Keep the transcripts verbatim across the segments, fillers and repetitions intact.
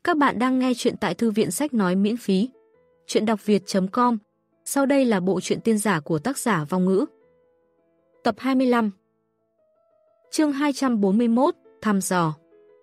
Các bạn đang nghe chuyện tại Thư viện Sách Nói miễn phí. Chuyện đọc việt chấm com. Sau đây là bộ truyện tiên giả của tác giả Vong Ngữ. Tập hai mươi lăm. Chương hai trăm bốn mươi mốt, thăm dò.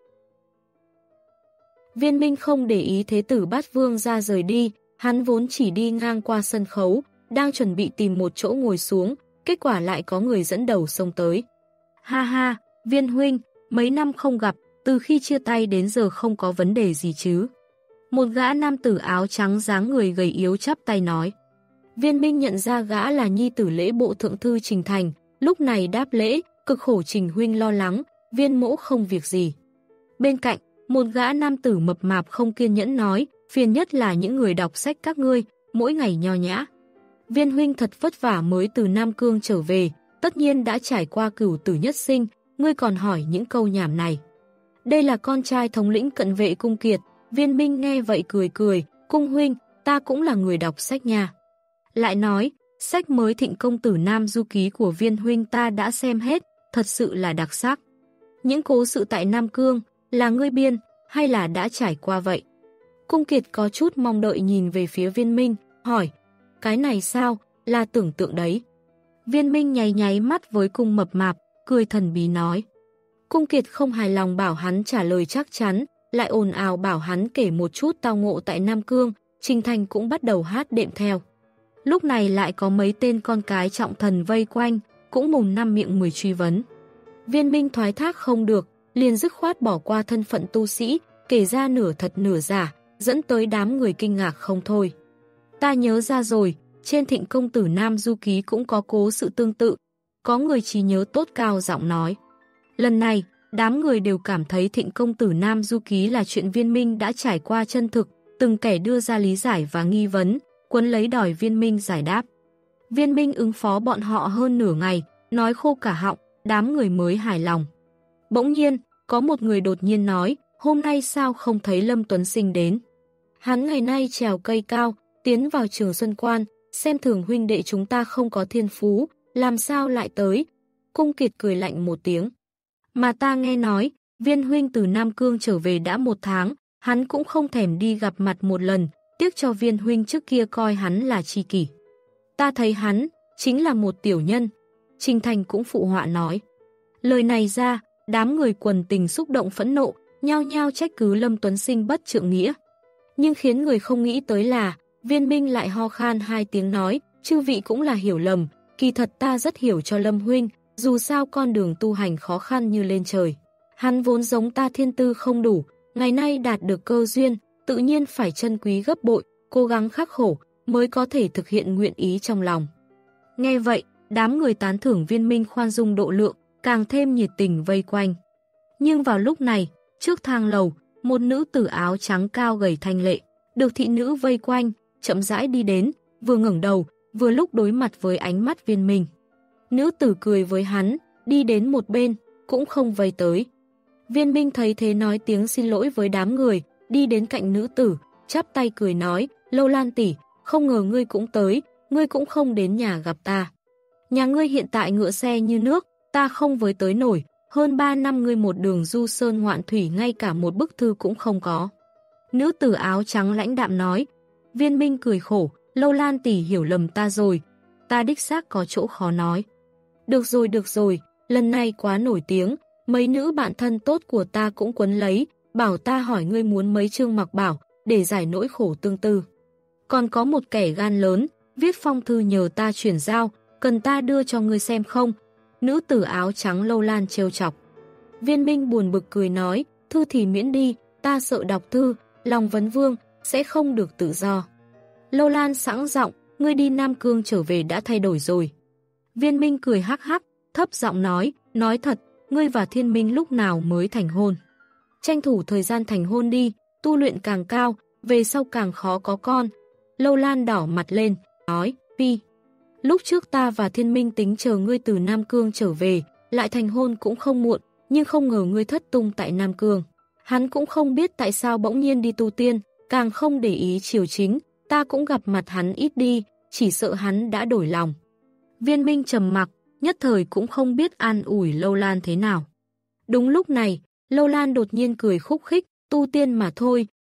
Viên Minh không để ý Thế tử Bát Vương ra rời đi, hắn vốn chỉ đi ngang qua sân khấu, đang chuẩn bị tìm một chỗ ngồi xuống, kết quả lại có người dẫn đầu xông tới. Ha ha, Viên huynh, mấy năm không gặp, từ khi chia tay đến giờ không có vấn đề gì chứ? Một gã nam tử áo trắng dáng người gầy yếu chắp tay nói. Viên Minh nhận ra gã là nhi tử lễ bộ thượng thư Trình Thành, lúc này đáp lễ, cực khổ Trình huynh lo lắng, Viên mỗ không việc gì. Bên cạnh, một gã nam tử mập mạp không kiên nhẫn nói, phiền nhất là những người đọc sách các ngươi, mỗi ngày nho nhã. Viên huynh thật vất vả mới từ Nam Cương trở về, tất nhiên đã trải qua cửu tử nhất sinh, ngươi còn hỏi những câu nhảm này. Đây là con trai thống lĩnh cận vệ Cung Kiệt, Viên Minh nghe vậy cười cười, Cung huynh, ta cũng là người đọc sách nha. Lại nói, sách mới Thịnh Công Tử Nam Du Ký của Viên huynh ta đã xem hết, thật sự là đặc sắc. Những cố sự tại Nam Cương, là ngươi biên, hay là đã trải qua vậy? Cung Kiệt có chút mong đợi nhìn về phía Viên Minh, hỏi, cái này sao, là tưởng tượng đấy. Viên Minh nháy nháy mắt với cung mập mạp, cười thần bí nói. Cung Kiệt không hài lòng bảo hắn trả lời chắc chắn, lại ồn ào bảo hắn kể một chút tao ngộ tại Nam Cương, Trình Thành cũng bắt đầu hát đệm theo. Lúc này lại có mấy tên con cái trọng thần vây quanh, cũng mồm năm miệng mười truy vấn. Viên Minh thoái thác không được, liền dứt khoát bỏ qua thân phận tu sĩ, kể ra nửa thật nửa giả, dẫn tới đám người kinh ngạc không thôi. Ta nhớ ra rồi, trên Thịnh Công Tử Nam Du Ký cũng có cố sự tương tự, có người trí nhớ tốt cao giọng nói. Lần này, đám người đều cảm thấy Thịnh Công Tử Nam Du Ký là chuyện Viên Minh đã trải qua chân thực, từng kẻ đưa ra lý giải và nghi vấn, quấn lấy đòi Viên Minh giải đáp. Viên Minh ứng phó bọn họ hơn nửa ngày, nói khô cả họng, đám người mới hài lòng. Bỗng nhiên, có một người đột nhiên nói, hôm nay sao không thấy Lâm Tuấn Sinh đến? Hắn ngày nay trèo cây cao, tiến vào Trường Xuân Quan, xem thường huynh đệ chúng ta không có thiên phú, làm sao lại tới? Cung Kiệt cười lạnh một tiếng. Mà ta nghe nói, Viên huynh từ Nam Cương trở về đã một tháng, hắn cũng không thèm đi gặp mặt một lần, tiếc cho Viên huynh trước kia coi hắn là tri kỷ. Ta thấy hắn, chính là một tiểu nhân. Trình Thành cũng phụ họa nói. Lời này ra, đám người quần tình xúc động phẫn nộ, nhao nhao trách cứ Lâm Tuấn Sinh bất trượng nghĩa. Nhưng khiến người không nghĩ tới là, Viên Minh lại ho khan hai tiếng nói, chư vị cũng là hiểu lầm, kỳ thật ta rất hiểu cho Lâm huynh, dù sao con đường tu hành khó khăn như lên trời. Hắn vốn giống ta thiên tư không đủ, ngày nay đạt được cơ duyên, tự nhiên phải trân quý gấp bội, cố gắng khắc khổ, mới có thể thực hiện nguyện ý trong lòng. Nghe vậy, đám người tán thưởng Viên Minh khoan dung độ lượng, càng thêm nhiệt tình vây quanh. Nhưng vào lúc này, trước thang lầu, một nữ tử áo trắng cao gầy thanh lệ, được thị nữ vây quanh, chậm rãi đi đến, vừa ngẩng đầu, vừa lúc đối mặt với ánh mắt Viên Minh. Nữ tử cười với hắn, đi đến một bên, cũng không vây tới. Viên Minh thấy thế nói tiếng xin lỗi với đám người, đi đến cạnh nữ tử, chắp tay cười nói, Lâu Lan tỷ, không ngờ ngươi cũng tới, ngươi cũng không đến nhà gặp ta. Nhà ngươi hiện tại ngựa xe như nước, ta không với tới nổi, hơn ba năm ngươi một đường du sơn ngoạn thủy ngay cả một bức thư cũng không có. Nữ tử áo trắng lãnh đạm nói, Viên Minh cười khổ, Lâu Lan tỷ hiểu lầm ta rồi, ta đích xác có chỗ khó nói. Được rồi được rồi, lần này quá nổi tiếng, mấy nữ bạn thân tốt của ta cũng quấn lấy, bảo ta hỏi ngươi muốn mấy chương mặc bảo, để giải nỗi khổ tương tư. Còn có một kẻ gan lớn, viết phong thư nhờ ta chuyển giao, cần ta đưa cho ngươi xem không? Nữ tử áo trắng Lâu Lan trêu chọc. Viên Minh buồn bực cười nói, thư thì miễn đi, ta sợ đọc thư, lòng vấn vương, sẽ không được tự do. Lâu Lan sẵn giọng, ngươi đi Nam Cương trở về đã thay đổi rồi. Viên Minh cười hắc hắc, thấp giọng nói, nói thật, ngươi và Thiên Minh lúc nào mới thành hôn? Tranh thủ thời gian thành hôn đi, tu luyện càng cao, về sau càng khó có con. Lâu Lan đỏ mặt lên, nói, pi. Lúc trước ta và Thiên Minh tính chờ ngươi từ Nam Cương trở về, lại thành hôn cũng không muộn, nhưng không ngờ ngươi thất tung tại Nam Cương. Hắn cũng không biết tại sao bỗng nhiên đi tu tiên, càng không để ý triều chính, ta cũng gặp mặt hắn ít đi, chỉ sợ hắn đã đổi lòng. Viên Minh trầm mặc, nhất thời cũng không biết an ủi Lâu Lan thế nào. Đúng lúc này, Lâu Lan đột nhiên cười khúc khích, tu tiên mà thôi,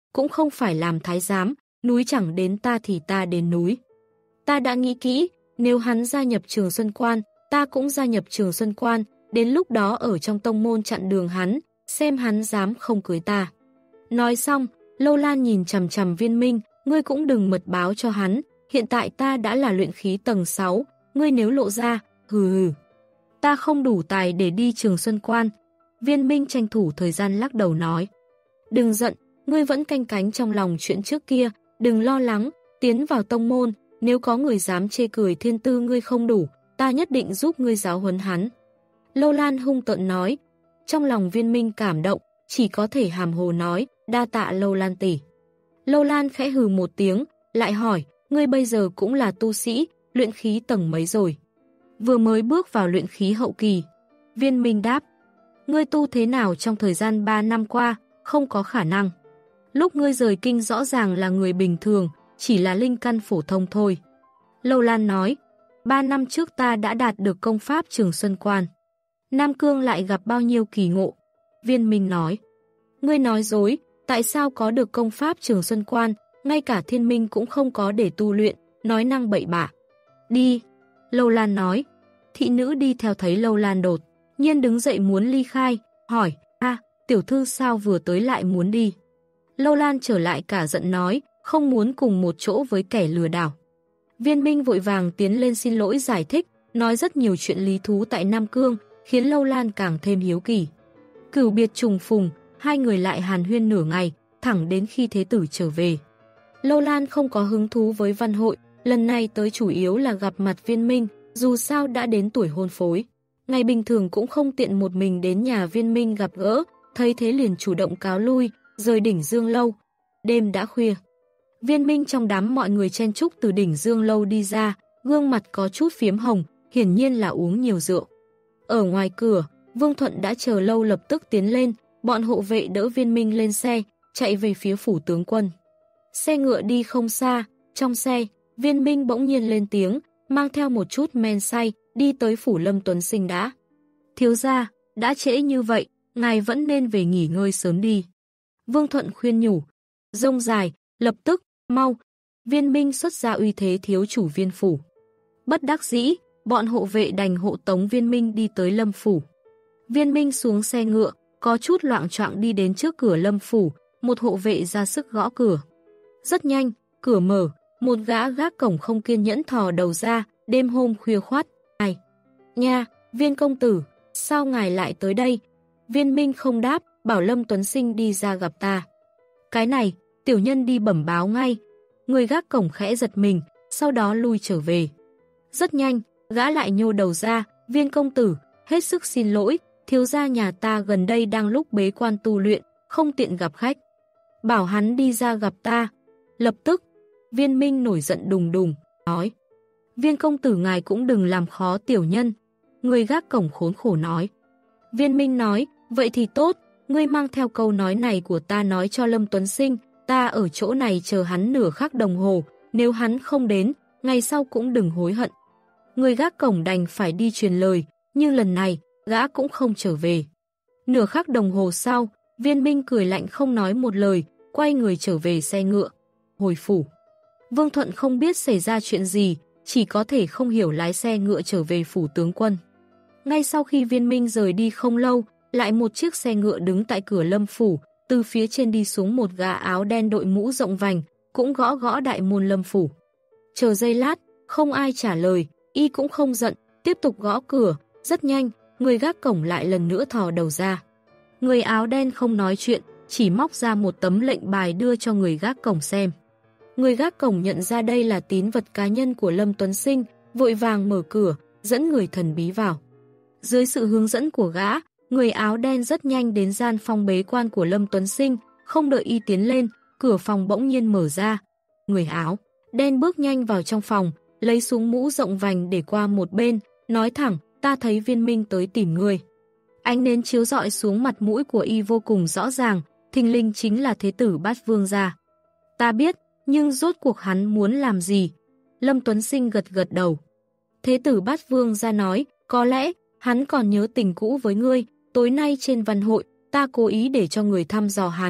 cũng không phải làm thái giám, núi chẳng đến ta thì ta đến núi. Ta đã nghĩ kỹ, nếu hắn gia nhập Trường Xuân Quan, ta cũng gia nhập Trường Xuân Quan, đến lúc đó ở trong tông môn chặn đường hắn, xem hắn dám không cưới ta. Nói xong, Lâu Lan nhìn chằm chằm Viên Minh, ngươi cũng đừng mật báo cho hắn, hiện tại ta đã là luyện khí tầng sáu, ngươi nếu lộ ra, hừ hừ. Ta không đủ tài để đi Trường Xuân Quan. Viên Minh tranh thủ thời gian lắc đầu nói. Đừng giận, ngươi vẫn canh cánh trong lòng chuyện trước kia, đừng lo lắng, tiến vào tông môn, nếu có người dám chê cười thiên tư ngươi không đủ, ta nhất định giúp ngươi giáo huấn hắn. Lâu Lan hung tợn nói. Trong lòng Viên Minh cảm động, chỉ có thể hàm hồ nói, đa tạ Lâu Lan tỷ. Lâu Lan khẽ hừ một tiếng, lại hỏi, ngươi bây giờ cũng là tu sĩ, luyện khí tầng mấy rồi? Vừa mới bước vào luyện khí hậu kỳ. Viên Minh đáp, ngươi tu thế nào trong thời gian ba năm qua, không có khả năng. Lúc ngươi rời kinh rõ ràng là người bình thường, chỉ là linh căn phổ thông thôi. Lâu Lan nói, ba năm trước ta đã đạt được công pháp Trường Xuân Quan. Nam Cương lại gặp bao nhiêu kỳ ngộ? Viên Minh nói, ngươi nói dối, tại sao có được công pháp Trường Xuân Quan, ngay cả thiên minh cũng không có để tu luyện, nói năng bậy bạ. Đi, Lâu Lan nói. Thị nữ đi theo thấy Lâu Lan đột nhiên đứng dậy muốn ly khai, hỏi, a tiểu thư sao vừa tới lại muốn đi? Lâu Lan trở lại cả giận nói, không muốn cùng một chỗ với kẻ lừa đảo. Viên Minh vội vàng tiến lên xin lỗi giải thích, nói rất nhiều chuyện lý thú tại Nam Cương, khiến Lâu Lan càng thêm hiếu kỳ. Cửu biệt trùng phùng, hai người lại hàn huyên nửa ngày, thẳng đến khi thế tử trở về. Lâu Lan không có hứng thú với văn hội, lần này tới chủ yếu là gặp mặt Viên Minh, dù sao đã đến tuổi hôn phối. Ngày bình thường cũng không tiện một mình đến nhà Viên Minh gặp gỡ, thấy thế liền chủ động cáo lui, rời đỉnh Dương Lâu. Đêm đã khuya. Viên Minh trong đám mọi người chen chúc từ đỉnh Dương Lâu đi ra, gương mặt có chút phiếm hồng, hiển nhiên là uống nhiều rượu. Ở ngoài cửa, Vương Thuận đã chờ lâu lập tức tiến lên, bọn hộ vệ đỡ Viên Minh lên xe, chạy về phía phủ tướng quân. Xe ngựa đi không xa, trong xe, Viên Minh bỗng nhiên lên tiếng, mang theo một chút men say, đi tới phủ Lâm Tuấn Sinh đã. Thiếu gia, đã trễ như vậy, ngài vẫn nên về nghỉ ngơi sớm đi. Vương Thuận khuyên nhủ, rông dài, lập tức, mau. Viên Minh xuất ra uy thế thiếu chủ Viên phủ. Bất đắc dĩ, bọn hộ vệ đành hộ tống Viên Minh đi tới Lâm phủ. Viên Minh xuống xe ngựa, có chút loạng choạng đi đến trước cửa Lâm phủ, một hộ vệ ra sức gõ cửa. Rất nhanh, cửa mở, một gã gác cổng không kiên nhẫn thò đầu ra, đêm hôm khuya khoắt, ai? Nha, Viên công tử, sao ngài lại tới đây? Viên Minh không đáp, bảo Lâm Tuấn Sinh đi ra gặp ta. Cái này, tiểu nhân đi bẩm báo ngay. Người gác cổng khẽ giật mình, sau đó lui trở về. Rất nhanh, gã lại nhô đầu ra, Viên công tử, hết sức xin lỗi, thiếu gia nhà ta gần đây đang lúc bế quan tu luyện, không tiện gặp khách. Bảo hắn đi ra gặp ta. Lập tức, Viên Minh nổi giận đùng đùng, nói. Viên công tử ngài cũng đừng làm khó tiểu nhân. Người gác cổng khốn khổ nói. Viên Minh nói, vậy thì tốt, ngươi mang theo câu nói này của ta nói cho Lâm Tuấn Sinh, ta ở chỗ này chờ hắn nửa khắc đồng hồ, nếu hắn không đến, ngày sau cũng đừng hối hận. Người gác cổng đành phải đi truyền lời, nhưng lần này, gã cũng không trở về. Nửa khắc đồng hồ sau, Viên Minh cười lạnh không nói một lời, quay người trở về xe ngựa. Hồi phủ. Vương Thuận không biết xảy ra chuyện gì, chỉ có thể không hiểu lái xe ngựa trở về phủ tướng quân. Ngay sau khi Viên Minh rời đi không lâu, lại một chiếc xe ngựa đứng tại cửa Lâm phủ, từ phía trên đi xuống một gã áo đen đội mũ rộng vành, cũng gõ gõ đại môn Lâm phủ. Chờ giây lát, không ai trả lời, y cũng không giận, tiếp tục gõ cửa, rất nhanh, người gác cổng lại lần nữa thò đầu ra. Người áo đen không nói chuyện, chỉ móc ra một tấm lệnh bài đưa cho người gác cổng xem. Người gác cổng nhận ra đây là tín vật cá nhân của Lâm Tuấn Sinh, vội vàng mở cửa, dẫn người thần bí vào. Dưới sự hướng dẫn của gã, người áo đen rất nhanh đến gian phòng bế quan của Lâm Tuấn Sinh, không đợi y tiến lên, cửa phòng bỗng nhiên mở ra. Người áo đen bước nhanh vào trong phòng, lấy xuống mũ rộng vành để qua một bên, nói thẳng, ta thấy Viên Minh tới tìm người. Ánh nến chiếu rọi xuống mặt mũi của y vô cùng rõ ràng, thình lình chính là thế tử Bát Vương gia. Ta biết, nhưng rốt cuộc hắn muốn làm gì? Lâm Tuấn Sinh gật gật đầu. Thế tử Bát Vương gia nói, có lẽ, hắn còn nhớ tình cũ với ngươi, tối nay trên văn hội, ta cố ý để cho người thăm dò hắn,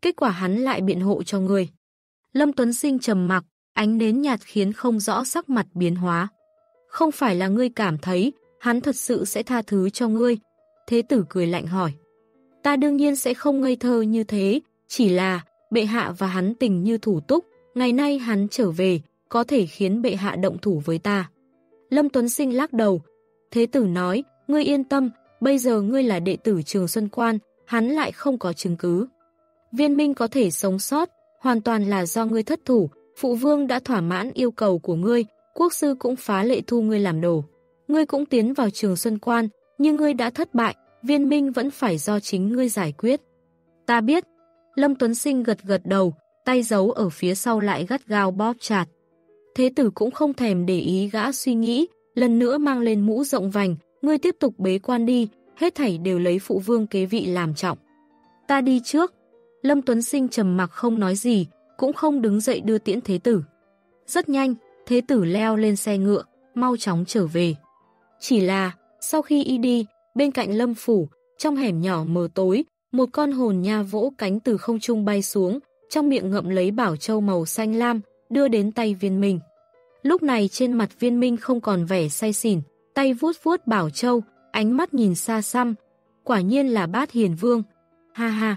kết quả hắn lại biện hộ cho ngươi. Lâm Tuấn Sinh trầm mặc, ánh nến nhạt khiến không rõ sắc mặt biến hóa. Không phải là ngươi cảm thấy hắn thật sự sẽ tha thứ cho ngươi? Thế tử cười lạnh hỏi. Ta đương nhiên sẽ không ngây thơ như thế, chỉ là bệ hạ và hắn tình như thủ túc, ngày nay hắn trở về, có thể khiến bệ hạ động thủ với ta. Lâm Tuấn Sinh lắc đầu. Thế tử nói, ngươi yên tâm, bây giờ ngươi là đệ tử Trường Xuân Quan, hắn lại không có chứng cứ. Viên Minh có thể sống sót, hoàn toàn là do ngươi thất thủ, phụ vương đã thỏa mãn yêu cầu của ngươi, quốc sư cũng phá lệ thu ngươi làm đồ. Ngươi cũng tiến vào Trường Xuân Quan, nhưng ngươi đã thất bại, Viên Minh vẫn phải do chính ngươi giải quyết. Ta biết. Lâm Tuấn Sinh gật gật đầu, tay giấu ở phía sau lại gắt gao bóp chặt. Thế tử cũng không thèm để ý gã suy nghĩ, lần nữa mang lên mũ rộng vành, ngươi tiếp tục bế quan đi, hết thảy đều lấy phụ vương kế vị làm trọng. Ta đi trước. Lâm Tuấn Sinh trầm mặc không nói gì, cũng không đứng dậy đưa tiễn thế tử. Rất nhanh, thế tử leo lên xe ngựa, mau chóng trở về. Chỉ là, sau khi y đi, bên cạnh Lâm phủ, trong hẻm nhỏ mờ tối, một con hồn nha vỗ cánh từ không trung bay xuống, trong miệng ngậm lấy bảo châu màu xanh lam, đưa đến tay Viên Minh. Lúc này trên mặt Viên Minh không còn vẻ say xỉn, tay vuốt vuốt bảo châu, ánh mắt nhìn xa xăm. Quả nhiên là Bát Hiền Vương. Ha ha.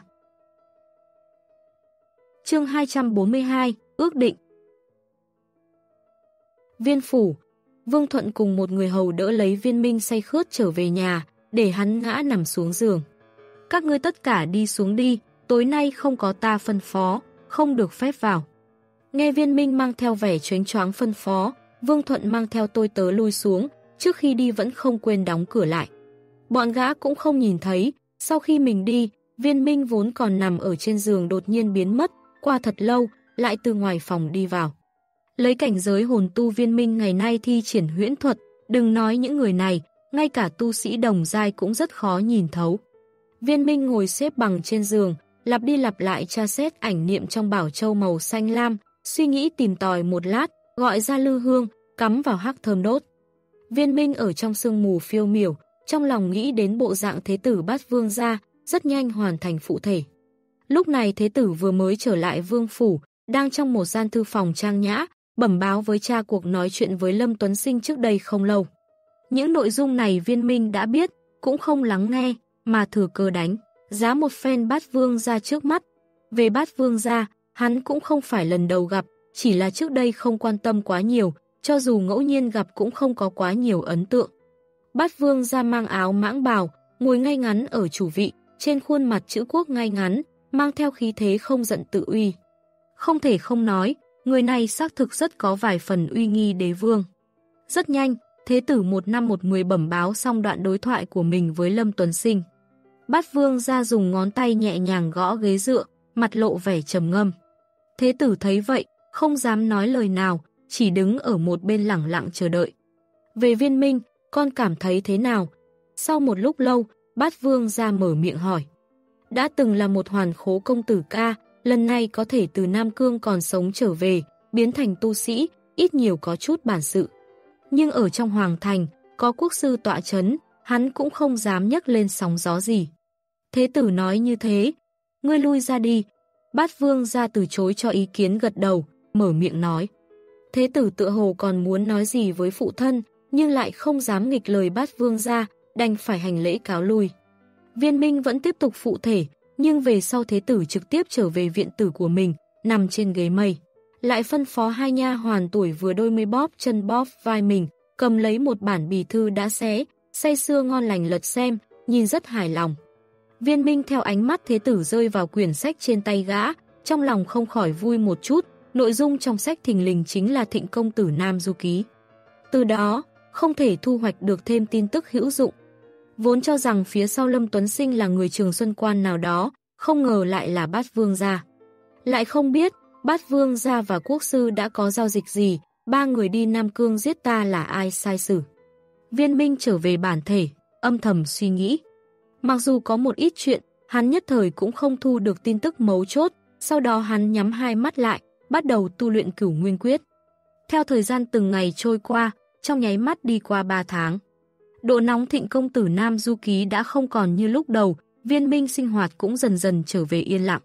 Chương hai trăm bốn mươi hai, ước định. Viên phủ, Vương Thuận cùng một người hầu đỡ lấy Viên Minh say khướt trở về nhà, để hắn ngã nằm xuống giường. Các ngươi tất cả đi xuống đi, tối nay không có ta phân phó, không được phép vào. Nghe Viên Minh mang theo vẻ chónh choáng phân phó, Vương Thuận mang theo tôi tớ lui xuống, trước khi đi vẫn không quên đóng cửa lại. Bọn gã cũng không nhìn thấy, sau khi mình đi, Viên Minh vốn còn nằm ở trên giường đột nhiên biến mất, qua thật lâu, lại từ ngoài phòng đi vào. Lấy cảnh giới hồn tu Viên Minh ngày nay thi triển huyễn thuật, đừng nói những người này, ngay cả tu sĩ đồng giai cũng rất khó nhìn thấu. Viên Minh ngồi xếp bằng trên giường, lặp đi lặp lại tra xét ảnh niệm trong bảo châu màu xanh lam, suy nghĩ tìm tòi một lát, gọi ra lư hương, cắm vào hắc thơm đốt. Viên Minh ở trong sương mù phiêu miểu, trong lòng nghĩ đến bộ dạng thế tử Bát Vương gia, rất nhanh hoàn thành phụ thể. Lúc này thế tử vừa mới trở lại vương phủ, đang trong một gian thư phòng trang nhã, bẩm báo với cha cuộc nói chuyện với Lâm Tuấn Sinh trước đây không lâu. Những nội dung này Viên Minh đã biết, cũng không lắng nghe, mà thừa cơ đánh giá một phen Bát Vương gia trước mắt. Về Bát Vương gia, hắn cũng không phải lần đầu gặp, chỉ là trước đây không quan tâm quá nhiều, cho dù ngẫu nhiên gặp cũng không có quá nhiều ấn tượng. Bát Vương gia mang áo mãng bào, ngồi ngay ngắn ở chủ vị, trên khuôn mặt chữ quốc ngay ngắn, mang theo khí thế không giận tự uy. Không thể không nói, người này xác thực rất có vài phần uy nghi đế vương. Rất nhanh, thế tử một năm một mười bẩm báo xong đoạn đối thoại của mình với Lâm Tuấn Sinh. Bát Vương gia dùng ngón tay nhẹ nhàng gõ ghế dựa, mặt lộ vẻ trầm ngâm. Thế tử thấy vậy, không dám nói lời nào, chỉ đứng ở một bên lẳng lặng chờ đợi. Về Viên Minh, con cảm thấy thế nào? Sau một lúc lâu, Bát Vương gia mở miệng hỏi. Đã từng là một hoàn khố công tử ca, lần này có thể từ Nam Cương còn sống trở về, biến thành tu sĩ, ít nhiều có chút bản sự. Nhưng ở trong hoàng thành, có quốc sư tọa chấn, hắn cũng không dám nhấc lên sóng gió gì. Thế tử nói như thế, ngươi lui ra đi. Bát Vương gia từ chối cho ý kiến gật đầu, mở miệng nói. Thế tử tựa hồ còn muốn nói gì với phụ thân, nhưng lại không dám nghịch lời Bát Vương gia, đành phải hành lễ cáo lui. Viên Minh vẫn tiếp tục phụ thể, nhưng về sau thế tử trực tiếp trở về viện tử của mình, nằm trên ghế mây. Lại phân phó hai nha hoàn tuổi vừa đôi mươi bóp chân bóp vai mình, cầm lấy một bản bì thư đã xé, say sưa ngon lành lật xem, nhìn rất hài lòng. Viên Minh theo ánh mắt thế tử rơi vào quyển sách trên tay gã, trong lòng không khỏi vui một chút, nội dung trong sách thình lình chính là Thịnh công tử Nam Du Ký. Từ đó, không thể thu hoạch được thêm tin tức hữu dụng. Vốn cho rằng phía sau Lâm Tuấn Sinh là người Trường Xuân Quan nào đó, không ngờ lại là Bát Vương gia. Lại không biết, Bát Vương gia và quốc sư đã có giao dịch gì, ba người đi Nam Cương giết ta là ai sai xử. Viên Minh trở về bản thể, âm thầm suy nghĩ. Mặc dù có một ít chuyện, hắn nhất thời cũng không thu được tin tức mấu chốt, sau đó hắn nhắm hai mắt lại, bắt đầu tu luyện Cửu Nguyên Quyết. Theo thời gian từng ngày trôi qua, trong nháy mắt đi qua ba tháng. Độ nóng Thịnh công tử Nam Du Ký đã không còn như lúc đầu, Viên Minh sinh hoạt cũng dần dần trở về yên lặng.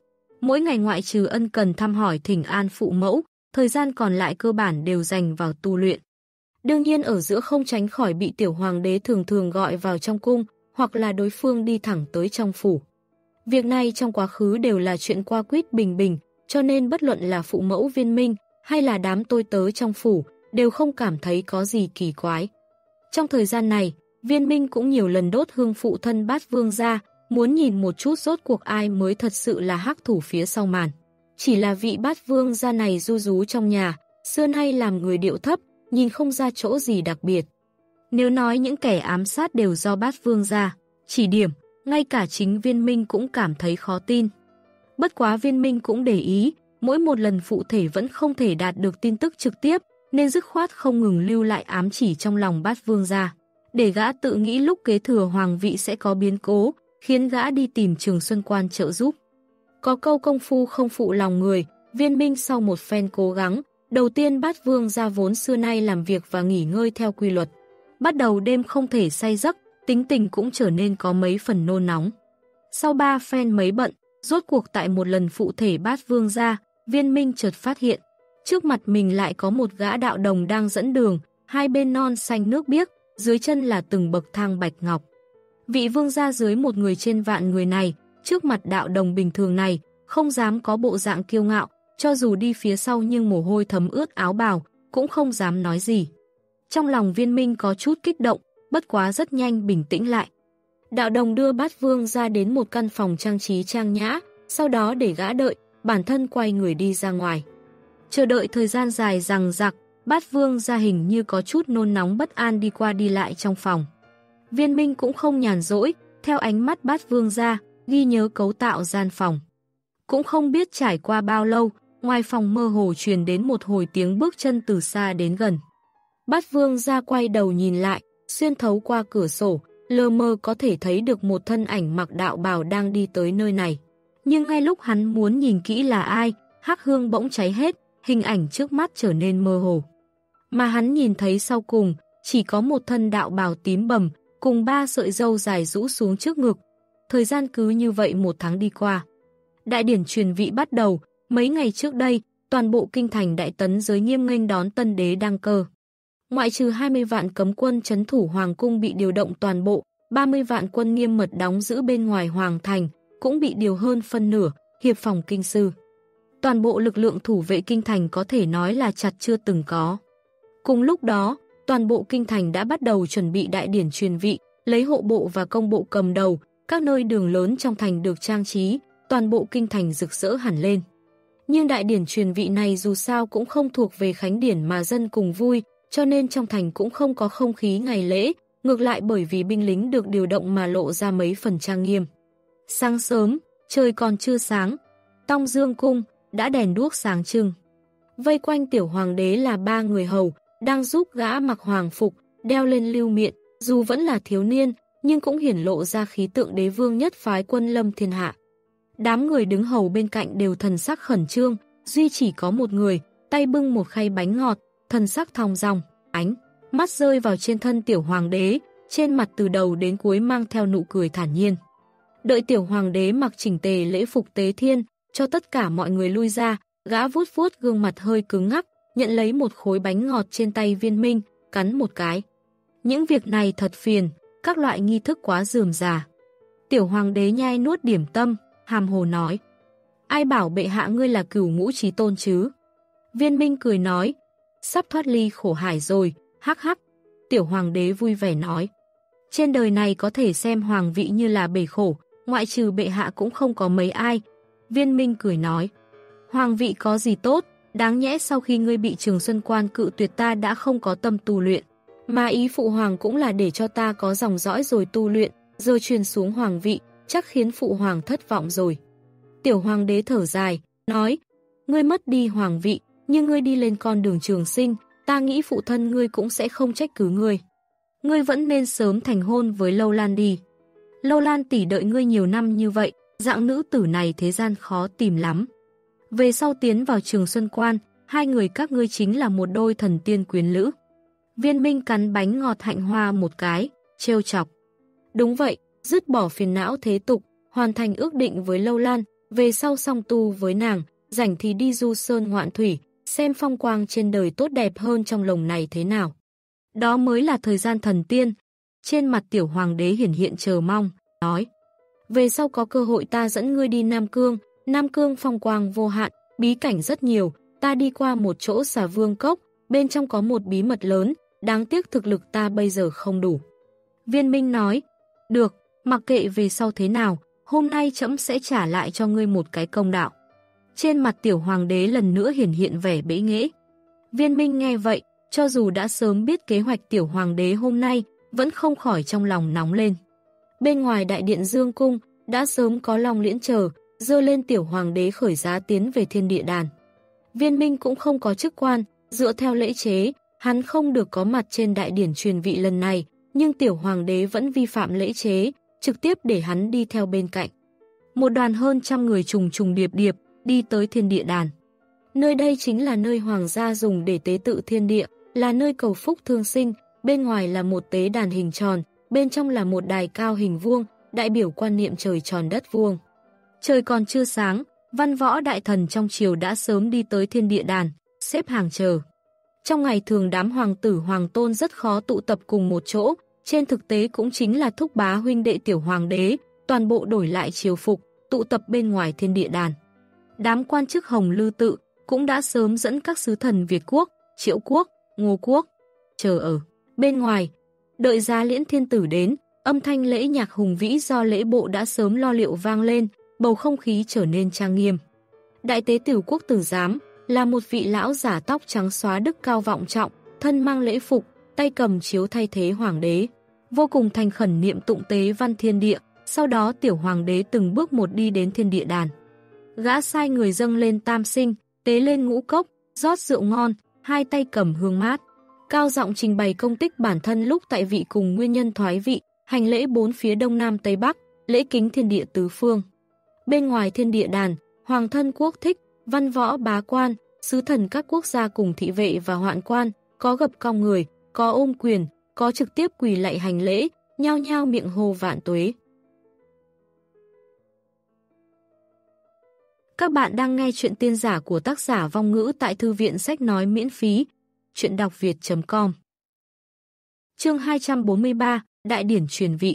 Mỗi ngày ngoại trừ ân cần thăm hỏi thỉnh an phụ mẫu, thời gian còn lại cơ bản đều dành vào tu luyện. Đương nhiên ở giữa không tránh khỏi bị tiểu hoàng đế thường thường gọi vào trong cung, hoặc là đối phương đi thẳng tới trong phủ. Việc này trong quá khứ đều là chuyện qua quýt bình bình, cho nên bất luận là phụ mẫu Viên Minh hay là đám tôi tớ trong phủ, đều không cảm thấy có gì kỳ quái. Trong thời gian này, Viên Minh cũng nhiều lần đốt hương phụ thân Bát Vương ra, muốn nhìn một chút rốt cuộc ai mới thật sự là hắc thủ phía sau màn. Chỉ là vị Bát Vương gia này ru rú trong nhà, xưa nay làm người điệu thấp, nhìn không ra chỗ gì đặc biệt. Nếu nói những kẻ ám sát đều do Bát Vương gia chỉ điểm, ngay cả chính Viên Minh cũng cảm thấy khó tin. Bất quá Viên Minh cũng để ý, mỗi một lần phụ thể vẫn không thể đạt được tin tức trực tiếp, nên dứt khoát không ngừng lưu lại ám chỉ trong lòng Bát Vương gia, để gã tự nghĩ lúc kế thừa hoàng vị sẽ có biến cố, khiến gã đi tìm Trường Xuân Quan trợ giúp. Có câu công phu không phụ lòng người, Viên Minh sau một phen cố gắng, đầu tiên Bát Vương gia vốn xưa nay làm việc và nghỉ ngơi theo quy luật. Bắt đầu đêm không thể say giấc, tính tình cũng trở nên có mấy phần nôn nóng. Sau ba phen mấy bận, rốt cuộc tại một lần phụ thể Bát Vương gia, Viên Minh chợt phát hiện, trước mặt mình lại có một gã đạo đồng đang dẫn đường, hai bên non xanh nước biếc, dưới chân là từng bậc thang bạch ngọc. Vị vương gia dưới một người trên vạn người này, trước mặt đạo đồng bình thường này, không dám có bộ dạng kiêu ngạo, cho dù đi phía sau nhưng mồ hôi thấm ướt áo bào, cũng không dám nói gì. Trong lòng Viên Minh có chút kích động, bất quá rất nhanh bình tĩnh lại. Đạo đồng đưa Bát Vương ra đến một căn phòng trang trí trang nhã, sau đó để gã đợi, bản thân quay người đi ra ngoài. Chờ đợi thời gian dài dằng dặc, Bát Vương ra hình như có chút nôn nóng bất an đi qua đi lại trong phòng. Viên Minh cũng không nhàn rỗi, theo ánh mắt Bát Vương ra, ghi nhớ cấu tạo gian phòng. Cũng không biết trải qua bao lâu, ngoài phòng mơ hồ truyền đến một hồi tiếng bước chân từ xa đến gần. Bát Vương ra quay đầu nhìn lại, xuyên thấu qua cửa sổ, lờ mờ có thể thấy được một thân ảnh mặc đạo bào đang đi tới nơi này. Nhưng ngay lúc hắn muốn nhìn kỹ là ai, hắc hương bỗng cháy hết, hình ảnh trước mắt trở nên mơ hồ. Mà hắn nhìn thấy sau cùng, chỉ có một thân đạo bào tím bầm, cùng ba sợi râu dài rũ xuống trước ngực. Thời gian cứ như vậy một tháng đi qua. Đại điển truyền vị bắt đầu, mấy ngày trước đây, toàn bộ kinh thành Đại Tấn giới nghiêm nghênh đón tân đế đăng cơ. Ngoại trừ hai mươi vạn cấm quân trấn thủ hoàng cung bị điều động toàn bộ, ba mươi vạn quân nghiêm mật đóng giữ bên ngoài hoàng thành, cũng bị điều hơn phân nửa, hiệp phòng kinh sư. Toàn bộ lực lượng thủ vệ kinh thành có thể nói là chặt chưa từng có. Cùng lúc đó, toàn bộ kinh thành đã bắt đầu chuẩn bị đại điển truyền vị, lấy hộ bộ và công bộ cầm đầu, các nơi đường lớn trong thành được trang trí, toàn bộ kinh thành rực rỡ hẳn lên. Nhưng đại điển truyền vị này dù sao cũng không thuộc về khánh điển mà dân cùng vui, cho nên trong thành cũng không có không khí ngày lễ, ngược lại bởi vì binh lính được điều động mà lộ ra mấy phần trang nghiêm. Sáng sớm, trời còn chưa sáng, Tông Dương cung đã đèn đuốc sáng trưng. Vây quanh tiểu hoàng đế là ba người hầu, đang giúp gã mặc hoàng phục, đeo lên lưu miện, dù vẫn là thiếu niên, nhưng cũng hiển lộ ra khí tượng đế vương nhất phái quân lâm thiên hạ. Đám người đứng hầu bên cạnh đều thần sắc khẩn trương, duy chỉ có một người, tay bưng một khay bánh ngọt, thần sắc thong dong, ánh mắt rơi vào trên thân tiểu hoàng đế, trên mặt từ đầu đến cuối mang theo nụ cười thản nhiên. Đợi tiểu hoàng đế mặc chỉnh tề lễ phục tế thiên, cho tất cả mọi người lui ra, gã vuốt vuốt gương mặt hơi cứng ngắc, nhận lấy một khối bánh ngọt trên tay Viên Minh, cắn một cái. Những việc này thật phiền, các loại nghi thức quá rườm rà. Tiểu hoàng đế nhai nuốt điểm tâm, hàm hồ nói. Ai bảo bệ hạ ngươi là cửu ngũ chí tôn chứ? Viên Minh cười nói. Sắp thoát ly khổ hải rồi, hắc hắc. Tiểu hoàng đế vui vẻ nói. Trên đời này có thể xem hoàng vị như là bể khổ, ngoại trừ bệ hạ cũng không có mấy ai. Viên Minh cười nói. Hoàng vị có gì tốt, đáng nhẽ sau khi ngươi bị Trường Xuân Quan cự tuyệt ta đã không có tâm tu luyện. Mà ý phụ hoàng cũng là để cho ta có dòng dõi rồi tu luyện, rồi truyền xuống hoàng vị, chắc khiến phụ hoàng thất vọng rồi. Tiểu hoàng đế thở dài, nói, ngươi mất đi hoàng vị, nhưng ngươi đi lên con đường trường sinh, ta nghĩ phụ thân ngươi cũng sẽ không trách cứ ngươi. Ngươi vẫn nên sớm thành hôn với Lâu Lan đi. Lâu Lan tỷ đợi ngươi nhiều năm như vậy, dạng nữ tử này thế gian khó tìm lắm. Về sau tiến vào Trường Xuân Quan, hai người các ngươi chính là một đôi thần tiên quyến lữ. Viên Minh cắn bánh ngọt hạnh hoa một cái, trêu chọc. Đúng vậy, dứt bỏ phiền não thế tục, hoàn thành ước định với Lâu Lan, về sau song tu với nàng, rảnh thì đi du sơn ngoạn thủy, xem phong quang trên đời tốt đẹp hơn trong lồng này thế nào. Đó mới là thời gian thần tiên. Trên mặt tiểu hoàng đế hiển hiện chờ mong, nói: về sau có cơ hội ta dẫn ngươi đi Nam Cương, Nam Cương phong quang vô hạn, bí cảnh rất nhiều, ta đi qua một chỗ Xà Vương Cốc, bên trong có một bí mật lớn, đáng tiếc thực lực ta bây giờ không đủ. Viên Minh nói: được, mặc kệ về sau thế nào, hôm nay trẫm sẽ trả lại cho ngươi một cái công đạo. Trên mặt tiểu hoàng đế lần nữa hiển hiện vẻ bẽ nghễ. Viên Minh nghe vậy, cho dù đã sớm biết kế hoạch tiểu hoàng đế hôm nay, vẫn không khỏi trong lòng nóng lên. Bên ngoài đại điện Dương Cung, đã sớm có Long Liễn chờ, dơ lên tiểu hoàng đế khởi giá tiến về Thiên Địa Đàn. Viên Minh cũng không có chức quan, dựa theo lễ chế, hắn không được có mặt trên đại điển truyền vị lần này, nhưng tiểu hoàng đế vẫn vi phạm lễ chế, trực tiếp để hắn đi theo bên cạnh. Một đoàn hơn trăm người trùng trùng điệp điệp, đi tới Thiên Địa Đàn. Nơi đây chính là nơi hoàng gia dùng để tế tự thiên địa, là nơi cầu phúc thương sinh, bên ngoài là một tế đàn hình tròn, bên trong là một đài cao hình vuông, đại biểu quan niệm trời tròn đất vuông. Trời còn chưa sáng, văn võ đại thần trong triều đã sớm đi tới Thiên Địa Đàn, xếp hàng chờ. Trong ngày thường đám hoàng tử hoàng tôn rất khó tụ tập cùng một chỗ, trên thực tế cũng chính là thúc bá huynh đệ tiểu hoàng đế, toàn bộ đổi lại triều phục, tụ tập bên ngoài Thiên Địa Đàn. Đám quan chức Hồng Lư Tự cũng đã sớm dẫn các sứ thần Việt Quốc, Triệu Quốc, Ngô Quốc chờ ở bên ngoài. Đợi Giá Liễn Thiên Tử đến, âm thanh lễ nhạc hùng vĩ do lễ bộ đã sớm lo liệu vang lên, bầu không khí trở nên trang nghiêm. Đại tế tử Quốc Tử Giám là một vị lão giả tóc trắng xóa đức cao vọng trọng, thân mang lễ phục, tay cầm chiếu thay thế hoàng đế, vô cùng thành khẩn niệm tụng tế văn thiên địa. Sau đó tiểu hoàng đế từng bước một đi đến Thiên Địa Đàn. Gã sai người dâng lên tam sinh, tế lên ngũ cốc, rót rượu ngon, hai tay cầm hương mát, cao giọng trình bày công tích bản thân lúc tại vị cùng nguyên nhân thoái vị, hành lễ bốn phía đông nam tây bắc, lễ kính thiên địa tứ phương. Bên ngoài Thiên Địa Đàn, hoàng thân quốc thích, văn võ bá quan, sứ thần các quốc gia cùng thị vệ và hoạn quan, có gập cong người, có ôm quyền, có trực tiếp quỳ lạy hành lễ, nhao nhao miệng hô vạn tuế. Các bạn đang nghe chuyện tiên giả của tác giả Vong Ngữ tại Thư viện Sách Nói miễn phí, chuyện đọc việt chấm com. Chương hai trăm bốn mươi ba, Đại điển truyền vị.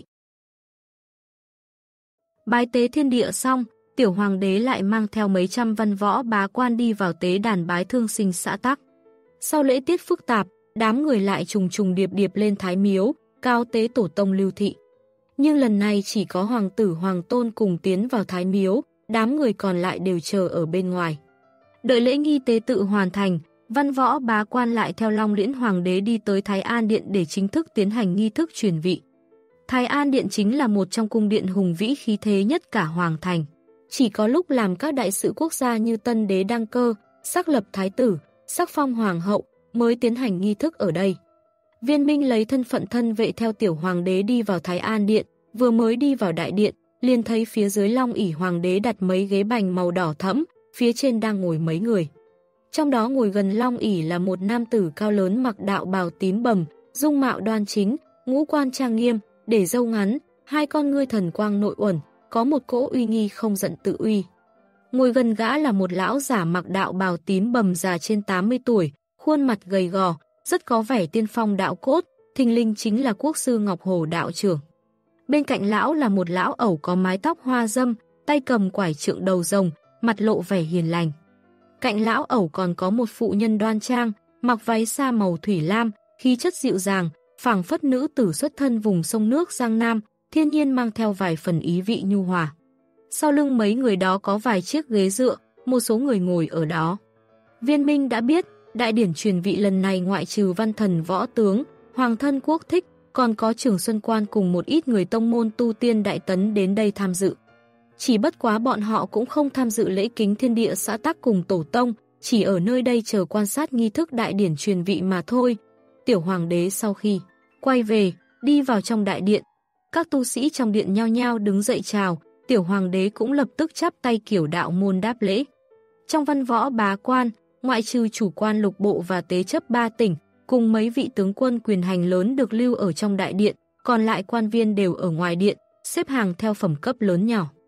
Bái tế thiên địa xong, tiểu hoàng đế lại mang theo mấy trăm văn võ bá quan đi vào tế đàn bái thương sinh xã tắc. Sau lễ tiết phức tạp, đám người lại trùng trùng điệp điệp lên Thái Miếu, cao tế tổ tông Lưu Thị. Nhưng lần này chỉ có hoàng tử hoàng tôn cùng tiến vào Thái Miếu, đám người còn lại đều chờ ở bên ngoài. Đợi lễ nghi tế tự hoàn thành, văn võ bá quan lại theo Long Liễn hoàng đế đi tới Thái An Điện để chính thức tiến hành nghi thức truyền vị. Thái An Điện chính là một trong cung điện hùng vĩ khí thế nhất cả hoàng thành. Chỉ có lúc làm các đại sự quốc gia như tân đế đăng cơ, xác lập thái tử, sắc phong hoàng hậu mới tiến hành nghi thức ở đây. Viên Minh lấy thân phận thân vệ theo tiểu hoàng đế đi vào Thái An Điện, vừa mới đi vào đại điện, liền thấy phía dưới long ỷ hoàng đế đặt mấy ghế bành màu đỏ thẫm, phía trên đang ngồi mấy người. Trong đó ngồi gần long ỷ là một nam tử cao lớn mặc đạo bào tím bầm, dung mạo đoan chính, ngũ quan trang nghiêm, để râu ngắn, hai con ngươi thần quang nội uẩn, có một cỗ uy nghi không giận tự uy. Ngồi gần gã là một lão giả mặc đạo bào tím bầm già trên tám mươi tuổi, khuôn mặt gầy gò, rất có vẻ tiên phong đạo cốt, thình lình chính là quốc sư Ngọc Hồ đạo trưởng. Bên cạnh lão là một lão ẩu có mái tóc hoa dâm, tay cầm quải trượng đầu rồng, mặt lộ vẻ hiền lành. Cạnh lão ẩu còn có một phụ nhân đoan trang, mặc váy sa màu thủy lam, khí chất dịu dàng, phảng phất nữ tử xuất thân vùng sông nước Giang Nam, thiên nhiên mang theo vài phần ý vị nhu hòa. Sau lưng mấy người đó có vài chiếc ghế dựa, một số người ngồi ở đó. Viên Minh đã biết, đại điển truyền vị lần này ngoại trừ văn thần võ tướng, hoàng thân quốc thích, còn có Trường Xuân Quan cùng một ít người tông môn tu tiên đại tấn đến đây tham dự. Chỉ bất quá bọn họ cũng không tham dự lễ kính thiên địa xã tắc cùng tổ tông, chỉ ở nơi đây chờ quan sát nghi thức đại điển truyền vị mà thôi. Tiểu hoàng đế sau khi quay về, đi vào trong đại điện, các tu sĩ trong điện nhao nhao đứng dậy chào, tiểu hoàng đế cũng lập tức chắp tay kiểu đạo môn đáp lễ. Trong văn võ bá quan, ngoại trừ chủ quan lục bộ và tế chấp ba tỉnh, cùng mấy vị tướng quân quyền hành lớn được lưu ở trong đại điện, còn lại quan viên đều ở ngoài điện, xếp hàng theo phẩm cấp lớn nhỏ.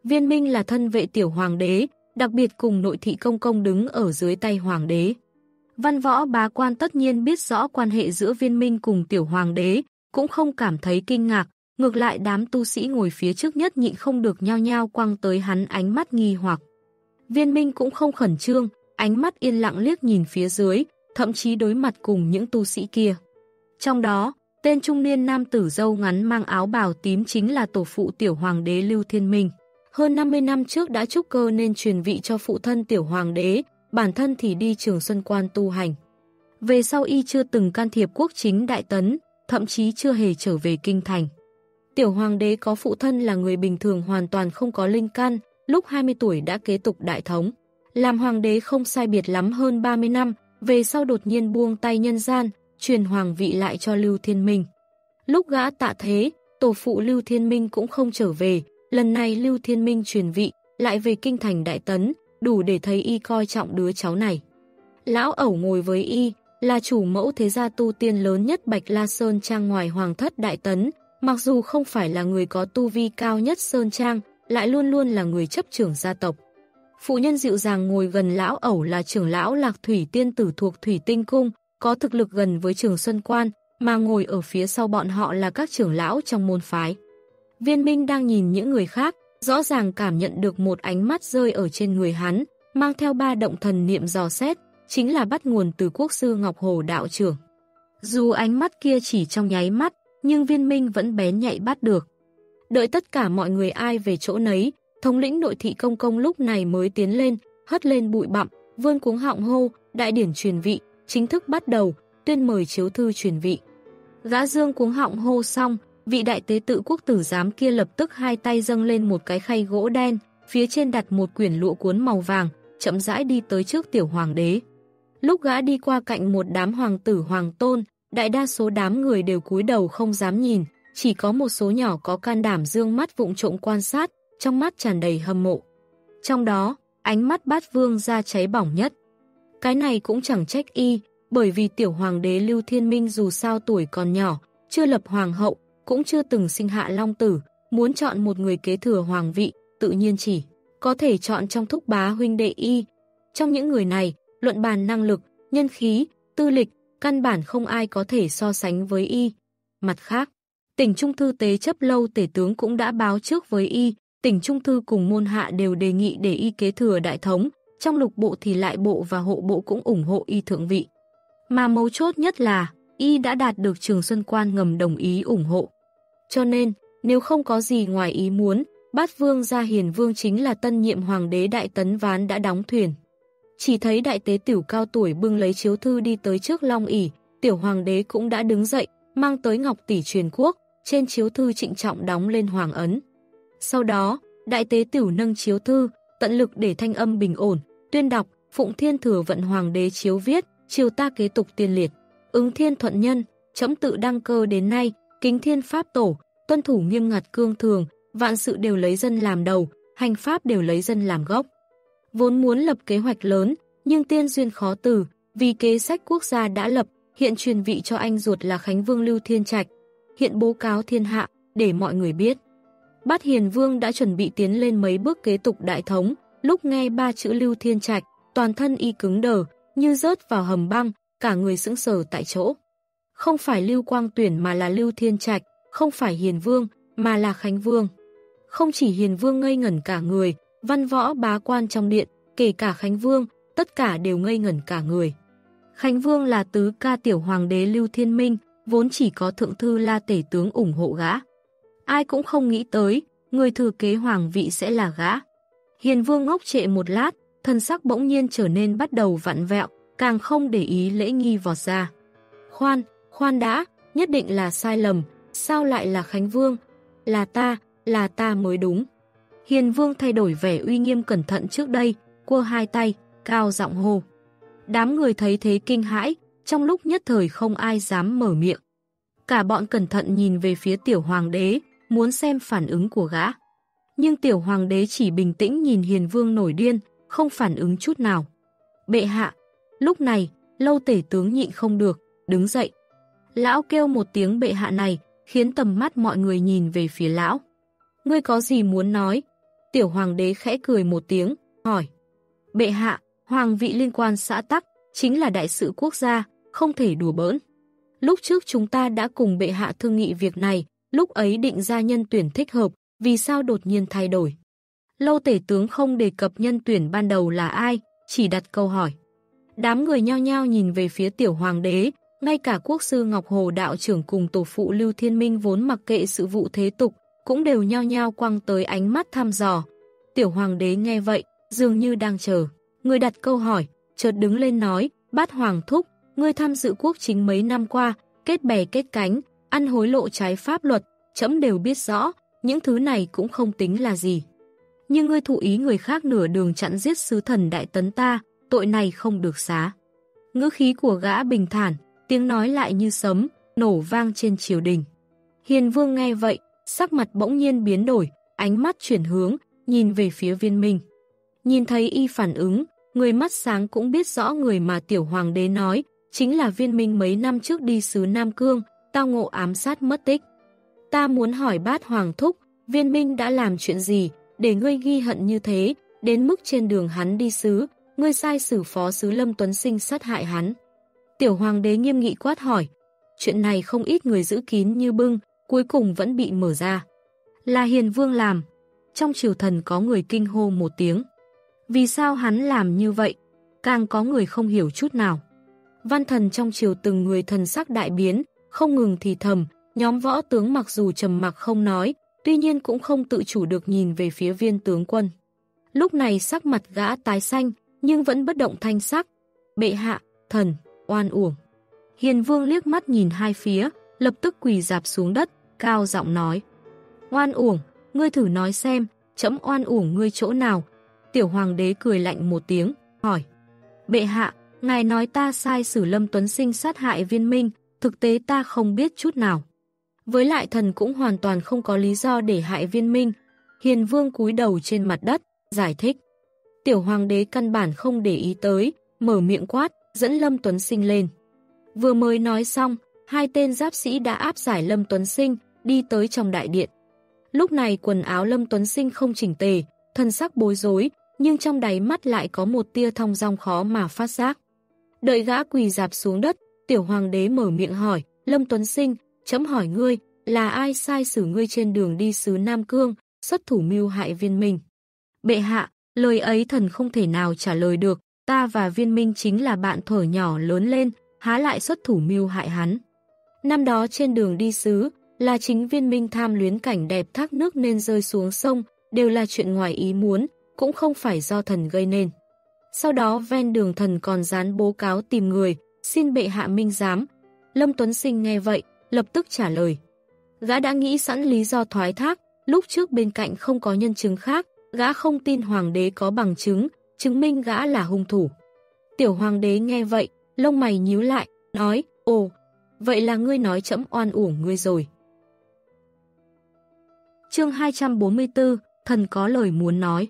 Viên Minh là thân vệ tiểu hoàng đế, đặc biệt cùng nội thị công công đứng ở dưới tay hoàng đế. Văn võ bá quan tất nhiên biết rõ quan hệ giữa Viên Minh cùng tiểu hoàng đế, cũng không cảm thấy kinh ngạc, ngược lại đám tu sĩ ngồi phía trước nhất nhịn không được nhao nhao quăng tới hắn ánh mắt nghi hoặc. Viên Minh cũng không khẩn trương, ánh mắt yên lặng liếc nhìn phía dưới, thậm chí đối mặt cùng những tu sĩ kia. Trong đó, tên trung niên nam tử râu ngắn mang áo bào tím chính là tổ phụ tiểu hoàng đế Lưu Thiên Minh. Hơn năm mươi năm trước đã trúc cơ nên truyền vị cho phụ thân tiểu hoàng đế, bản thân thì đi Trường Xuân Quan tu hành. Về sau y chưa từng can thiệp quốc chính đại tấn, thậm chí chưa hề trở về kinh thành. Tiểu hoàng đế có phụ thân là người bình thường hoàn toàn không có linh căn, lúc hai mươi tuổi đã kế tục đại thống. Làm hoàng đế không sai biệt lắm hơn ba mươi năm, về sau đột nhiên buông tay nhân gian, truyền hoàng vị lại cho Lưu Thiên Minh. Lúc gã tạ thế, tổ phụ Lưu Thiên Minh cũng không trở về, lần này Lưu Thiên Minh truyền vị, lại về kinh thành đại tấn, đủ để thấy y coi trọng đứa cháu này. Lão ẩu ngồi với y, là chủ mẫu thế gia tu tiên lớn nhất Bạch La Sơn Trang ngoài hoàng thất đại tấn, mặc dù không phải là người có tu vi cao nhất Sơn Trang, lại luôn luôn là người chấp trưởng gia tộc. Phụ nhân dịu dàng ngồi gần lão ẩu là trưởng lão Lạc Thủy Tiên Tử thuộc Thủy Tinh Cung, có thực lực gần với Trường Xuân Quan, mà ngồi ở phía sau bọn họ là các trưởng lão trong môn phái. Viên Minh đang nhìn những người khác, rõ ràng cảm nhận được một ánh mắt rơi ở trên người hắn, mang theo ba động thần niệm dò xét, chính là bắt nguồn từ quốc sư Ngọc Hồ đạo trưởng. Dù ánh mắt kia chỉ trong nháy mắt, nhưng Viên Minh vẫn bén nhạy bắt được. Đợi tất cả mọi người ai về chỗ nấy, thống lĩnh nội thị công công lúc này mới tiến lên, hất lên bụi bặm, vươn cuống họng hô, đại điển truyền vị, chính thức bắt đầu, tuyên mời chiếu thư truyền vị. Gã dương cuống họng hô xong, vị đại tế tự quốc tử giám kia lập tức hai tay dâng lên một cái khay gỗ đen, phía trên đặt một quyển lụa cuốn màu vàng, chậm rãi đi tới trước tiểu hoàng đế. Lúc gã đi qua cạnh một đám hoàng tử hoàng tôn, đại đa số đám người đều cúi đầu không dám nhìn, chỉ có một số nhỏ có can đảm dương mắt vụng trộm quan sát, trong mắt tràn đầy hâm mộ. Trong đó, ánh mắt Bát Vương ra cháy bỏng nhất. Cái này cũng chẳng trách y, bởi vì tiểu hoàng đế Lưu Thiên Minh dù sao tuổi còn nhỏ, chưa lập hoàng hậu, cũng chưa từng sinh hạ long tử, muốn chọn một người kế thừa hoàng vị, tự nhiên chỉ có thể chọn trong thúc bá huynh đệ y. Trong những người này, luận bàn năng lực, nhân khí, tư lịch, căn bản không ai có thể so sánh với y. Mặt khác, tỉnh Trung Thư tế chấp lâu tể tướng cũng đã báo trước với y, tỉnh Trung Thư cùng môn hạ đều đề nghị để y kế thừa đại thống, trong lục bộ thì lại bộ và hộ bộ cũng ủng hộ y thượng vị. Mà mấu chốt nhất là, y đã đạt được Trường Xuân Quan ngầm đồng ý ủng hộ. Cho nên, nếu không có gì ngoài ý muốn, Bát Vương gia Hiền Vương chính là tân nhiệm hoàng đế đại tấn ván đã đóng thuyền. Chỉ thấy đại tế tiểu cao tuổi bưng lấy chiếu thư đi tới trước long ỷ, tiểu hoàng đế cũng đã đứng dậy, mang tới ngọc tỷ truyền quốc, trên chiếu thư trịnh trọng đóng lên hoàng ấn. Sau đó, đại tế tiểu nâng chiếu thư, tận lực để thanh âm bình ổn, tuyên đọc, Phụng Thiên Thừa Vận hoàng đế chiếu viết, triều ta kế tục tiên liệt, ứng thiên thuận nhân, trẫm tự đăng cơ đến nay, kính thiên pháp tổ, tuân thủ nghiêm ngặt cương thường, vạn sự đều lấy dân làm đầu, hành pháp đều lấy dân làm gốc. Vốn muốn lập kế hoạch lớn, nhưng tiên duyên khó từ, vì kế sách quốc gia đã lập, hiện truyền vị cho anh ruột là Khánh Vương Lưu Thiên Trạch. Hiện bố cáo thiên hạ, để mọi người biết. Bát Hiền Vương đã chuẩn bị tiến lên mấy bước kế tục đại thống, lúc nghe ba chữ Lưu Thiên Trạch, toàn thân y cứng đờ, như rớt vào hầm băng, cả người sững sờ tại chỗ. Không phải Lưu Quang Tuyển mà là Lưu Thiên Trạch, không phải Hiền Vương, mà là Khánh Vương. Không chỉ Hiền Vương ngây ngẩn cả người, văn võ bá quan trong điện, kể cả Khánh Vương, tất cả đều ngây ngẩn cả người. Khánh Vương là tứ ca tiểu hoàng đế Lưu Thiên Minh, vốn chỉ có thượng thư La tể tướng ủng hộ gã. Ai cũng không nghĩ tới, người thừa kế hoàng vị sẽ là gã. Hiền Vương ngốc trệ một lát, thân sắc bỗng nhiên trở nên bắt đầu vặn vẹo, càng không để ý lễ nghi vọt ra. Khoan, khoan đã, nhất định là sai lầm, sao lại là Khánh Vương? Là ta, là ta mới đúng. Hiền Vương thay đổi vẻ uy nghiêm cẩn thận trước đây, quơ hai tay, cao giọng hô. Đám người thấy thế kinh hãi, trong lúc nhất thời không ai dám mở miệng. Cả bọn cẩn thận nhìn về phía tiểu hoàng đế, muốn xem phản ứng của gã. Nhưng tiểu hoàng đế chỉ bình tĩnh nhìn Hiền Vương nổi điên, không phản ứng chút nào. Bệ hạ, lúc này, lâu tể tướng nhịn không được, đứng dậy. Lão kêu một tiếng bệ hạ này, khiến tầm mắt mọi người nhìn về phía lão. Ngươi có gì muốn nói? Tiểu hoàng đế khẽ cười một tiếng, hỏi. Bệ hạ, hoàng vị liên quan xã tắc, chính là đại sự quốc gia, không thể đùa bỡn. Lúc trước chúng ta đã cùng bệ hạ thương nghị việc này, lúc ấy định ra nhân tuyển thích hợp, vì sao đột nhiên thay đổi? Lâu tể tướng không đề cập nhân tuyển ban đầu là ai, chỉ đặt câu hỏi. Đám người nhao nhao nhìn về phía tiểu hoàng đế, ngay cả quốc sư Ngọc Hồ đạo trưởng cùng tổ phụ Lưu Thiên Minh vốn mặc kệ sự vụ thế tục, cũng đều nhao nhao quăng tới ánh mắt thăm dò. Tiểu hoàng đế nghe vậy, dường như đang chờ. Người đặt câu hỏi, chợt đứng lên nói, Bát Hoàng thúc, ngươi tham dự quốc chính mấy năm qua, kết bè kết cánh, ăn hối lộ trái pháp luật, trẫm đều biết rõ, những thứ này cũng không tính là gì. Nhưng ngươi thụ ý người khác nửa đường chặn giết sứ thần đại tấn ta, tội này không được xá. Ngữ khí của gã bình thản, tiếng nói lại như sấm, nổ vang trên triều đình. Hiền Vương nghe vậy, sắc mặt bỗng nhiên biến đổi, ánh mắt chuyển hướng, nhìn về phía Viên Minh. Nhìn thấy y phản ứng, người mắt sáng cũng biết rõ người mà tiểu hoàng đế nói, chính là Viên Minh mấy năm trước đi xứ Nam Cương, tao ngộ ám sát mất tích. Ta muốn hỏi Bát Hoàng thúc, Viên Minh đã làm chuyện gì, để ngươi ghi hận như thế, đến mức trên đường hắn đi xứ, ngươi sai sử phó sứ Lâm Tuấn Sinh sát hại hắn. Tiểu hoàng đế nghiêm nghị quát hỏi, chuyện này không ít người giữ kín như bưng, cuối cùng vẫn bị mở ra. Là Hiền Vương làm. Trong triều thần có người kinh hô một tiếng. Vì sao hắn làm như vậy? Càng có người không hiểu chút nào. Văn thần trong triều từng người thần sắc đại biến, không ngừng thì thầm, nhóm võ tướng mặc dù trầm mặc không nói, tuy nhiên cũng không tự chủ được nhìn về phía Viên tướng quân. Lúc này sắc mặt gã tái xanh, nhưng vẫn bất động thanh sắc. Bệ hạ, thần, oan uổng. Hiền Vương liếc mắt nhìn hai phía, lập tức quỳ rạp xuống đất, cao giọng nói. Oan uổng, ngươi thử nói xem, trẫm oan uổng ngươi chỗ nào? Tiểu hoàng đế cười lạnh một tiếng, hỏi. Bệ hạ, ngài nói ta sai sử Lâm Tuấn Sinh sát hại Viên Minh, thực tế ta không biết chút nào. Với lại thần cũng hoàn toàn không có lý do để hại Viên Minh. Hiền Vương cúi đầu trên mặt đất, giải thích. Tiểu hoàng đế căn bản không để ý tới, mở miệng quát, dẫn Lâm Tuấn Sinh lên. Vừa mới nói xong, hai tên giáp sĩ đã áp giải Lâm Tuấn Sinh, đi tới trong đại điện. Lúc này quần áo Lâm Tuấn Sinh không chỉnh tề, thân sắc bối rối, nhưng trong đáy mắt lại có một tia thong dong khó mà phát giác. Đợi gã quỳ rạp xuống đất, tiểu hoàng đế mở miệng hỏi, Lâm Tuấn Sinh, trẫm hỏi ngươi, là ai sai xử ngươi trên đường đi xứ Nam Cương, xuất thủ mưu hại Viên Minh? Bệ hạ, lời ấy thần không thể nào trả lời được, ta và Viên Minh chính là bạn thuở nhỏ lớn lên, há lại xuất thủ mưu hại hắn. Năm đó trên đường đi xứ, là chính Viên Minh tham luyến cảnh đẹp thác nước nên rơi xuống sông, đều là chuyện ngoài ý muốn, cũng không phải do thần gây nên. Sau đó ven đường thần còn dán bố cáo tìm người, xin bệ hạ minh giám. Lâm Tuấn Sinh nghe vậy, lập tức trả lời. Gã đã nghĩ sẵn lý do thoái thác, lúc trước bên cạnh không có nhân chứng khác, gã không tin hoàng đế có bằng chứng, chứng minh gã là hung thủ. Tiểu hoàng đế nghe vậy, lông mày nhíu lại, nói, ồ, vậy là ngươi nói trẫm oan uổng ngươi rồi. Chương hai trăm bốn mươi tư, thần có lời muốn nói.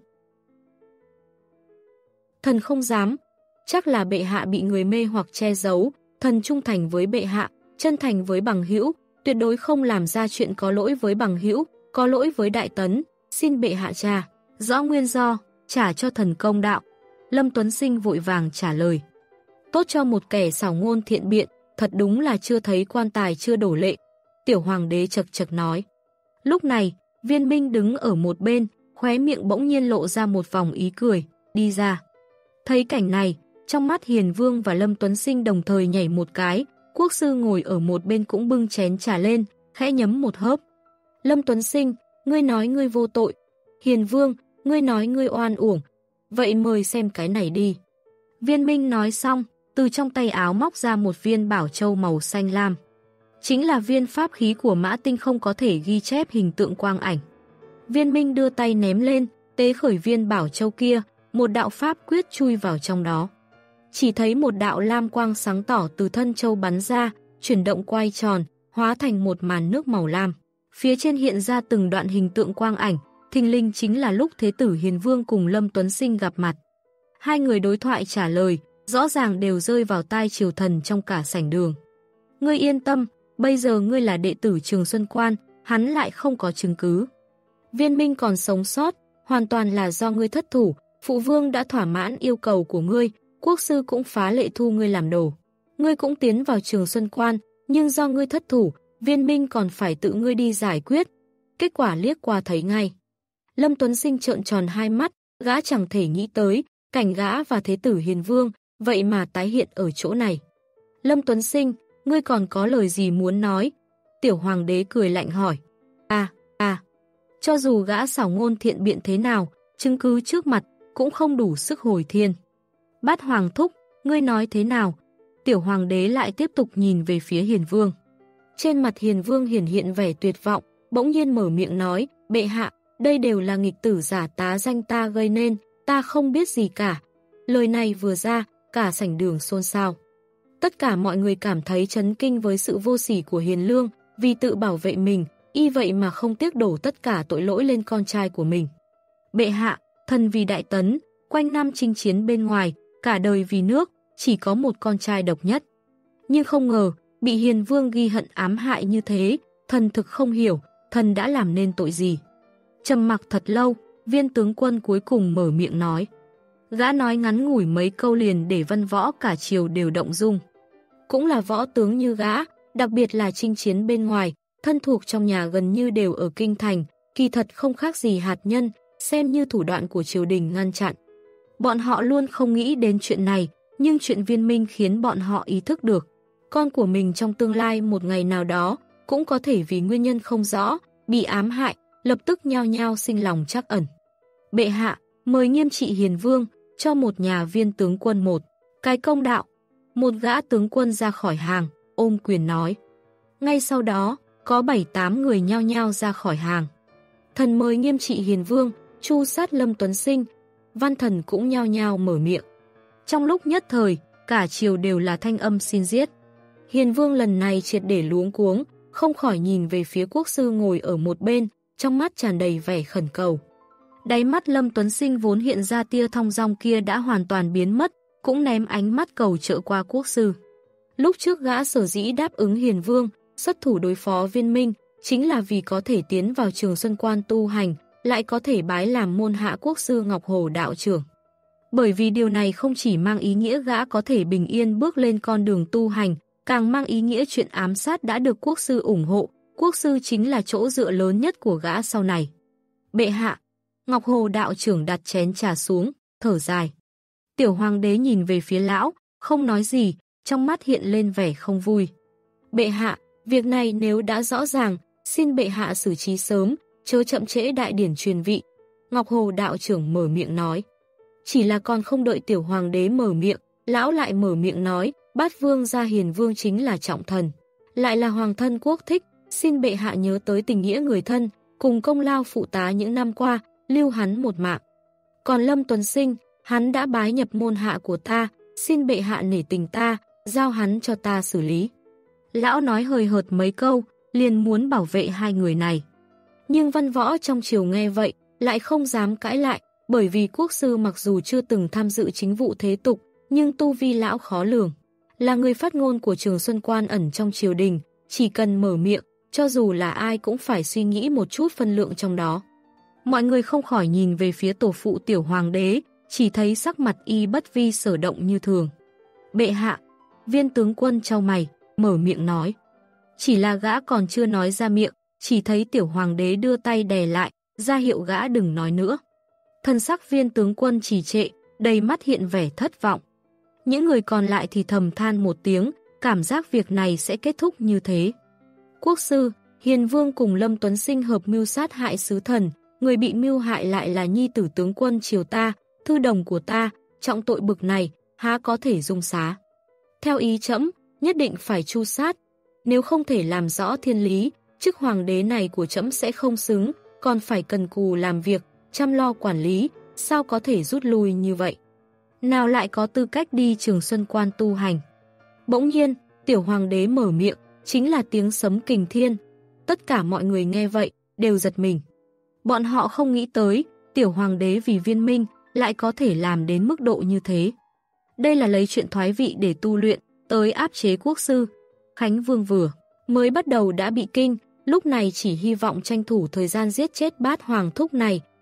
Thần không dám, chắc là bệ hạ bị người mê hoặc che giấu, thần trung thành với bệ hạ, chân thành với bằng hữu, tuyệt đối không làm ra chuyện có lỗi với bằng hữu, có lỗi với đại tấn, xin bệ hạ tra, rõ nguyên do, trả cho thần công đạo. Lâm Tuấn Sinh vội vàng trả lời. Tốt cho một kẻ xảo ngôn thiện biện, thật đúng là chưa thấy quan tài chưa đổ lệ. Tiểu hoàng đế chật chật nói. Lúc này, Viên Minh đứng ở một bên, khóe miệng bỗng nhiên lộ ra một vòng ý cười, đi ra. Thấy cảnh này, trong mắt Hiền Vương và Lâm Tuấn Sinh đồng thời nhảy một cái, quốc sư ngồi ở một bên cũng bưng chén trà lên, khẽ nhấm một hớp. Lâm Tuấn Sinh, ngươi nói ngươi vô tội. Hiền Vương, ngươi nói ngươi oan uổng. Vậy mời xem cái này đi. Viên Minh nói xong, từ trong tay áo móc ra một viên bảo châu màu xanh lam. Chính là viên pháp khí của Mã Tinh không có thể ghi chép hình tượng quang ảnh. Viên Minh đưa tay ném lên, tế khởi viên bảo châu kia, một đạo pháp quyết chui vào trong đó. Chỉ thấy một đạo lam quang sáng tỏ từ thân châu bắn ra, chuyển động quay tròn, hóa thành một màn nước màu lam. Phía trên hiện ra từng đoạn hình tượng quang ảnh, thình lình chính là lúc Thế tử Hiền Vương cùng Lâm Tuấn Sinh gặp mặt. Hai người đối thoại trả lời, rõ ràng đều rơi vào tai triều thần trong cả sảnh đường. Ngươi yên tâm, bây giờ ngươi là đệ tử Trường Xuân Quan, hắn lại không có chứng cứ. Viên Minh còn sống sót, hoàn toàn là do ngươi thất thủ, phụ vương đã thỏa mãn yêu cầu của ngươi, quốc sư cũng phá lệ thu ngươi làm đồ. Ngươi cũng tiến vào Trường Xuân Quan, nhưng do ngươi thất thủ, Viên Minh còn phải tự ngươi đi giải quyết. Kết quả liếc qua thấy ngay. Lâm Tuấn Sinh trợn tròn hai mắt, gã chẳng thể nghĩ tới, cảnh gã và Thế tử Hiền Vương, vậy mà tái hiện ở chỗ này. Lâm Tuấn Sinh, ngươi còn có lời gì muốn nói? Tiểu Hoàng đế cười lạnh hỏi. À, à, cho dù gã xảo ngôn thiện biện thế nào, chứng cứ trước mặt cũng không đủ sức hồi thiên. Bát Hoàng thúc, ngươi nói thế nào? Tiểu Hoàng đế lại tiếp tục nhìn về phía Hiền Vương. Trên mặt Hiền Vương hiển hiện vẻ tuyệt vọng, bỗng nhiên mở miệng nói, bệ hạ, đây đều là nghịch tử giả tá danh ta gây nên, ta không biết gì cả. Lời này vừa ra, cả sảnh đường xôn xao. Tất cả mọi người cảm thấy chấn kinh với sự vô sỉ của Hiền Lương, vì tự bảo vệ mình, y vậy mà không tiếc đổ tất cả tội lỗi lên con trai của mình. Bệ hạ, thần vì đại tấn, quanh năm chinh chiến bên ngoài, cả đời vì nước, chỉ có một con trai độc nhất. Nhưng không ngờ, bị Hiền Vương ghi hận ám hại như thế, thần thực không hiểu, thần đã làm nên tội gì. Trầm mặc thật lâu, Viên tướng quân cuối cùng mở miệng nói. Gã nói ngắn ngủi mấy câu liền để văn võ cả triều đều động dung. Cũng là võ tướng như gã, đặc biệt là chinh chiến bên ngoài, thân thuộc trong nhà gần như đều ở kinh thành, kỳ thật không khác gì hạt nhân, xem như thủ đoạn của triều đình ngăn chặn. Bọn họ luôn không nghĩ đến chuyện này, nhưng chuyện Viên Minh khiến bọn họ ý thức được. Con của mình trong tương lai một ngày nào đó, cũng có thể vì nguyên nhân không rõ, bị ám hại, lập tức nhao nhao sinh lòng trắc ẩn. Bệ hạ, mời nghiêm trị Hiền Vương, cho một nhà viên tướng quân một cái công đạo. Một gã tướng quân ra khỏi hàng, ôm quyền nói. Ngay sau đó, có bảy tám người nhao nhao ra khỏi hàng. Thần mời nghiêm trị Hiền Vương, tru sát Lâm Tuấn Sinh, văn thần cũng nhao nhao mở miệng. Trong lúc nhất thời, cả triều đều là thanh âm xin giết. Hiền Vương lần này triệt để luống cuống, không khỏi nhìn về phía quốc sư ngồi ở một bên, trong mắt tràn đầy vẻ khẩn cầu. Đáy mắt Lâm Tuấn Sinh vốn hiện ra tia thong dong kia đã hoàn toàn biến mất, cũng ném ánh mắt cầu trợ qua quốc sư. Lúc trước gã sở dĩ đáp ứng Hiền Vương, xuất thủ đối phó Viên Minh, chính là vì có thể tiến vào Trường Xuân Quan tu hành, lại có thể bái làm môn hạ quốc sư Ngọc Hồ đạo trưởng. Bởi vì điều này không chỉ mang ý nghĩa gã có thể bình yên bước lên con đường tu hành, càng mang ý nghĩa chuyện ám sát đã được quốc sư ủng hộ, quốc sư chính là chỗ dựa lớn nhất của gã sau này. Bệ hạ, Ngọc Hồ đạo trưởng đặt chén trà xuống, thở dài. Tiểu Hoàng đế nhìn về phía lão, không nói gì, trong mắt hiện lên vẻ không vui. Bệ hạ, việc này nếu đã rõ ràng, xin bệ hạ xử trí sớm, chớ chậm trễ đại điển truyền vị. Ngọc Hồ đạo trưởng mở miệng nói. Chỉ là còn không đợi Tiểu Hoàng đế mở miệng, lão lại mở miệng nói, Bát Vương gia Hiền Vương chính là trọng thần, lại là hoàng thân quốc thích, xin bệ hạ nhớ tới tình nghĩa người thân, cùng công lao phụ tá những năm qua, lưu hắn một mạng. Còn Lâm Tuấn Sinh, hắn đã bái nhập môn hạ của ta, xin bệ hạ nể tình ta, giao hắn cho ta xử lý. Lão nói hời hợt mấy câu, liền muốn bảo vệ hai người này. Nhưng văn võ trong triều nghe vậy, lại không dám cãi lại, bởi vì quốc sư mặc dù chưa từng tham dự chính vụ thế tục, nhưng tu vi lão khó lường. Là người phát ngôn của Trường Xuân Quan ẩn trong triều đình, chỉ cần mở miệng, cho dù là ai cũng phải suy nghĩ một chút phân lượng trong đó. Mọi người không khỏi nhìn về phía tổ phụ Tiểu Hoàng đế, chỉ thấy sắc mặt y bất vi sở động như thường. Bệ hạ, Viên tướng quân chau mày, mở miệng nói. Chỉ là gã còn chưa nói ra miệng, chỉ thấy Tiểu Hoàng đế đưa tay đè lại, ra hiệu gã đừng nói nữa. Thân sắc Viên tướng quân trì trệ, đầy mắt hiện vẻ thất vọng. Những người còn lại thì thầm than một tiếng, cảm giác việc này sẽ kết thúc như thế. Quốc sư, Hiền Vương cùng Lâm Tuấn Sinh hợp mưu sát hại sứ thần, người bị mưu hại lại là nhi tử tướng quân triều ta, thư đồng của ta, trọng tội bực này, há có thể dung xá. Theo ý trẫm, nhất định phải tru sát, nếu không thể làm rõ thiên lý, chức hoàng đế này của trẫm sẽ không xứng, còn phải cần cù làm việc, chăm lo quản lý, sao có thể rút lui như vậy. Nào lại có tư cách đi Trường Xuân Quan tu hành. Bỗng nhiên, Tiểu Hoàng đế mở miệng, chính là tiếng sấm kình thiên. Tất cả mọi người nghe vậy, đều giật mình. Bọn họ không nghĩ tới, Tiểu Hoàng đế vì Viên Minh lại có thể làm đến mức độ như thế. Đây là lấy chuyện thoái vị để tu luyện, tới áp chế quốc sư. Khánh Vương vừa mới bắt đầu đã bị kinh, lúc này chỉ hy vọng tranh thủ thời gian giết chết Bát Hoàng thúc này,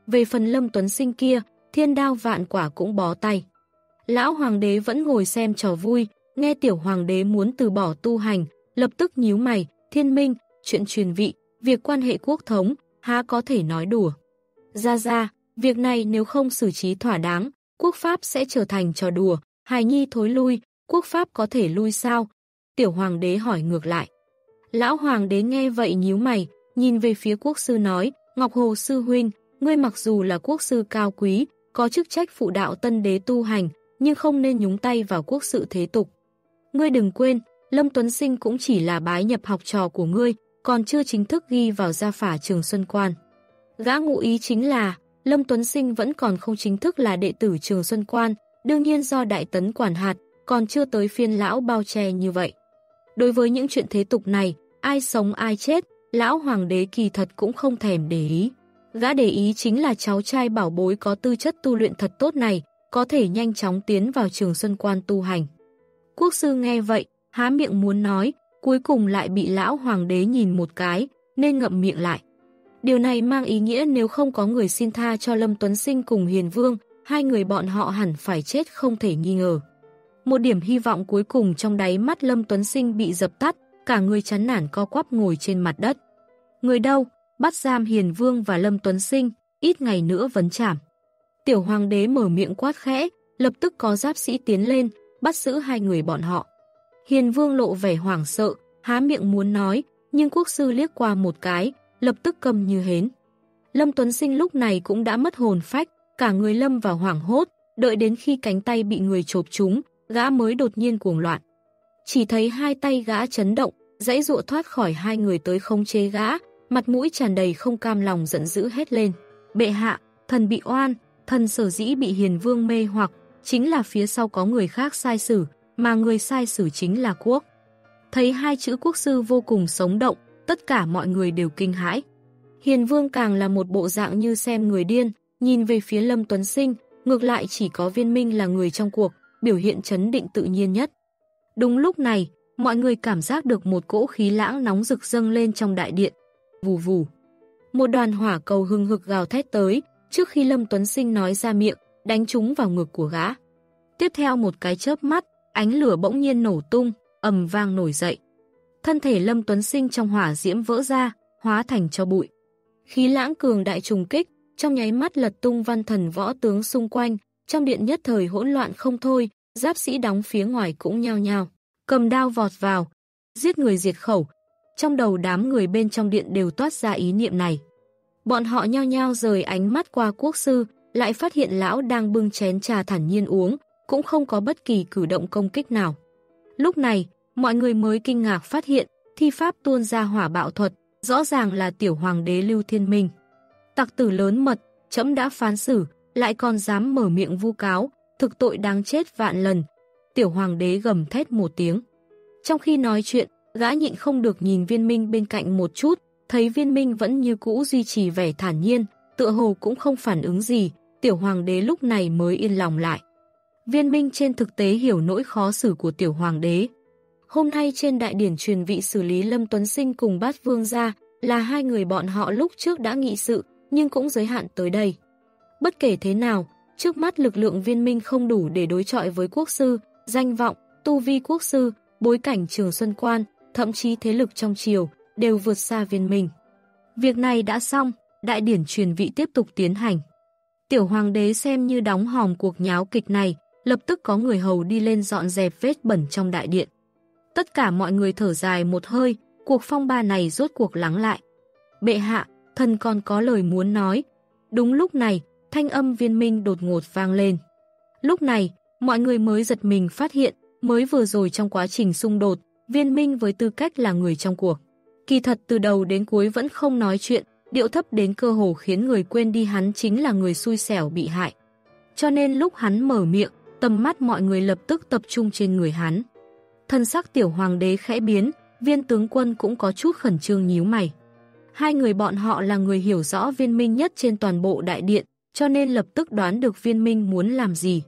về phần Lâm Tuấn Sinh kia, thiên đao vạn quả cũng bó tay. Lão hoàng đế vẫn ngồi xem trò vui, nghe tiểu hoàng đế muốn từ bỏ tu hành, lập tức nhíu mày, Thiên Minh, chuyện truyền vị, việc quan hệ quốc thống, há có thể nói đùa. Ra ra, việc này nếu không xử trí thỏa đáng, quốc pháp sẽ trở thành trò đùa, hài nhi thối lui, quốc pháp có thể lui sao? Tiểu hoàng đế hỏi ngược lại. Lão hoàng đế nghe vậy nhíu mày, nhìn về phía quốc sư nói, Ngọc Hồ sư huynh, ngươi mặc dù là quốc sư cao quý, có chức trách phụ đạo tân đế tu hành, nhưng không nên nhúng tay vào quốc sự thế tục. Ngươi đừng quên, Lâm Tuấn Sinh cũng chỉ là bái nhập học trò của ngươi, còn chưa chính thức ghi vào gia phả Trường Xuân Quan. Gã ngụ ý chính là, Lâm Tuấn Sinh vẫn còn không chính thức là đệ tử Trường Xuân Quan, đương nhiên do Đại Tấn quản hạt, còn chưa tới phiên lão bao che như vậy. Đối với những chuyện thế tục này, ai sống ai chết, lão hoàng đế kỳ thật cũng không thèm để ý. Gã để ý chính là cháu trai bảo bối có tư chất tu luyện thật tốt này, có thể nhanh chóng tiến vào Trường Xuân Quan tu hành. Quốc sư nghe vậy, há miệng muốn nói, cuối cùng lại bị lão hoàng đế nhìn một cái, nên ngậm miệng lại. Điều này mang ý nghĩa nếu không có người xin tha cho Lâm Tuấn Sinh cùng Hiền Vương, hai người bọn họ hẳn phải chết không thể nghi ngờ. Một điểm hy vọng cuối cùng trong đáy mắt Lâm Tuấn Sinh bị dập tắt, cả người chán nản co quắp ngồi trên mặt đất. Người đâu? Bắt giam Hiền Vương và Lâm Tuấn Sinh, ít ngày nữa vấn trảm. Tiểu hoàng đế mở miệng quát khẽ, lập tức có giáp sĩ tiến lên, bắt giữ hai người bọn họ. Hiền Vương lộ vẻ hoảng sợ, há miệng muốn nói, nhưng quốc sư liếc qua một cái, lập tức câm như hến. Lâm Tuấn Sinh lúc này cũng đã mất hồn phách, cả người lâm vào hoảng hốt, đợi đến khi cánh tay bị người chộp trúng, gã mới đột nhiên cuồng loạn. Chỉ thấy hai tay gã chấn động, giãy giụa thoát khỏi hai người tới khống chế gã, mặt mũi tràn đầy không cam lòng giận dữ hét lên. Bệ hạ, thần bị oan, thần sở dĩ bị Hiền Vương mê hoặc, chính là phía sau có người khác sai xử, mà người sai xử chính là quốc. Thấy hai chữ quốc sư vô cùng sống động, tất cả mọi người đều kinh hãi. Hiền Vương càng là một bộ dạng như xem người điên, nhìn về phía Lâm Tuấn Sinh, ngược lại chỉ có Viên Minh là người trong cuộc, biểu hiện trấn định tự nhiên nhất. Đúng lúc này, mọi người cảm giác được một cỗ khí lãng nóng rực dâng lên trong đại điện. Vù vù. Một đoàn hỏa cầu hừng hực gào thét tới, trước khi Lâm Tuấn Sinh nói ra miệng, đánh trúng vào ngực của gã. Tiếp theo một cái chớp mắt, ánh lửa bỗng nhiên nổ tung, ầm vang nổi dậy. Thân thể Lâm Tuấn Sinh trong hỏa diễm vỡ ra, hóa thành tro bụi. Khí lãng cường đại trùng kích, trong nháy mắt lật tung văn thần võ tướng xung quanh, trong điện nhất thời hỗn loạn không thôi, giáp sĩ đóng phía ngoài cũng nhao nhao, cầm đao vọt vào, giết người diệt khẩu. Trong đầu đám người bên trong điện đều toát ra ý niệm này. Bọn họ nhao nhao rời ánh mắt qua quốc sư, lại phát hiện lão đang bưng chén trà thản nhiên uống, cũng không có bất kỳ cử động công kích nào. Lúc này, mọi người mới kinh ngạc phát hiện, thi pháp tuôn ra hỏa bạo thuật, rõ ràng là tiểu hoàng đế Lưu Thiên Minh. Tặc tử lớn mật, trẫm đã phán xử, lại còn dám mở miệng vu cáo, thực tội đáng chết vạn lần. Tiểu hoàng đế gầm thét một tiếng. Trong khi nói chuyện, gã nhịn không được nhìn Viên Minh bên cạnh một chút, thấy Viên Minh vẫn như cũ duy trì vẻ thản nhiên, tựa hồ cũng không phản ứng gì, tiểu hoàng đế lúc này mới yên lòng lại. Viên Minh trên thực tế hiểu nỗi khó xử của tiểu hoàng đế. Hôm nay trên đại điển truyền vị xử lý Lâm Tuấn Sinh cùng Bát Vương gia, là hai người bọn họ lúc trước đã nghị sự, nhưng cũng giới hạn tới đây. Bất kể thế nào, trước mắt lực lượng Viên Minh không đủ để đối chọi với quốc sư, danh vọng, tu vi quốc sư, bối cảnh Trường Xuân Quan, thậm chí thế lực trong triều, đều vượt xa Viên Minh. Việc này đã xong, đại điển truyền vị tiếp tục tiến hành. Tiểu hoàng đế xem như đóng hòm cuộc nháo kịch này, lập tức có người hầu đi lên dọn dẹp vết bẩn trong đại điện. Tất cả mọi người thở dài một hơi, cuộc phong ba này rốt cuộc lắng lại. Bệ hạ, thần còn có lời muốn nói. Đúng lúc này, thanh âm Viên Minh đột ngột vang lên. Lúc này, mọi người mới giật mình phát hiện, mới vừa rồi trong quá trình xung đột, Viên Minh với tư cách là người trong cuộc. Kỳ thật từ đầu đến cuối vẫn không nói chuyện, điệu thấp đến cơ hồ khiến người quên đi hắn chính là người xui xẻo bị hại. Cho nên lúc hắn mở miệng, tầm mắt mọi người lập tức tập trung trên người hắn. Thân sắc tiểu hoàng đế khẽ biến, Viên tướng quân cũng có chút khẩn trương nhíu mày. Hai người bọn họ là người hiểu rõ Viên Minh nhất trên toàn bộ đại điện, cho nên lập tức đoán được Viên Minh muốn làm gì.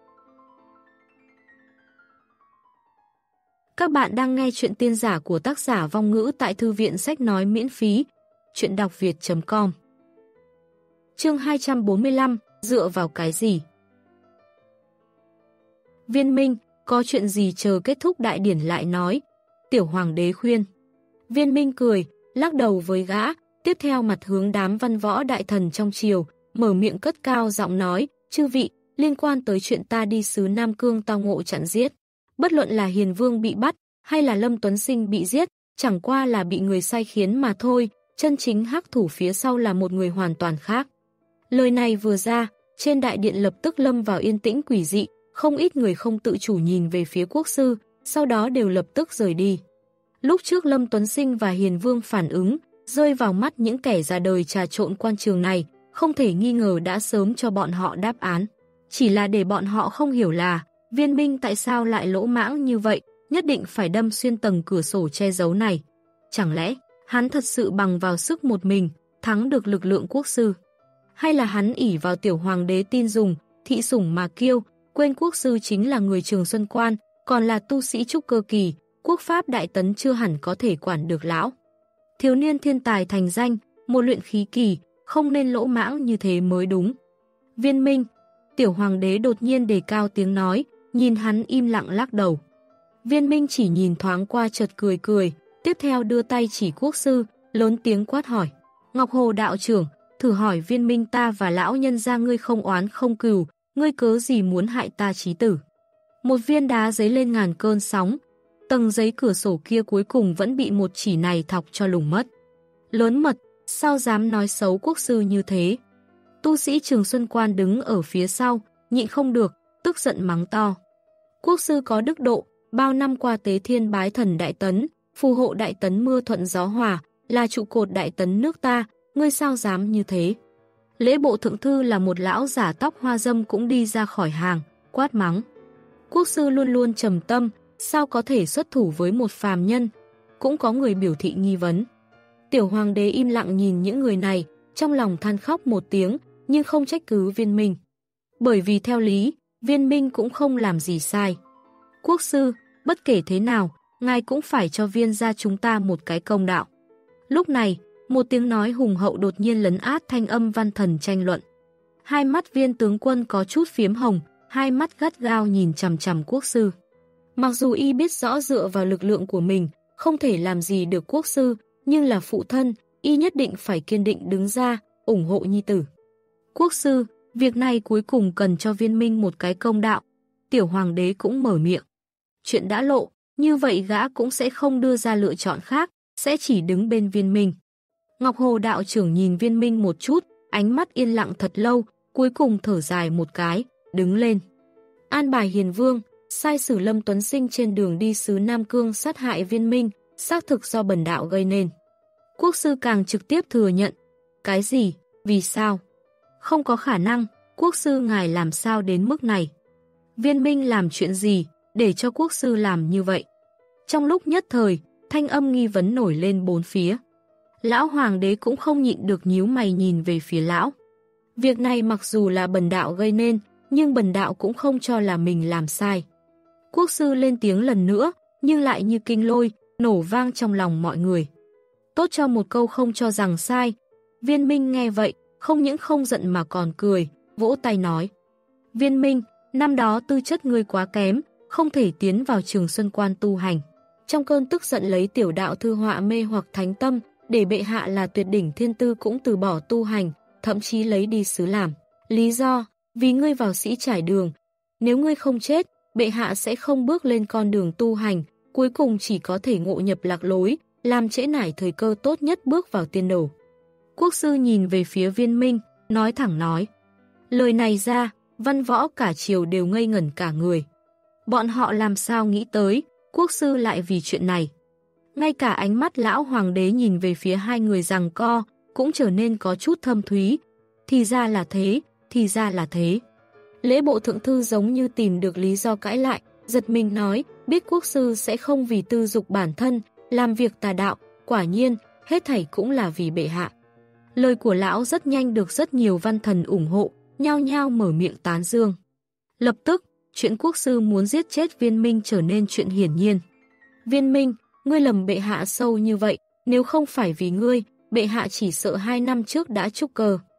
Các bạn đang nghe chuyện tiên giả của tác giả Vong Ngữ tại Thư viện Sách Nói miễn phí, chuyện đọc việt chấm com. Chương hai trăm bốn mươi lăm, dựa vào cái gì? Viên Minh, có chuyện gì chờ kết thúc đại điển lại nói. Tiểu hoàng đế khuyên. Viên Minh cười, lắc đầu với gã, tiếp theo mặt hướng đám văn võ đại thần trong triều, mở miệng cất cao giọng nói, chư vị, liên quan tới chuyện ta đi xứ Nam Cương tao ngộ chặn giết. Bất luận là Hiền Vương bị bắt, hay là Lâm Tuấn Sinh bị giết, chẳng qua là bị người sai khiến mà thôi, chân chính hắc thủ phía sau là một người hoàn toàn khác. Lời này vừa ra, trên đại điện lập tức lâm vào yên tĩnh quỷ dị, không ít người không tự chủ nhìn về phía quốc sư, sau đó đều lập tức rời đi. Lúc trước Lâm Tuấn Sinh và Hiền Vương phản ứng, rơi vào mắt những kẻ già đời trà trộn quan trường này, không thể nghi ngờ đã sớm cho bọn họ đáp án. Chỉ là để bọn họ không hiểu là, Viên Minh tại sao lại lỗ mãng như vậy, nhất định phải đâm xuyên tầng cửa sổ che giấu này. Chẳng lẽ, hắn thật sự bằng vào sức một mình, thắng được lực lượng quốc sư? Hay là hắn ỷ vào tiểu hoàng đế tin dùng, thị sủng mà kiêu, quên quốc sư chính là người Trường Xuân Quan, còn là tu sĩ trúc cơ kỳ, quốc pháp đại tấn chưa hẳn có thể quản được lão. Thiếu niên thiên tài thành danh, một luyện khí kỳ, không nên lỗ mãng như thế mới đúng. Viên Minh, tiểu hoàng đế đột nhiên đề cao tiếng nói, nhìn hắn im lặng lắc đầu. Viên Minh chỉ nhìn thoáng qua chợt cười cười, tiếp theo đưa tay chỉ quốc sư, lớn tiếng quát hỏi. Ngọc Hồ đạo trưởng, thử hỏi Viên Minh ta và lão nhân gia ngươi không oán không cừu, ngươi cớ gì muốn hại ta chí tử? Một viên đá giấy lên ngàn cơn sóng, tầng giấy cửa sổ kia cuối cùng vẫn bị một chỉ này thọc cho lủng mất. Lớn mật, sao dám nói xấu quốc sư như thế? Tu sĩ Trường Xuân Quan đứng ở phía sau, nhịn không được, tức giận mắng to. Quốc sư có đức độ, bao năm qua tế thiên bái thần đại tấn, phù hộ đại tấn mưa thuận gió hòa, là trụ cột đại tấn nước ta, ngươi sao dám như thế? Lễ bộ thượng thư là một lão giả tóc hoa dâm cũng đi ra khỏi hàng, quát mắng. Quốc sư luôn luôn trầm tâm, sao có thể xuất thủ với một phàm nhân? Cũng có người biểu thị nghi vấn. Tiểu hoàng đế im lặng nhìn những người này, trong lòng than khóc một tiếng, nhưng không trách cứ Viên Minh. Bởi vì theo lý, Viên Minh cũng không làm gì sai. Quốc sư, bất kể thế nào, ngài cũng phải cho Viên gia chúng ta một cái công đạo. Lúc này, một tiếng nói hùng hậu đột nhiên lấn át thanh âm văn thần tranh luận. Hai mắt Viên tướng quân có chút phiếm hồng, hai mắt gắt gao nhìn chằm chằm quốc sư. Mặc dù y biết rõ dựa vào lực lượng của mình, không thể làm gì được quốc sư, nhưng là phụ thân, y nhất định phải kiên định đứng ra, ủng hộ nhi tử. Quốc sư, việc này cuối cùng cần cho Viên Minh một cái công đạo. Tiểu hoàng đế cũng mở miệng. Chuyện đã lộ, như vậy gã cũng sẽ không đưa ra lựa chọn khác, sẽ chỉ đứng bên Viên Minh. Ngọc Hồ đạo trưởng nhìn Viên Minh một chút, ánh mắt yên lặng thật lâu, cuối cùng thở dài một cái, đứng lên. An bài Hiền Vương, sai sử Lâm Tuấn Sinh trên đường đi xứ Nam Cương sát hại Viên Minh, xác thực do bần đạo gây nên. Quốc sư càng trực tiếp thừa nhận. Cái gì? Vì sao? Không có khả năng, quốc sư ngài làm sao đến mức này? Viên Minh làm chuyện gì, để cho quốc sư làm như vậy? Trong lúc nhất thời, thanh âm nghi vấn nổi lên bốn phía. Lão hoàng đế cũng không nhịn được nhíu mày nhìn về phía lão. Việc này mặc dù là bần đạo gây nên, nhưng bần đạo cũng không cho là mình làm sai. Quốc sư lên tiếng lần nữa, nhưng lại như kinh lôi, nổ vang trong lòng mọi người. Tốt cho một câu không cho rằng sai. Viên Minh nghe vậy, không những không giận mà còn cười, vỗ tay nói. Viên Minh, năm đó tư chất ngươi quá kém, không thể tiến vào Trường Xuân Quan tu hành. Trong cơn tức giận lấy tiểu đạo thư họa mê hoặc thánh tâm, để bệ hạ là tuyệt đỉnh thiên tư cũng từ bỏ tu hành, thậm chí lấy đi xứ làm. Lý do, vì ngươi vào sĩ trải đường. Nếu ngươi không chết, bệ hạ sẽ không bước lên con đường tu hành, cuối cùng chỉ có thể ngộ nhập lạc lối, làm trễ nải thời cơ tốt nhất bước vào tiên đồ. Quốc sư nhìn về phía Viên Minh, nói thẳng nói. Lời này ra, văn võ cả triều đều ngây ngẩn cả người. Bọn họ làm sao nghĩ tới, quốc sư lại vì chuyện này. Ngay cả ánh mắt lão hoàng đế nhìn về phía hai người giằng co, cũng trở nên có chút thâm thúy. Thì ra là thế, thì ra là thế. Lễ bộ thượng thư giống như tìm được lý do cãi lại, giật mình nói, biết quốc sư sẽ không vì tư dục bản thân, làm việc tà đạo, quả nhiên, hết thảy cũng là vì bệ hạ. Lời của lão rất nhanh được rất nhiều văn thần ủng hộ, nhao nhao mở miệng tán dương. Lập tức, chuyện quốc sư muốn giết chết Viên Minh trở nên chuyện hiển nhiên. Viên Minh, ngươi lầm bệ hạ sâu như vậy, nếu không phải vì ngươi, bệ hạ chỉ sợ hai năm trước đã trúc cơ.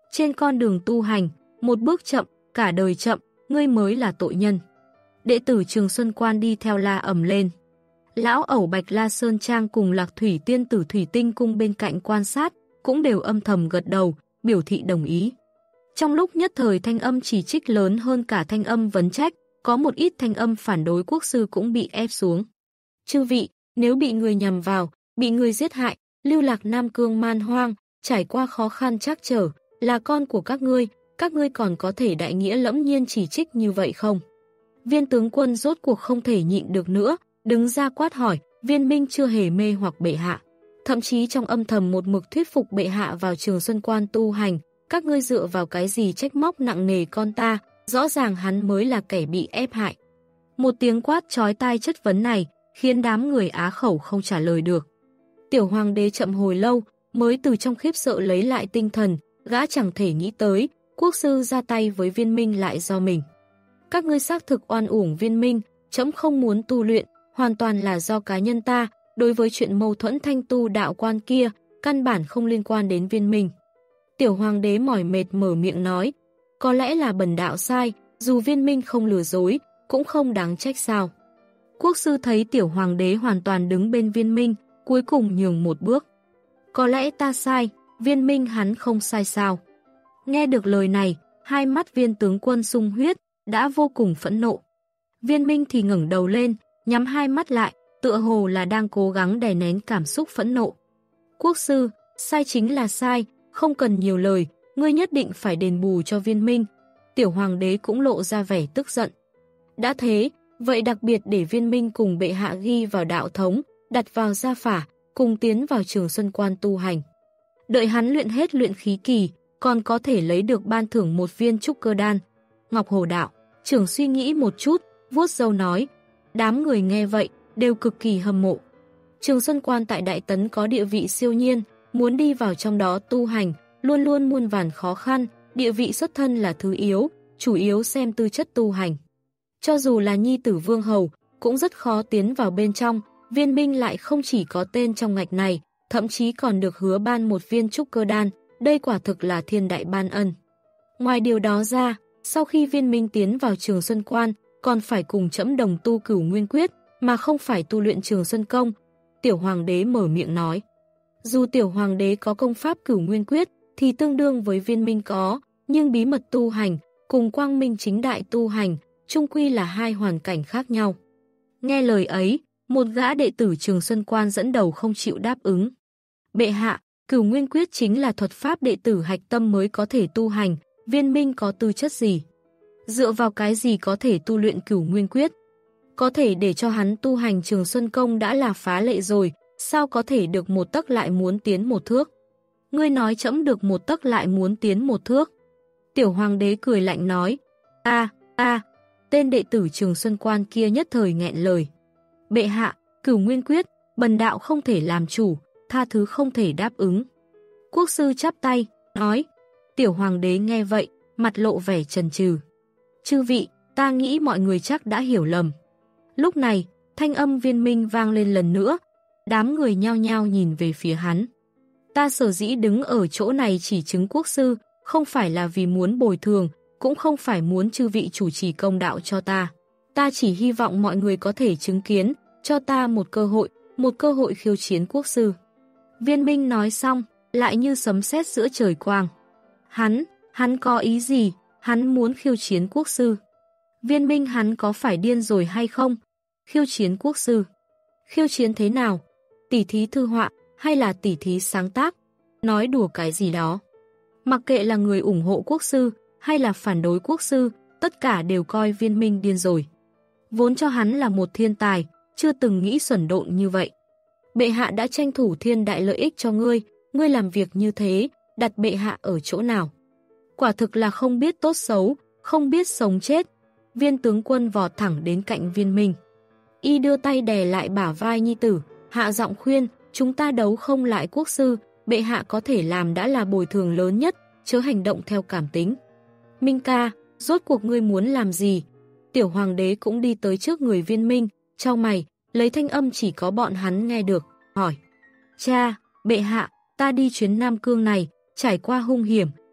Trên con đường tu hành, một bước chậm, cả đời chậm, ngươi mới là tội nhân. Đệ tử Trường Xuân Quan đi theo la ầm lên. Lão ẩu Bạch La Sơn Trang cùng Lạc Thủy Tiên tử Thủy Tinh Cung bên cạnh quan sát, cũng đều âm thầm gật đầu, biểu thị đồng ý. Trong lúc nhất thời thanh âm chỉ trích lớn hơn cả thanh âm vấn trách, có một ít thanh âm phản đối quốc sư cũng bị ép xuống. Chư vị, nếu bị người nhằm vào, bị người giết hại, lưu lạc Nam Cương man hoang, trải qua khó khăn trắc trở, là con của các ngươi, các ngươi còn có thể đại nghĩa lẫm nhiên chỉ trích như vậy không? Viên tướng quân rốt cuộc không thể nhịn được nữa, đứng ra quát hỏi, Viên Minh chưa hề mê hoặc bệ hạ. Thậm chí trong âm thầm một mực thuyết phục bệ hạ vào Trường Xuân Quan tu hành, các ngươi dựa vào cái gì trách móc nặng nề con ta, rõ ràng hắn mới là kẻ bị ép hại. Một tiếng quát chói tai chất vấn này, khiến đám người á khẩu không trả lời được. Tiểu hoàng đế chậm hồi lâu, mới từ trong khiếp sợ lấy lại tinh thần, gã chẳng thể nghĩ tới, quốc sư ra tay với Viên Minh lại do mình. Các ngươi xác thực oan uổng Viên Minh, trẫm không muốn tu luyện, hoàn toàn là do cá nhân ta, đối với chuyện mâu thuẫn thanh tu đạo quan kia, căn bản không liên quan đến Viên Minh. Tiểu hoàng đế mỏi mệt mở miệng nói, có lẽ là bần đạo sai, dù Viên Minh không lừa dối, cũng không đáng trách sao. Quốc sư thấy tiểu hoàng đế hoàn toàn đứng bên Viên Minh, cuối cùng nhường một bước. Có lẽ ta sai, Viên Minh hắn không sai sao. Nghe được lời này, hai mắt viên tướng quân sung huyết, đã vô cùng phẫn nộ. Viên Minh thì ngẩng đầu lên, nhắm hai mắt lại, tựa hồ là đang cố gắng đè nén cảm xúc phẫn nộ. Quốc sư, sai chính là sai, không cần nhiều lời, ngươi nhất định phải đền bù cho Viên Minh. Tiểu hoàng đế cũng lộ ra vẻ tức giận. Đã thế, vậy đặc biệt để Viên Minh cùng bệ hạ ghi vào đạo thống, đặt vào gia phả, cùng tiến vào Trường Xuân Quan tu hành. Đợi hắn luyện hết luyện khí kỳ, còn có thể lấy được ban thưởng một viên trúc cơ đan. Ngọc Hồ đạo, trưởng suy nghĩ một chút, vuốt râu nói. Đám người nghe vậy, đều cực kỳ hâm mộ. Trường Xuân Quan tại Đại Tấn có địa vị siêu nhiên, muốn đi vào trong đó tu hành, luôn luôn muôn vàn khó khăn, địa vị xuất thân là thứ yếu, chủ yếu xem tư chất tu hành. Cho dù là nhi tử vương hầu, cũng rất khó tiến vào bên trong, Viên Minh lại không chỉ có tên trong ngạch này, thậm chí còn được hứa ban một viên trúc cơ đan, đây quả thực là thiên đại ban ân. Ngoài điều đó ra, sau khi Viên Minh tiến vào Trường Xuân Quan, còn phải cùng trẫm đồng tu Cửu Nguyên Quyết, mà không phải tu luyện Trường Xuân Công. Tiểu hoàng đế mở miệng nói. Dù tiểu hoàng đế có công pháp Cửu Nguyên Quyết, thì tương đương với Viên Minh có, nhưng bí mật tu hành, cùng quang minh chính đại tu hành, chung quy là hai hoàn cảnh khác nhau. Nghe lời ấy, một gã đệ tử Trường Xuân Quan dẫn đầu không chịu đáp ứng. Bệ hạ, Cửu Nguyên Quyết chính là thuật pháp đệ tử hạch tâm mới có thể tu hành, Viên Minh có tư chất gì? Dựa vào cái gì có thể tu luyện Cửu Nguyên Quyết? Có thể để cho hắn tu hành Trường Xuân Công đã là phá lệ rồi, sao có thể được một tấc lại muốn tiến một thước? Ngươi nói trẫm được một tấc lại muốn tiến một thước. Tiểu hoàng đế cười lạnh nói, a a tên đệ tử Trường Xuân Quan kia nhất thời nghẹn lời. Bệ hạ, Cửu Nguyên Quyết, bần đạo không thể làm chủ, tha thứ không thể đáp ứng. Quốc sư chắp tay, nói. Tiểu hoàng đế nghe vậy, mặt lộ vẻ chần chừ. Chư vị, ta nghĩ mọi người chắc đã hiểu lầm. Lúc này, thanh âm Viên Minh vang lên lần nữa, đám người nhao nhao nhìn về phía hắn. Ta sở dĩ đứng ở chỗ này chỉ chứng quốc sư, không phải là vì muốn bồi thường, cũng không phải muốn chư vị chủ trì công đạo cho ta. Ta chỉ hy vọng mọi người có thể chứng kiến, cho ta một cơ hội, một cơ hội khiêu chiến quốc sư. Viên Minh nói xong, lại như sấm sét giữa trời quang. Hắn, hắn có ý gì? Hắn muốn khiêu chiến quốc sư. Viên Minh hắn có phải điên rồi hay không? Khiêu chiến quốc sư. Khiêu chiến thế nào? Tỉ thí thư họa hay là tỉ thí sáng tác? Nói đùa cái gì đó. Mặc kệ là người ủng hộ quốc sư hay là phản đối quốc sư, tất cả đều coi Viên Minh điên rồi. Vốn cho hắn là một thiên tài, chưa từng nghĩ xuẩn độn như vậy. Bệ hạ đã tranh thủ thiên đại lợi ích cho ngươi, ngươi làm việc như thế, đặt bệ hạ ở chỗ nào? Quả thực là không biết tốt xấu, không biết sống chết. Viên tướng quân vọt thẳng đến cạnh Viên Minh. Y đưa tay đè lại bả vai nhi tử, hạ giọng khuyên, chúng ta đấu không lại quốc sư, bệ hạ có thể làm đã là bồi thường lớn nhất, chớ hành động theo cảm tính. Minh ca, rốt cuộc ngươi muốn làm gì? Tiểu hoàng đế cũng đi tới trước người Viên Minh, chau mày, lấy thanh âm chỉ có bọn hắn nghe được, hỏi. Cha, bệ hạ, ta đi chuyến Nam Cương này, trải qua hung hiểm,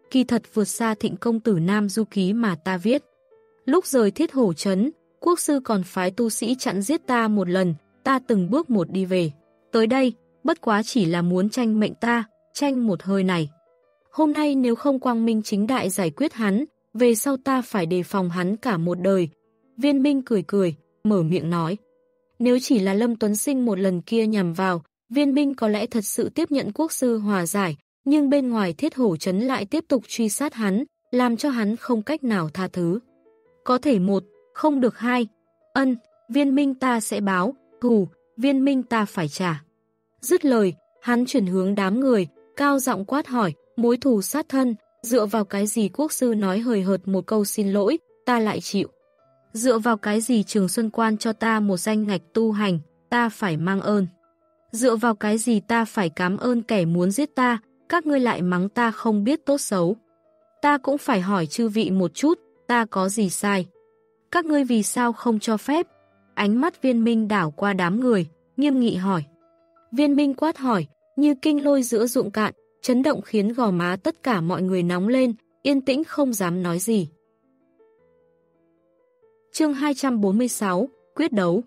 kỳ thật vượt xa Thịnh công tử Nam Du ký mà ta viết. Lúc rời Thiết Hổ trấn, quốc sư còn phái tu sĩ chặn giết ta một lần, ta từng bước một đi về. Tới đây, bất quá chỉ là muốn tranh mệnh ta, tranh một hơi này. Hôm nay nếu không quang minh chính đại giải quyết hắn, về sau ta phải đề phòng hắn cả một đời. Viên Minh cười cười, mở miệng nói. Nếu chỉ là Lâm Tuấn Sinh một lần kia nhằm vào, Viên Minh có lẽ thật sự tiếp nhận quốc sư hòa giải, nhưng bên ngoài Thiết Hổ trấn lại tiếp tục truy sát hắn, làm cho hắn không cách nào tha thứ. Có thể một, không được hai. Ân, Viên Minh ta sẽ báo, thù, Viên Minh ta phải trả. Dứt lời, hắn chuyển hướng đám người, cao giọng quát hỏi, mối thù sát thân, dựa vào cái gì quốc sư nói hời hợt một câu xin lỗi, ta lại chịu. Dựa vào cái gì Trường Xuân Quan cho ta một danh ngạch tu hành, ta phải mang ơn. Dựa vào cái gì ta phải cảm ơn kẻ muốn giết ta, các ngươi lại mắng ta không biết tốt xấu. Ta cũng phải hỏi chư vị một chút, ta có gì sai? Các ngươi vì sao không cho phép? Ánh mắt Viên Minh đảo qua đám người, nghiêm nghị hỏi. Viên Minh quát hỏi, như kinh lôi giữa ruộng cạn, chấn động khiến gò má tất cả mọi người nóng lên, yên tĩnh không dám nói gì. Chương hai trăm bốn mươi sáu, quyết đấu.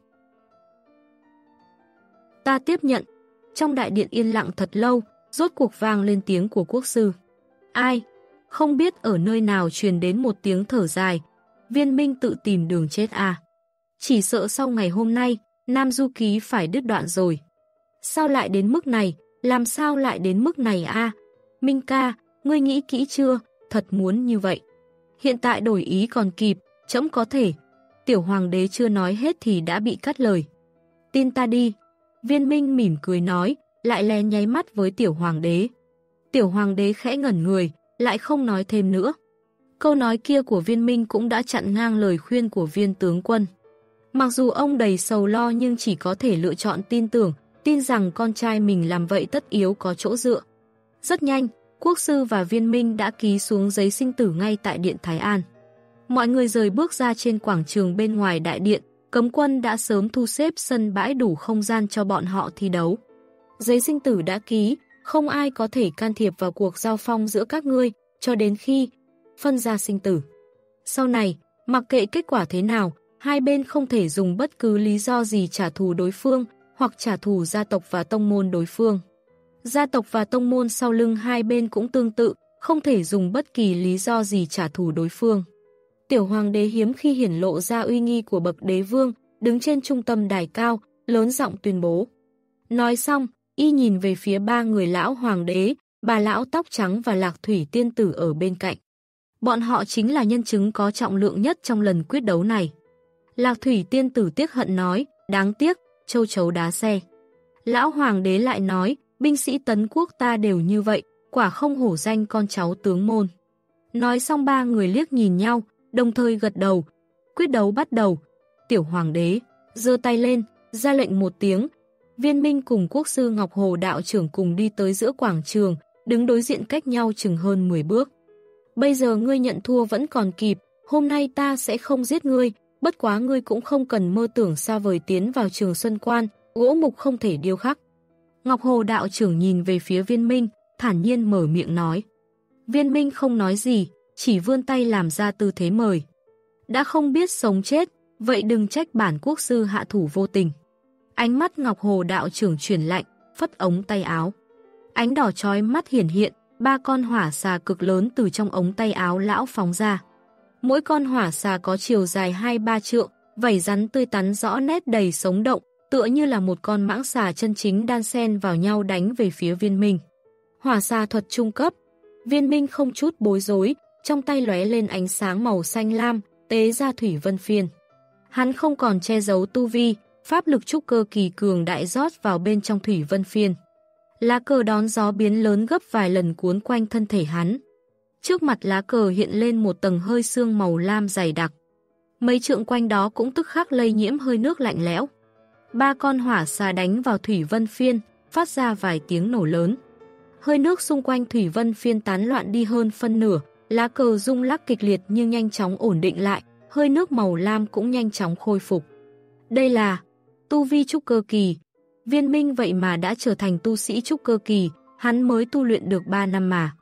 Ta tiếp nhận. Trong đại điện yên lặng thật lâu, rốt cuộc vang lên tiếng của quốc sư. Ai? Không biết ở nơi nào truyền đến một tiếng thở dài. Viên Minh tự tìm đường chết à? Chỉ sợ sau ngày hôm nay, Nam Du ký phải đứt đoạn rồi. Sao lại đến mức này? Làm sao lại đến mức này a? À? Minh ca, ngươi nghĩ kỹ chưa? Thật muốn như vậy. Hiện tại đổi ý còn kịp, trẫm có thể. Tiểu hoàng đế chưa nói hết thì đã bị cắt lời. Tin ta đi. Viên Minh mỉm cười nói, lại lén nháy mắt với tiểu hoàng đế. Tiểu hoàng đế khẽ ngẩn người, lại không nói thêm nữa. Câu nói kia của Viên Minh cũng đã chặn ngang lời khuyên của Viên tướng quân. Mặc dù ông đầy sầu lo nhưng chỉ có thể lựa chọn tin tưởng, tin rằng con trai mình làm vậy tất yếu có chỗ dựa. Rất nhanh, quốc sư và Viên Minh đã ký xuống giấy sinh tử ngay tại điện Thái An. Mọi người rời bước ra trên quảng trường bên ngoài đại điện, cấm quân đã sớm thu xếp sân bãi đủ không gian cho bọn họ thi đấu. Giấy sinh tử đã ký, không ai có thể can thiệp vào cuộc giao phong giữa các ngươi, cho đến khi phân ra sinh tử. Sau này, mặc kệ kết quả thế nào, hai bên không thể dùng bất cứ lý do gì trả thù đối phương, hoặc trả thù gia tộc và tông môn đối phương. Gia tộc và tông môn sau lưng hai bên cũng tương tự, không thể dùng bất kỳ lý do gì trả thù đối phương. Tiểu hoàng đế hiếm khi hiển lộ ra uy nghi của bậc đế vương, đứng trên trung tâm đài cao, lớn giọng tuyên bố. Nói xong, y nhìn về phía ba người lão hoàng đế, bà lão tóc trắng và Lạc Thủy tiên tử ở bên cạnh. Bọn họ chính là nhân chứng có trọng lượng nhất trong lần quyết đấu này. Lạc Thủy tiên tử tiếc hận nói, đáng tiếc, châu chấu đá xe. Lão hoàng đế lại nói, binh sĩ tấn quốc ta đều như vậy, quả không hổ danh con cháu tướng môn. Nói xong ba người liếc nhìn nhau, đồng thời gật đầu. Quyết đấu bắt đầu. Tiểu hoàng đế giơ tay lên, ra lệnh một tiếng. Viên Minh cùng quốc sư Ngọc Hồ đạo trưởng cùng đi tới giữa quảng trường, đứng đối diện cách nhau chừng hơn mười bước. Bây giờ ngươi nhận thua vẫn còn kịp, hôm nay ta sẽ không giết ngươi, bất quá ngươi cũng không cần mơ tưởng xa vời tiến vào Trường Xuân Quan, gỗ mục không thể điêu khắc. Ngọc Hồ đạo trưởng nhìn về phía Viên Minh, thản nhiên mở miệng nói. Viên Minh không nói gì, chỉ vươn tay làm ra tư thế mời. Đã không biết sống chết, vậy đừng trách bản quốc sư hạ thủ vô tình. Ánh mắt Ngọc Hồ đạo trưởng chuyển lạnh, phất ống tay áo. Ánh đỏ chói mắt hiển hiện, ba con hỏa xà cực lớn từ trong ống tay áo lão phóng ra. Mỗi con hỏa xà có chiều dài hai ba trượng, vảy rắn tươi tắn rõ nét đầy sống động, tựa như là một con mãng xà chân chính đan xen vào nhau đánh về phía Viên Minh. Hỏa xà thuật trung cấp. Viên Minh không chút bối rối, trong tay lóe lên ánh sáng màu xanh lam, tế ra thủy vân phiên. Hắn không còn che giấu tu vi, pháp lực trúc cơ kỳ cường đại rót vào bên trong thủy vân phiên. Lá cờ đón gió biến lớn gấp vài lần cuốn quanh thân thể hắn. Trước mặt lá cờ hiện lên một tầng hơi sương màu lam dày đặc. Mấy trượng quanh đó cũng tức khắc lây nhiễm hơi nước lạnh lẽo. Ba con hỏa xà đánh vào thủy vân phiên, phát ra vài tiếng nổ lớn. Hơi nước xung quanh thủy vân phiên tán loạn đi hơn phân nửa, lá cờ rung lắc kịch liệt nhưng nhanh chóng ổn định lại, hơi nước màu lam cũng nhanh chóng khôi phục. Đây là tu vi trúc cơ kỳ. Viên Minh vậy mà đã trở thành tu sĩ trúc cơ kỳ, hắn mới tu luyện được ba năm mà.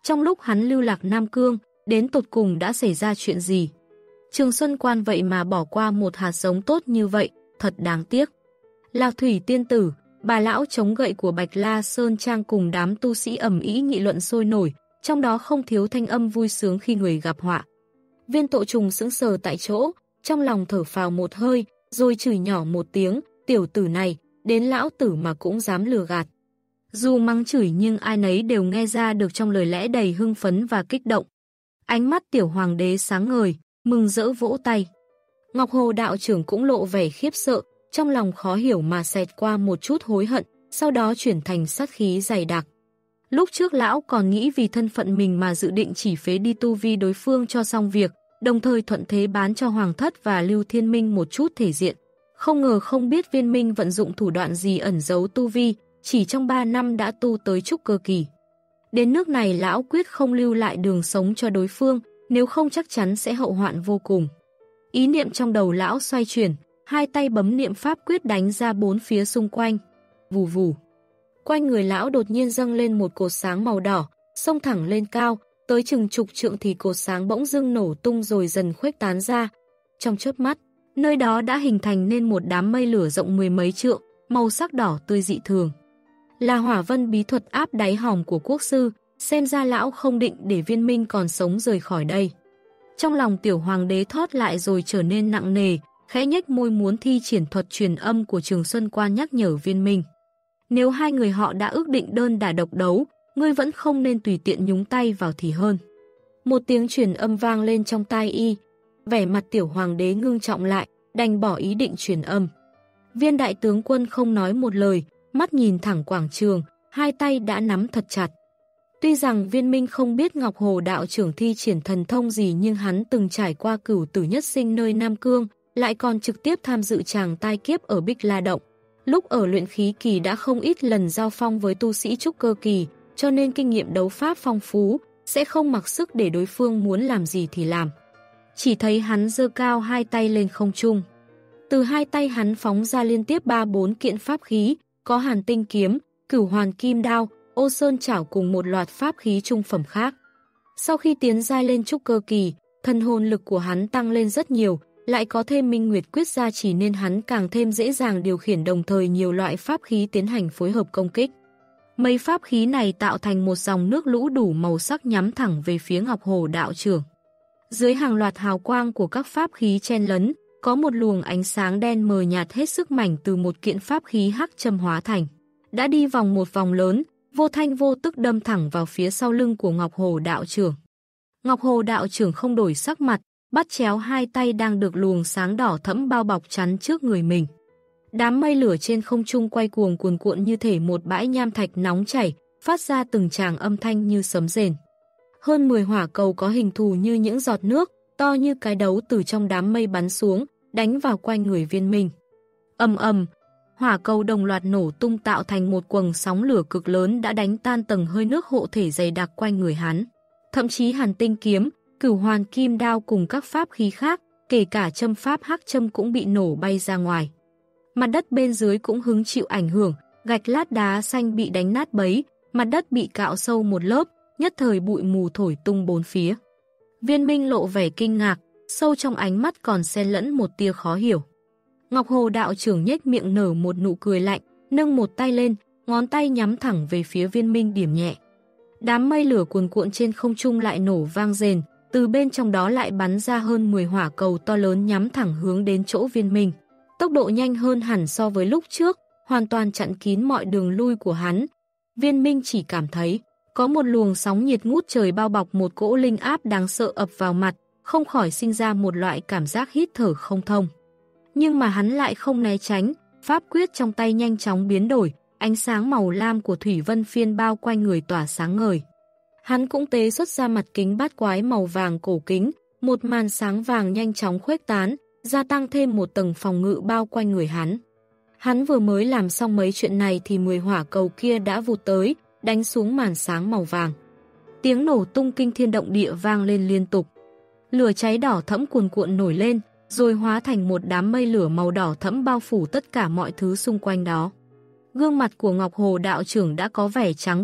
Trong lúc hắn lưu lạc Nam Cương, đến tột cùng đã xảy ra chuyện gì? Trường Xuân Quan vậy mà bỏ qua một hạt giống tốt như vậy, thật đáng tiếc. Lạc Thủy tiên tử, bà lão chống gậy của Bạch La Sơn Trang cùng đám tu sĩ ầm ĩ nghị luận sôi nổi, trong đó không thiếu thanh âm vui sướng khi người gặp họa. Viên Tội Trùng sững sờ tại chỗ, trong lòng thở phào một hơi, rồi chửi nhỏ một tiếng, tiểu tử này, đến lão tử mà cũng dám lừa gạt. Dù mắng chửi nhưng ai nấy đều nghe ra được trong lời lẽ đầy hưng phấn và kích động. Ánh mắt tiểu hoàng đế sáng ngời, mừng rỡ vỗ tay. Ngọc Hồ đạo trưởng cũng lộ vẻ khiếp sợ, trong lòng khó hiểu mà xẹt qua một chút hối hận, sau đó chuyển thành sát khí dày đặc. Lúc trước lão còn nghĩ vì thân phận mình mà dự định chỉ phế đi tu vi đối phương cho xong việc, đồng thời thuận thế bán cho Hoàng Thất và Lưu Thiên Minh một chút thể diện. Không ngờ không biết Viên Minh vận dụng thủ đoạn gì ẩn giấu tu vi, chỉ trong ba năm đã tu tới trúc cơ kỳ. Đến nước này lão quyết không lưu lại đường sống cho đối phương, nếu không chắc chắn sẽ hậu hoạn vô cùng. Ý niệm trong đầu lão xoay chuyển, hai tay bấm niệm pháp quyết đánh ra bốn phía xung quanh. Vù vù. Quanh người lão đột nhiên dâng lên một cột sáng màu đỏ, xông thẳng lên cao, tới chừng chục trượng thì cột sáng bỗng dưng nổ tung rồi dần khuếch tán ra. Trong chớp mắt, nơi đó đã hình thành nên một đám mây lửa rộng mười mấy trượng, màu sắc đỏ tươi dị thường. Là hỏa vân bí thuật áp đáy hòm của quốc sư, xem ra lão không định để Viên Minh còn sống rời khỏi đây. Trong lòng tiểu hoàng đế thót lại rồi trở nên nặng nề, khẽ nhếch môi muốn thi triển thuật truyền âm của Trường Xuân Quan nhắc nhở Viên Minh. Nếu hai người họ đã ước định đơn đả độc đấu, ngươi vẫn không nên tùy tiện nhúng tay vào thì hơn. Một tiếng truyền âm vang lên trong tai y, vẻ mặt tiểu hoàng đế ngưng trọng lại, đành bỏ ý định truyền âm. Viên đại tướng quân không nói một lời, mắt nhìn thẳng quảng trường, hai tay đã nắm thật chặt. Tuy rằng Viên Minh không biết Ngọc Hồ đạo trưởng thi triển thần thông gì nhưng hắn từng trải qua cửu tử nhất sinh nơi Nam Cương, lại còn trực tiếp tham dự tràng tai kiếp ở Bích La Động. Lúc ở luyện khí kỳ đã không ít lần giao phong với tu sĩ trúc cơ kỳ, cho nên kinh nghiệm đấu pháp phong phú, sẽ không mặc sức để đối phương muốn làm gì thì làm. Chỉ thấy hắn giơ cao hai tay lên không trung. Từ hai tay hắn phóng ra liên tiếp ba bốn kiện pháp khí, có Hàn Tinh kiếm, Cửu Hoàn Kim đao, Ô Sơn chảo cùng một loạt pháp khí trung phẩm khác. Sau khi tiến giai lên trúc cơ kỳ, thần hồn lực của hắn tăng lên rất nhiều, lại có thêm Minh Nguyệt quyết gia chỉ nên hắn càng thêm dễ dàng điều khiển đồng thời nhiều loại pháp khí tiến hành phối hợp công kích. Mấy pháp khí này tạo thành một dòng nước lũ đủ màu sắc nhắm thẳng về phía Ngọc Hồ đạo trưởng. Dưới hàng loạt hào quang của các pháp khí chen lấn, có một luồng ánh sáng đen mờ nhạt hết sức mảnh từ một kiện pháp khí hắc châm hóa thành. Đã đi vòng một vòng lớn, vô thanh vô tức đâm thẳng vào phía sau lưng của Ngọc Hồ đạo trưởng. Ngọc Hồ đạo trưởng không đổi sắc mặt, bắt chéo hai tay đang được luồng sáng đỏ thẫm bao bọc chắn trước người mình. Đám mây lửa trên không trung quay cuồng cuồn cuộn như thể một bãi nham thạch nóng chảy, phát ra từng tràng âm thanh như sấm rền. Hơn mười hỏa cầu có hình thù như những giọt nước, to như cái đấu từ trong đám mây bắn xuống, đánh vào quanh người Viên Minh. Ầm ầm, hỏa cầu đồng loạt nổ tung tạo thành một quầng sóng lửa cực lớn đã đánh tan tầng hơi nước hộ thể dày đặc quanh người hắn. Thậm chí Hàn Tinh kiếm, Cửu Hoàn Kim đao cùng các pháp khí khác, kể cả châm pháp hắc châm cũng bị nổ bay ra ngoài. Mặt đất bên dưới cũng hứng chịu ảnh hưởng, gạch lát đá xanh bị đánh nát bấy, mặt đất bị cạo sâu một lớp, nhất thời bụi mù thổi tung bốn phía. Viên Minh lộ vẻ kinh ngạc, sâu trong ánh mắt còn xen lẫn một tia khó hiểu. Ngọc Hồ đạo trưởng nhếch miệng nở một nụ cười lạnh, nâng một tay lên, ngón tay nhắm thẳng về phía Viên Minh điểm nhẹ. Đám mây lửa cuồn cuộn trên không trung lại nổ vang rền, từ bên trong đó lại bắn ra hơn mười hỏa cầu to lớn nhắm thẳng hướng đến chỗ Viên Minh. Tốc độ nhanh hơn hẳn so với lúc trước, hoàn toàn chặn kín mọi đường lui của hắn. Viên Minh chỉ cảm thấy có một luồng sóng nhiệt ngút trời bao bọc một cỗ linh áp đáng sợ ập vào mặt, không khỏi sinh ra một loại cảm giác hít thở không thông. Nhưng mà hắn lại không né tránh, pháp quyết trong tay nhanh chóng biến đổi, ánh sáng màu lam của thủy vân phiên bao quanh người tỏa sáng ngời. Hắn cũng tế xuất ra mặt kính bát quái màu vàng cổ kính, một màn sáng vàng nhanh chóng khuếch tán, gia tăng thêm một tầng phòng ngự bao quanh người hắn. Hắn vừa mới làm xong mấy chuyện này thì mười hỏa cầu kia đã vụt tới, đánh xuống màn sáng màu vàng. Tiếng nổ tung kinh thiên động địa vang lên liên tục. Lửa cháy đỏ thẫm cuồn cuộn nổi lên, rồi hóa thành một đám mây lửa màu đỏ thẫm bao phủ tất cả mọi thứ xung quanh đó. Gương mặt của Ngọc Hồ đạo trưởng đã có vẻ trắng bệch,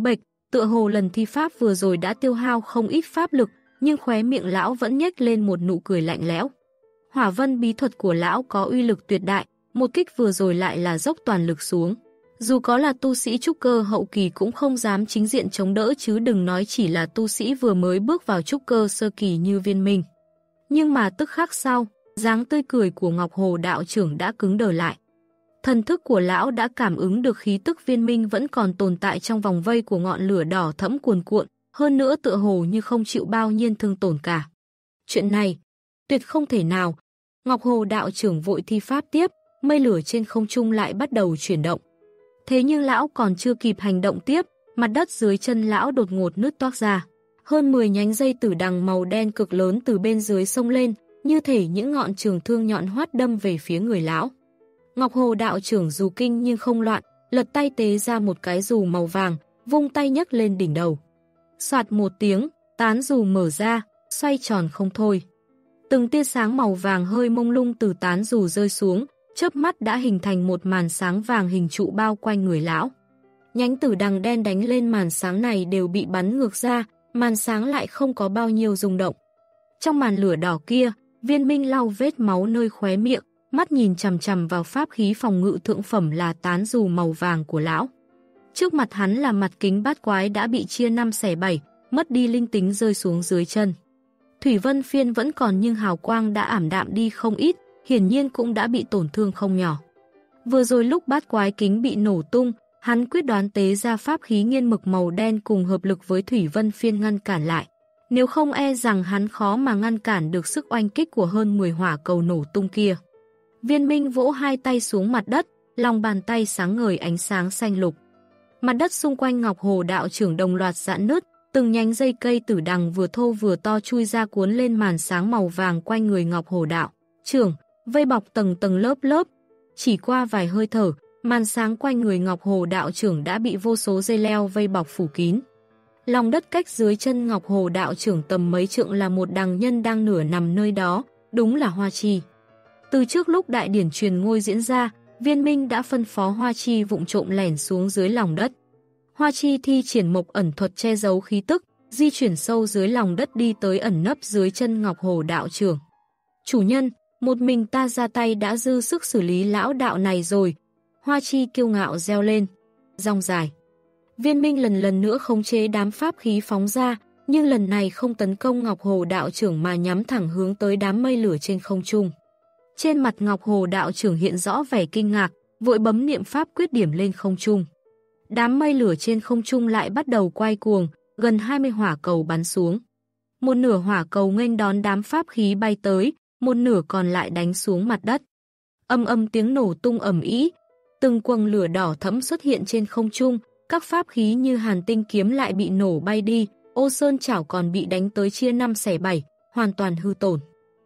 tựa hồ lần thi pháp vừa rồi đã tiêu hao không ít pháp lực, nhưng khóe miệng lão vẫn nhếch lên một nụ cười lạnh lẽo. Hỏa vân bí thuật của lão có uy lực tuyệt đại, một kích vừa rồi lại là dốc toàn lực xuống. Dù có là tu sĩ trúc cơ hậu kỳ cũng không dám chính diện chống đỡ, chứ đừng nói chỉ là tu sĩ vừa mới bước vào trúc cơ sơ kỳ như Viên Minh. Nhưng mà tức khắc sau, dáng tươi cười của Ngọc Hồ đạo trưởng đã cứng đờ lại. Thần thức của lão đã cảm ứng được khí tức Viên Minh vẫn còn tồn tại trong vòng vây của ngọn lửa đỏ thẫm cuồn cuộn, hơn nữa tựa hồ như không chịu bao nhiêu thương tổn cả. Chuyện này, tuyệt không thể nào. Ngọc Hồ đạo trưởng vội thi pháp tiếp, mây lửa trên không trung lại bắt đầu chuyển động. Thế nhưng lão còn chưa kịp hành động tiếp, mặt đất dưới chân lão đột ngột nứt toác ra. Hơn mười nhánh dây tử đằng màu đen cực lớn từ bên dưới sông lên, như thể những ngọn trường thương nhọn hoắt đâm về phía người lão. Ngọc Hồ đạo trưởng dù kinh nhưng không loạn, lật tay tế ra một cái dù màu vàng, vung tay nhấc lên đỉnh đầu. Soạt một tiếng, tán dù mở ra, xoay tròn không thôi. Từng tia sáng màu vàng hơi mông lung từ tán dù rơi xuống, chớp mắt đã hình thành một màn sáng vàng hình trụ bao quanh người lão. Nhánh tử đằng đen đánh lên màn sáng này đều bị bắn ngược ra, màn sáng lại không có bao nhiêu rung động. Trong màn lửa đỏ kia, Viên Minh lau vết máu nơi khóe miệng, mắt nhìn chằm chằm vào pháp khí phòng ngự thượng phẩm là tán dù màu vàng của lão. Trước mặt hắn là mặt kính bát quái đã bị chia năm xẻ bảy, mất đi linh tính rơi xuống dưới chân. Thủy Vân Phiên vẫn còn nhưng hào quang đã ảm đạm đi không ít, hiển nhiên cũng đã bị tổn thương không nhỏ. Vừa rồi lúc bát quái kính bị nổ tung, hắn quyết đoán tế ra pháp khí nghiên mực màu đen cùng hợp lực với Thủy Vân Phiên ngăn cản lại. Nếu không e rằng hắn khó mà ngăn cản được sức oanh kích của hơn mười hỏa cầu nổ tung kia. Viên Minh vỗ hai tay xuống mặt đất, lòng bàn tay sáng ngời ánh sáng xanh lục. Mặt đất xung quanh Ngọc Hồ đạo trưởng đồng loạt giãn nứt, từng nhánh dây cây tử đằng vừa thô vừa to chui ra cuốn lên màn sáng màu vàng quanh người Ngọc Hồ đạo trưởng, vây bọc tầng tầng lớp lớp. Chỉ qua vài hơi thở, màn sáng quanh người Ngọc Hồ đạo trưởng đã bị vô số dây leo vây bọc phủ kín. Lòng đất cách dưới chân Ngọc Hồ đạo trưởng tầm mấy trượng là một đằng nhân đang nửa nằm nơi đó, đúng là Hoa Chi. Từ trước lúc đại điển truyền ngôi diễn ra, Viên Minh đã phân phó Hoa Chi vụng trộm lẻn xuống dưới lòng đất. Hoa Chi thi triển mộc ẩn thuật che giấu khí tức, di chuyển sâu dưới lòng đất đi tới ẩn nấp dưới chân Ngọc Hồ đạo trưởng. Chủ nhân, một mình ta ra tay đã dư sức xử lý lão đạo này rồi. Hoa Chi kiêu ngạo reo lên. Rong dài. Viên Minh lần lần nữa khống chế đám pháp khí phóng ra, nhưng lần này không tấn công Ngọc Hồ đạo trưởng mà nhắm thẳng hướng tới đám mây lửa trên không trung. Trên mặt Ngọc Hồ đạo trưởng hiện rõ vẻ kinh ngạc, vội bấm niệm pháp quyết điểm lên không trung. Đám mây lửa trên không trung lại bắt đầu quay cuồng, gần hai mươi hỏa cầu bắn xuống. Một nửa hỏa cầu nghênh đón đám pháp khí bay tới, một nửa còn lại đánh xuống mặt đất. Âm âm tiếng nổ tung ầm ĩ, từng quầng lửa đỏ thẫm xuất hiện trên không trung, các pháp khí như hàn tinh kiếm lại bị nổ bay đi, ô sơn chảo còn bị đánh tới chia năm xẻ bảy, hoàn toàn hư tổn.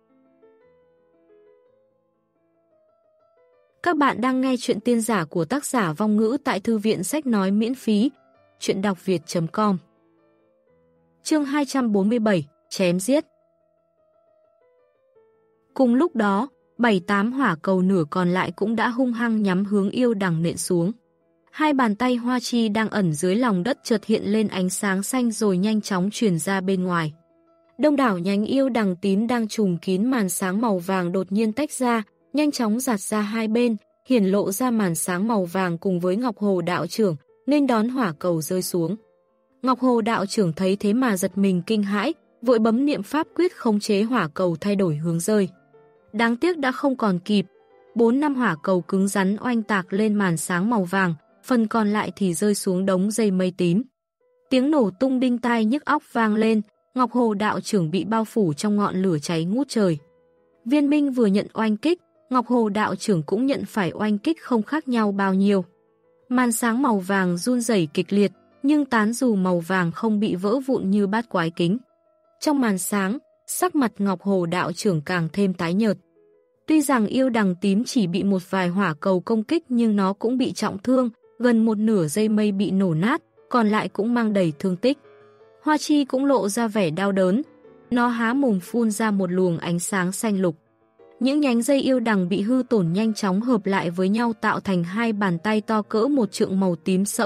Các bạn đang nghe chuyện tiên giả của tác giả Vong Ngữ tại Thư viện Sách Nói miễn phí, chuyện đọc việt chấm com. Chương hai trăm bốn mươi bảy, chém giết. Cùng lúc đó, bảy tám hỏa cầu nửa còn lại cũng đã hung hăng nhắm hướng yêu đằng nện xuống. Hai bàn tay Hoa Chi đang ẩn dưới lòng đất chợt hiện lên ánh sáng xanh rồi nhanh chóng truyền ra bên ngoài. Đông đảo nhánh yêu đằng tím đang trùm kín màn sáng màu vàng đột nhiên tách ra, nhanh chóng giạt ra hai bên, hiển lộ ra màn sáng màu vàng cùng với Ngọc Hồ đạo trưởng, nên đón hỏa cầu rơi xuống. Ngọc Hồ đạo trưởng thấy thế mà giật mình kinh hãi, vội bấm niệm pháp quyết khống chế hỏa cầu thay đổi hướng rơi. Đáng tiếc đã không còn kịp, bốn năm hỏa cầu cứng rắn oanh tạc lên màn sáng màu vàng, phần còn lại thì rơi xuống đống dây mây tím. Tiếng nổ tung đinh tai nhức óc vang lên, Ngọc Hồ đạo trưởng bị bao phủ trong ngọn lửa cháy ngút trời. Viên Minh vừa nhận oanh kích, Ngọc Hồ đạo trưởng cũng nhận phải oanh kích không khác nhau bao nhiêu. Màn sáng màu vàng run rẩy kịch liệt, nhưng tán dù màu vàng không bị vỡ vụn như bát quái kính. Trong màn sáng, sắc mặt Ngọc Hồ đạo trưởng càng thêm tái nhợt. Tuy rằng yêu đằng tím chỉ bị một vài hỏa cầu công kích nhưng nó cũng bị trọng thương, gần một nửa dây mây bị nổ nát, còn lại cũng mang đầy thương tích. Hoa Chi cũng lộ ra vẻ đau đớn, nó há mồm phun ra một luồng ánh sáng xanh lục. Những nhánh dây yêu đằng bị hư tổn nhanh chóng hợp lại với nhau tạo thành hai bàn tay to cỡ một trượng màu tím sẫm,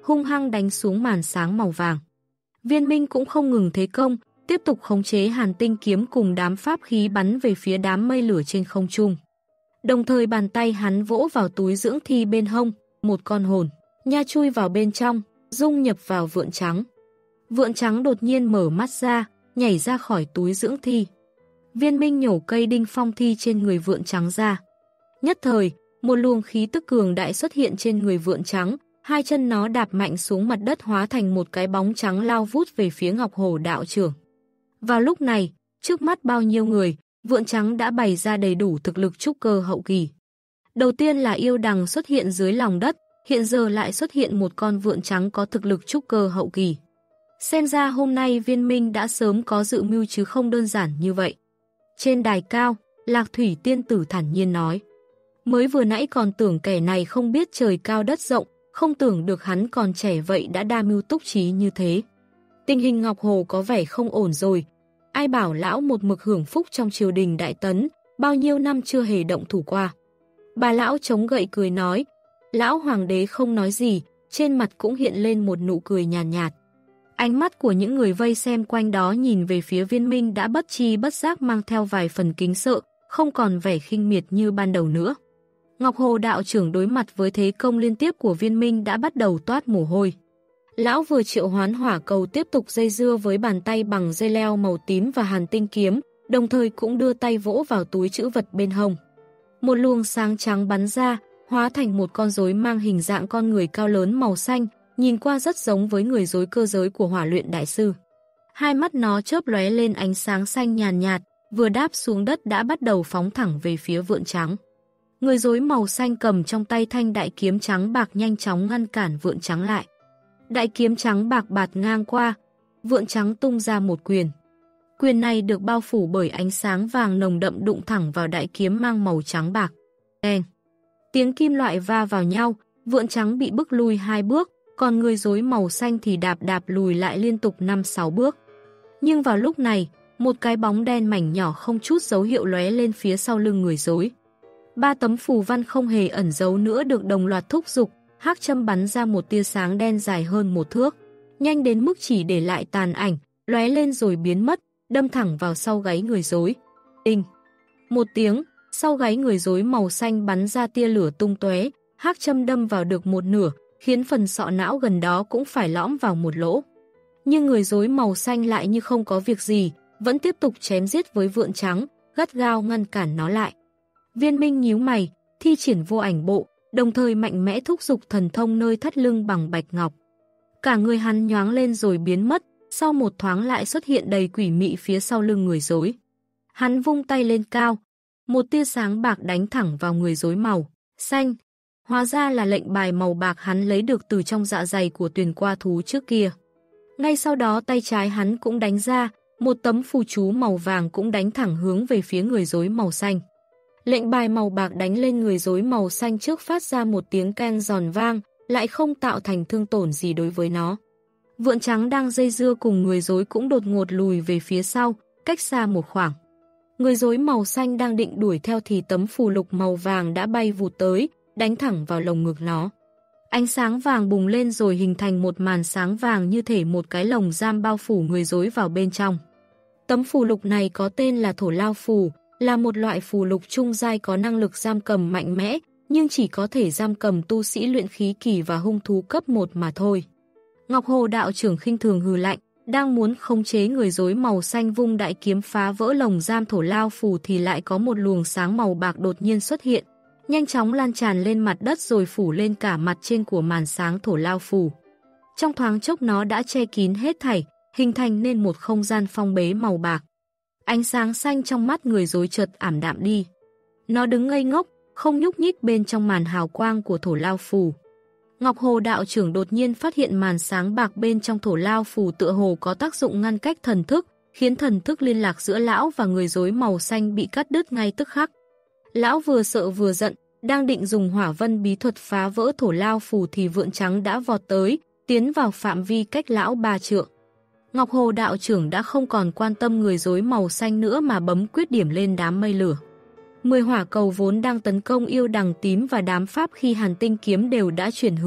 hung hăng đánh xuống màn sáng màu vàng. Viên Minh cũng không ngừng thế công, tiếp tục khống chế Hàn Tinh kiếm cùng đám pháp khí bắn về phía đám mây lửa trên không trung. Đồng thời bàn tay hắn vỗ vào túi dưỡng thi bên hông, một con hồn nha chui vào bên trong, dung nhập vào vượn trắng. Vượn trắng đột nhiên mở mắt ra, nhảy ra khỏi túi dưỡng thi. Viên Minh nhổ cây đinh phong thi trên người vượn trắng ra. Nhất thời, một luồng khí tức cường đại xuất hiện trên người vượn trắng, hai chân nó đạp mạnh xuống mặt đất hóa thành một cái bóng trắng lao vút về phía Ngọc Hổ đạo trưởng. Vào lúc này, trước mắt bao nhiêu người, vượn trắng đã bày ra đầy đủ thực lực trúc cơ hậu kỳ. Đầu tiên là yêu đằng xuất hiện dưới lòng đất, hiện giờ lại xuất hiện một con vượn trắng có thực lực trúc cơ hậu kỳ. Xem ra hôm nay Viên Minh đã sớm có dự mưu chứ không đơn giản như vậy. Trên đài cao, Lạc Thủy tiên tử thản nhiên nói. Mới vừa nãy còn tưởng kẻ này không biết trời cao đất rộng, không tưởng được hắn còn trẻ vậy đã đa mưu túc trí như thế. Tình hình Ngọc Hồ có vẻ không ổn rồi. Ai bảo lão một mực hưởng phúc trong triều đình Đại Tấn, bao nhiêu năm chưa hề động thủ qua. Bà lão chống gậy cười nói. Lão hoàng đế không nói gì, trên mặt cũng hiện lên một nụ cười nhàn nhạt, nhạt. Ánh mắt của những người vây xem quanh đó nhìn về phía Viên Minh đã bất chi bất giác mang theo vài phần kính sợ, không còn vẻ khinh miệt như ban đầu nữa. Ngọc Hồ đạo trưởng đối mặt với thế công liên tiếp của Viên Minh đã bắt đầu toát mồ hôi. Lão vừa triệu hoán hỏa cầu tiếp tục dây dưa với bàn tay bằng dây leo màu tím và Hàn Tinh kiếm, đồng thời cũng đưa tay vỗ vào túi trữ vật bên hông. Một luồng sáng trắng bắn ra, hóa thành một con rối mang hình dạng con người cao lớn màu xanh, nhìn qua rất giống với người rối cơ giới của Hỏa Luyện Đại Sư. Hai mắt nó chớp lóe lên ánh sáng xanh nhàn nhạt, vừa đáp xuống đất đã bắt đầu phóng thẳng về phía vượn trắng. Người rối màu xanh cầm trong tay thanh đại kiếm trắng bạc nhanh chóng ngăn cản vượn trắng lại. Đại kiếm trắng bạc bạt ngang qua, vượn trắng tung ra một quyền. Quyền này được bao phủ bởi ánh sáng vàng nồng đậm đụng thẳng vào đại kiếm mang màu trắng bạc. Đen. Tiếng kim loại va vào nhau, vượn trắng bị bức lui hai bước, còn người rối màu xanh thì đạp đạp lùi lại liên tục năm sáu bước. Nhưng vào lúc này, một cái bóng đen mảnh nhỏ không chút dấu hiệu lóe lên phía sau lưng người rối. Ba tấm phù văn không hề ẩn giấu nữa được đồng loạt thúc giục, hắc châm bắn ra một tia sáng đen dài hơn một thước, nhanh đến mức chỉ để lại tàn ảnh, lóe lên rồi biến mất, đâm thẳng vào sau gáy người rối. Đinh! Một tiếng, sau gáy người rối màu xanh bắn ra tia lửa tung tóe, hắc châm đâm vào được một nửa, khiến phần sọ não gần đó cũng phải lõm vào một lỗ. Nhưng người rối màu xanh lại như không có việc gì, vẫn tiếp tục chém giết với vượn trắng, gắt gao ngăn cản nó lại. Viên Minh nhíu mày, thi triển vô ảnh bộ, đồng thời mạnh mẽ thúc giục thần thông nơi thắt lưng bằng bạch ngọc. Cả người hắn nhoáng lên rồi biến mất, sau một thoáng lại xuất hiện đầy quỷ mị phía sau lưng người rối. Hắn vung tay lên cao, một tia sáng bạc đánh thẳng vào người rối màu xanh. Hóa ra là lệnh bài màu bạc hắn lấy được từ trong dạ dày của Tuyền Qua thú trước kia. Ngay sau đó tay trái hắn cũng đánh ra, một tấm phù chú màu vàng cũng đánh thẳng hướng về phía người rối màu xanh. Lệnh bài màu bạc đánh lên người rối màu xanh trước phát ra một tiếng keng giòn vang, lại không tạo thành thương tổn gì đối với nó. Vượn trắng đang dây dưa cùng người rối cũng đột ngột lùi về phía sau, cách xa một khoảng. Người rối màu xanh đang định đuổi theo thì tấm phù lục màu vàng đã bay vụt tới, đánh thẳng vào lồng ngực nó. Ánh sáng vàng bùng lên rồi hình thành một màn sáng vàng như thể một cái lồng giam bao phủ người rối vào bên trong. Tấm phù lục này có tên là Thổ Lao Phù, là một loại phù lục trung giai có năng lực giam cầm mạnh mẽ, nhưng chỉ có thể giam cầm tu sĩ luyện khí kỳ và hung thú cấp một mà thôi. Ngọc Hồ đạo trưởng khinh thường hừ lạnh, đang muốn khống chế người rối màu xanh vung đại kiếm phá vỡ lồng giam Thổ Lao Phù thì lại có một luồng sáng màu bạc đột nhiên xuất hiện, nhanh chóng lan tràn lên mặt đất rồi phủ lên cả mặt trên của màn sáng Thổ Lao Phù. Trong thoáng chốc nó đã che kín hết thảy, hình thành nên một không gian phong bế màu bạc. Ánh sáng xanh trong mắt người rối chợt ảm đạm đi. Nó đứng ngây ngốc, không nhúc nhích bên trong màn hào quang của Thổ Lao Phù. Ngọc Hồ đạo trưởng đột nhiên phát hiện màn sáng bạc bên trong Thổ Lao Phù tựa hồ có tác dụng ngăn cách thần thức, khiến thần thức liên lạc giữa lão và người rối màu xanh bị cắt đứt ngay tức khắc. Lão vừa sợ vừa giận, đang định dùng hỏa vân bí thuật phá vỡ Thổ Lao Phù thì vượn trắng đã vọt tới, tiến vào phạm vi cách lão ba trượng. Ngọc Hồ đạo trưởng đã không còn quan tâm người rối màu xanh nữa mà bấm quyết điểm lên đám mây lửa. Mười hỏa cầu vốn đang tấn công yêu đằng tím và đám pháp khi Hàn Tinh kiếm đều đã chuyển hướng,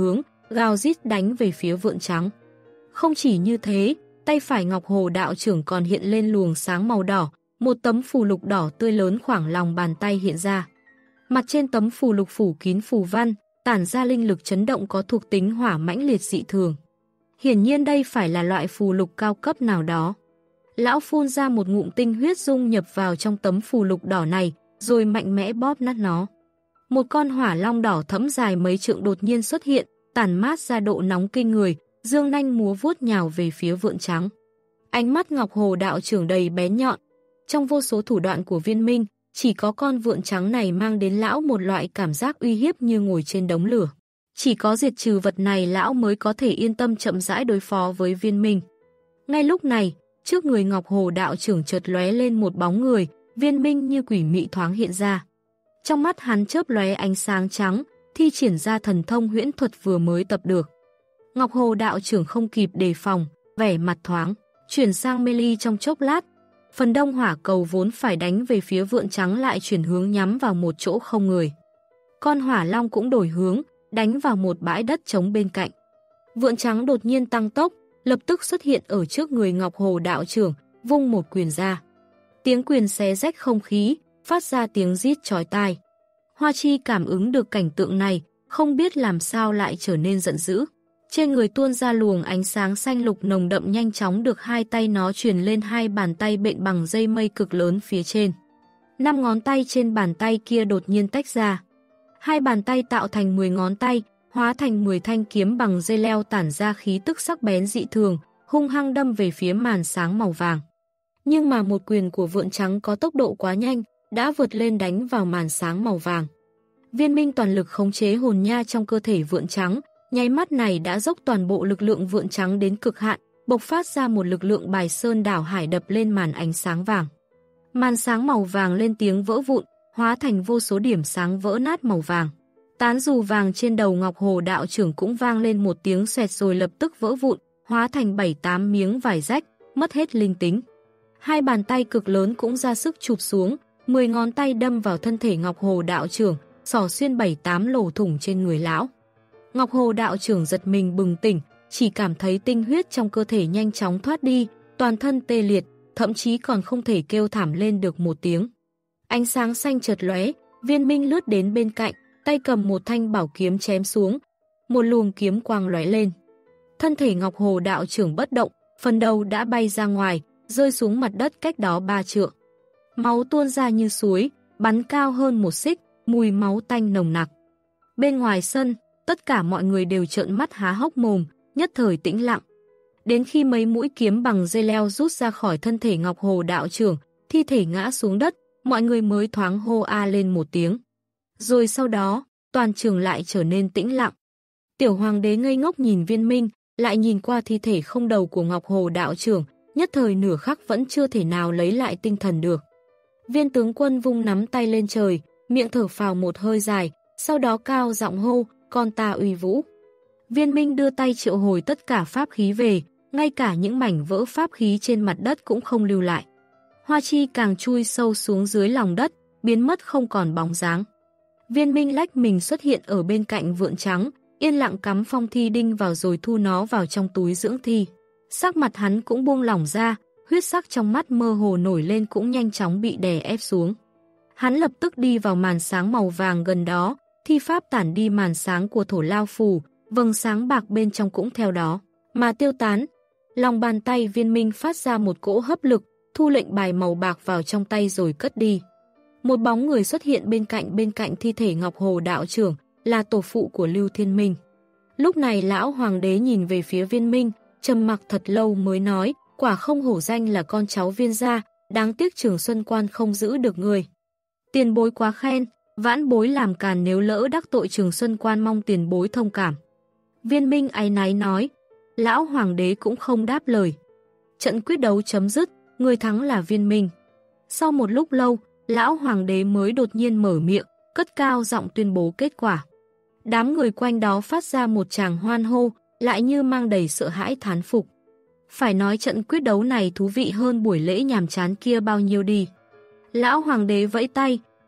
gào rít đánh về phía vượn trắng. Không chỉ như thế, tay phải Ngọc Hồ đạo trưởng còn hiện lên luồng sáng màu đỏ, một tấm phù lục đỏ tươi lớn khoảng lòng bàn tay hiện ra. Mặt trên tấm phù lục phủ kín phù văn, tản ra linh lực chấn động có thuộc tính hỏa mãnh liệt dị thường. Hiển nhiên đây phải là loại phù lục cao cấp nào đó. Lão phun ra một ngụm tinh huyết dung nhập vào trong tấm phù lục đỏ này, rồi mạnh mẽ bóp nát nó. Một con hỏa long đỏ thẫm dài mấy trượng đột nhiên xuất hiện, tản mát ra độ nóng kinh người, dương nanh múa vuốt nhào về phía vượn trắng. Ánh mắt Ngọc Hồ đạo trưởng đầy bén nhọn. Trong vô số thủ đoạn của Viên Minh, chỉ có con vượn trắng này mang đến lão một loại cảm giác uy hiếp như ngồi trên đống lửa. Chỉ có diệt trừ vật này lão mới có thể yên tâm chậm rãi đối phó với Viên Minh. Ngay lúc này, trước người Ngọc Hồ đạo trưởng chợt lóe lên một bóng người, Viên Minh như quỷ mị thoáng hiện ra. Trong mắt hắn chớp lóe ánh sáng trắng, thi triển ra thần thông huyễn thuật vừa mới tập được. Ngọc Hồ đạo trưởng không kịp đề phòng, vẻ mặt thoáng, chuyển sang melee trong chốc lát. Phần đông hỏa cầu vốn phải đánh về phía vượn trắng lại chuyển hướng nhắm vào một chỗ không người. Con hỏa long cũng đổi hướng, đánh vào một bãi đất trống bên cạnh. Vượn trắng đột nhiên tăng tốc, lập tức xuất hiện ở trước người Ngọc Hồ đạo trưởng, vung một quyền ra. Tiếng quyền xé rách không khí, phát ra tiếng rít chói tai. Hoa Chi cảm ứng được cảnh tượng này, không biết làm sao lại trở nên giận dữ. Trên người tuôn ra luồng ánh sáng xanh lục nồng đậm, nhanh chóng được hai tay nó truyền lên hai bàn tay bện bằng dây mây cực lớn phía trên. Năm ngón tay trên bàn tay kia đột nhiên tách ra. Hai bàn tay tạo thành mười ngón tay, hóa thành mười thanh kiếm bằng dây leo tản ra khí tức sắc bén dị thường, hung hăng đâm về phía màn sáng màu vàng. Nhưng mà một quyền của vượn trắng có tốc độ quá nhanh, đã vượt lên đánh vào màn sáng màu vàng. Viên Minh toàn lực khống chế hồn nha trong cơ thể vượn trắng, nháy mắt này đã dốc toàn bộ lực lượng vượn trắng đến cực hạn, bộc phát ra một lực lượng bài sơn đảo hải đập lên màn ánh sáng vàng. Màn sáng màu vàng lên tiếng vỡ vụn, hóa thành vô số điểm sáng vỡ nát màu vàng. Tán dù vàng trên đầu Ngọc Hồ đạo trưởng cũng vang lên một tiếng xoẹt rồi lập tức vỡ vụn, hóa thành bảy tám miếng vải rách, mất hết linh tính. Hai bàn tay cực lớn cũng ra sức chụp xuống, mười ngón tay đâm vào thân thể Ngọc Hồ đạo trưởng, xỏ xuyên bảy tám lỗ thủng trên người lão. Ngọc Hồ đạo trưởng giật mình bừng tỉnh, chỉ cảm thấy tinh huyết trong cơ thể nhanh chóng thoát đi, toàn thân tê liệt, thậm chí còn không thể kêu thảm lên được một tiếng. Ánh sáng xanh chợt lóe, Viên Minh lướt đến bên cạnh, tay cầm một thanh bảo kiếm chém xuống, một luồng kiếm quang lóe lên. Thân thể Ngọc Hồ đạo trưởng bất động, phần đầu đã bay ra ngoài, rơi xuống mặt đất cách đó ba trượng. Máu tuôn ra như suối, bắn cao hơn một xích, mùi máu tanh nồng nặc. Bên ngoài sân, tất cả mọi người đều trợn mắt há hốc mồm, nhất thời tĩnh lặng. Đến khi mấy mũi kiếm bằng dây leo rút ra khỏi thân thể Ngọc Hồ đạo trưởng, thi thể ngã xuống đất, mọi người mới thoáng hô a lên một tiếng. Rồi sau đó, toàn trường lại trở nên tĩnh lặng. Tiểu hoàng đế ngây ngốc nhìn Viên Minh, lại nhìn qua thi thể không đầu của Ngọc Hồ đạo trưởng, nhất thời nửa khắc vẫn chưa thể nào lấy lại tinh thần được. Viên tướng quân vung nắm tay lên trời, miệng thở phào một hơi dài, sau đó cao giọng hô, con ta uy vũ. Viên Minh đưa tay triệu hồi tất cả pháp khí về, ngay cả những mảnh vỡ pháp khí trên mặt đất cũng không lưu lại. Hoa Chi càng chui sâu xuống dưới lòng đất, biến mất không còn bóng dáng. Viên Minh lách mình xuất hiện ở bên cạnh vượn trắng, yên lặng cắm phong thi đinh vào rồi thu nó vào trong túi dưỡng thi. Sắc mặt hắn cũng buông lỏng ra, huyết sắc trong mắt mơ hồ nổi lên cũng nhanh chóng bị đè ép xuống. Hắn lập tức đi vào màn sáng màu vàng gần đó, thi pháp tản đi màn sáng của thổ lao phù, vầng sáng bạc bên trong cũng theo đó mà tiêu tán. Lòng bàn tay Viên Minh phát ra một cỗ hấp lực, thu lệnh bài màu bạc vào trong tay rồi cất đi. Một bóng người xuất hiện bên cạnh bên cạnh thi thể Ngọc Hồ đạo trưởng, là tổ phụ của Lưu Thiên Minh. Lúc này lão hoàng đế nhìn về phía Viên Minh, trầm mặc thật lâu mới nói, quả không hổ danh là con cháu Viên gia, đáng tiếc Trường Xuân Quan không giữ được người. Tiền bối quá khen, vãn bối làm càn nếu lỡ đắc tội Trường Xuân Quan, mong tiền bối thông cảm. Viên Minh áy náy nói, lão hoàng đế cũng không đáp lời. Trận quyết đấu chấm dứt, người thắng là Viên Minh. Sau một lúc lâu, lão hoàng đế mới đột nhiên mở miệng, cất cao giọng tuyên bố kết quả. Đám người quanh đó phát ra một tràng hoan hô, lại như mang đầy sợ hãi thán phục. Phải nói trận quyết đấu này thú vị hơn buổi lễ nhàm chán kia bao nhiêu đi. Lão hoàng đế vẫy tay,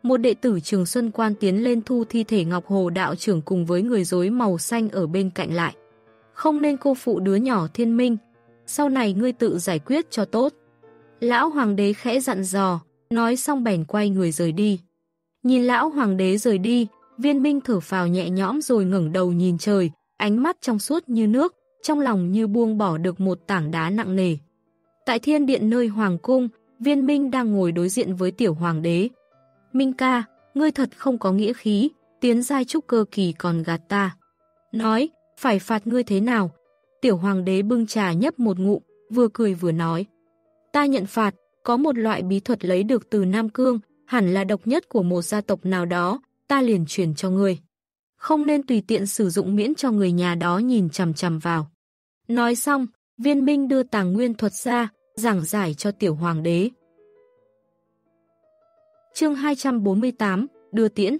Một đệ tử Trường Xuân Quan tiến lên thu thi thể Ngọc Hồ đạo trưởng cùng với người rối màu xanh ở bên cạnh lại. Không nên cô phụ đứa nhỏ Thiên Minh, sau này ngươi tự giải quyết cho tốt. Lão hoàng đế khẽ dặn dò, nói xong bèn quay người rời đi. Nhìn lão hoàng đế rời đi, Viên Minh thở phào nhẹ nhõm rồi ngẩng đầu nhìn trời, ánh mắt trong suốt như nước, trong lòng như buông bỏ được một tảng đá nặng nề. Tại thiên điện nơi hoàng cung, Viên Minh đang ngồi đối diện với tiểu hoàng đế. Minh ca, ngươi thật không có nghĩa khí, tiến giai trúc cơ kỳ còn gạt ta. Nói, phải phạt ngươi thế nào? Tiểu hoàng đế bưng trà nhấp một ngụm, vừa cười vừa nói. Ta nhận phạt, có một loại bí thuật lấy được từ Nam Cương, hẳn là độc nhất của một gia tộc nào đó, ta liền truyền cho ngươi. Không nên tùy tiện sử dụng miễn cho người nhà đó nhìn chằm chằm vào. Nói xong, Viên Minh đưa tàng nguyên thuật ra, giảng giải cho tiểu hoàng đế. Chương hai trăm bốn mươi tám, đưa tiễn.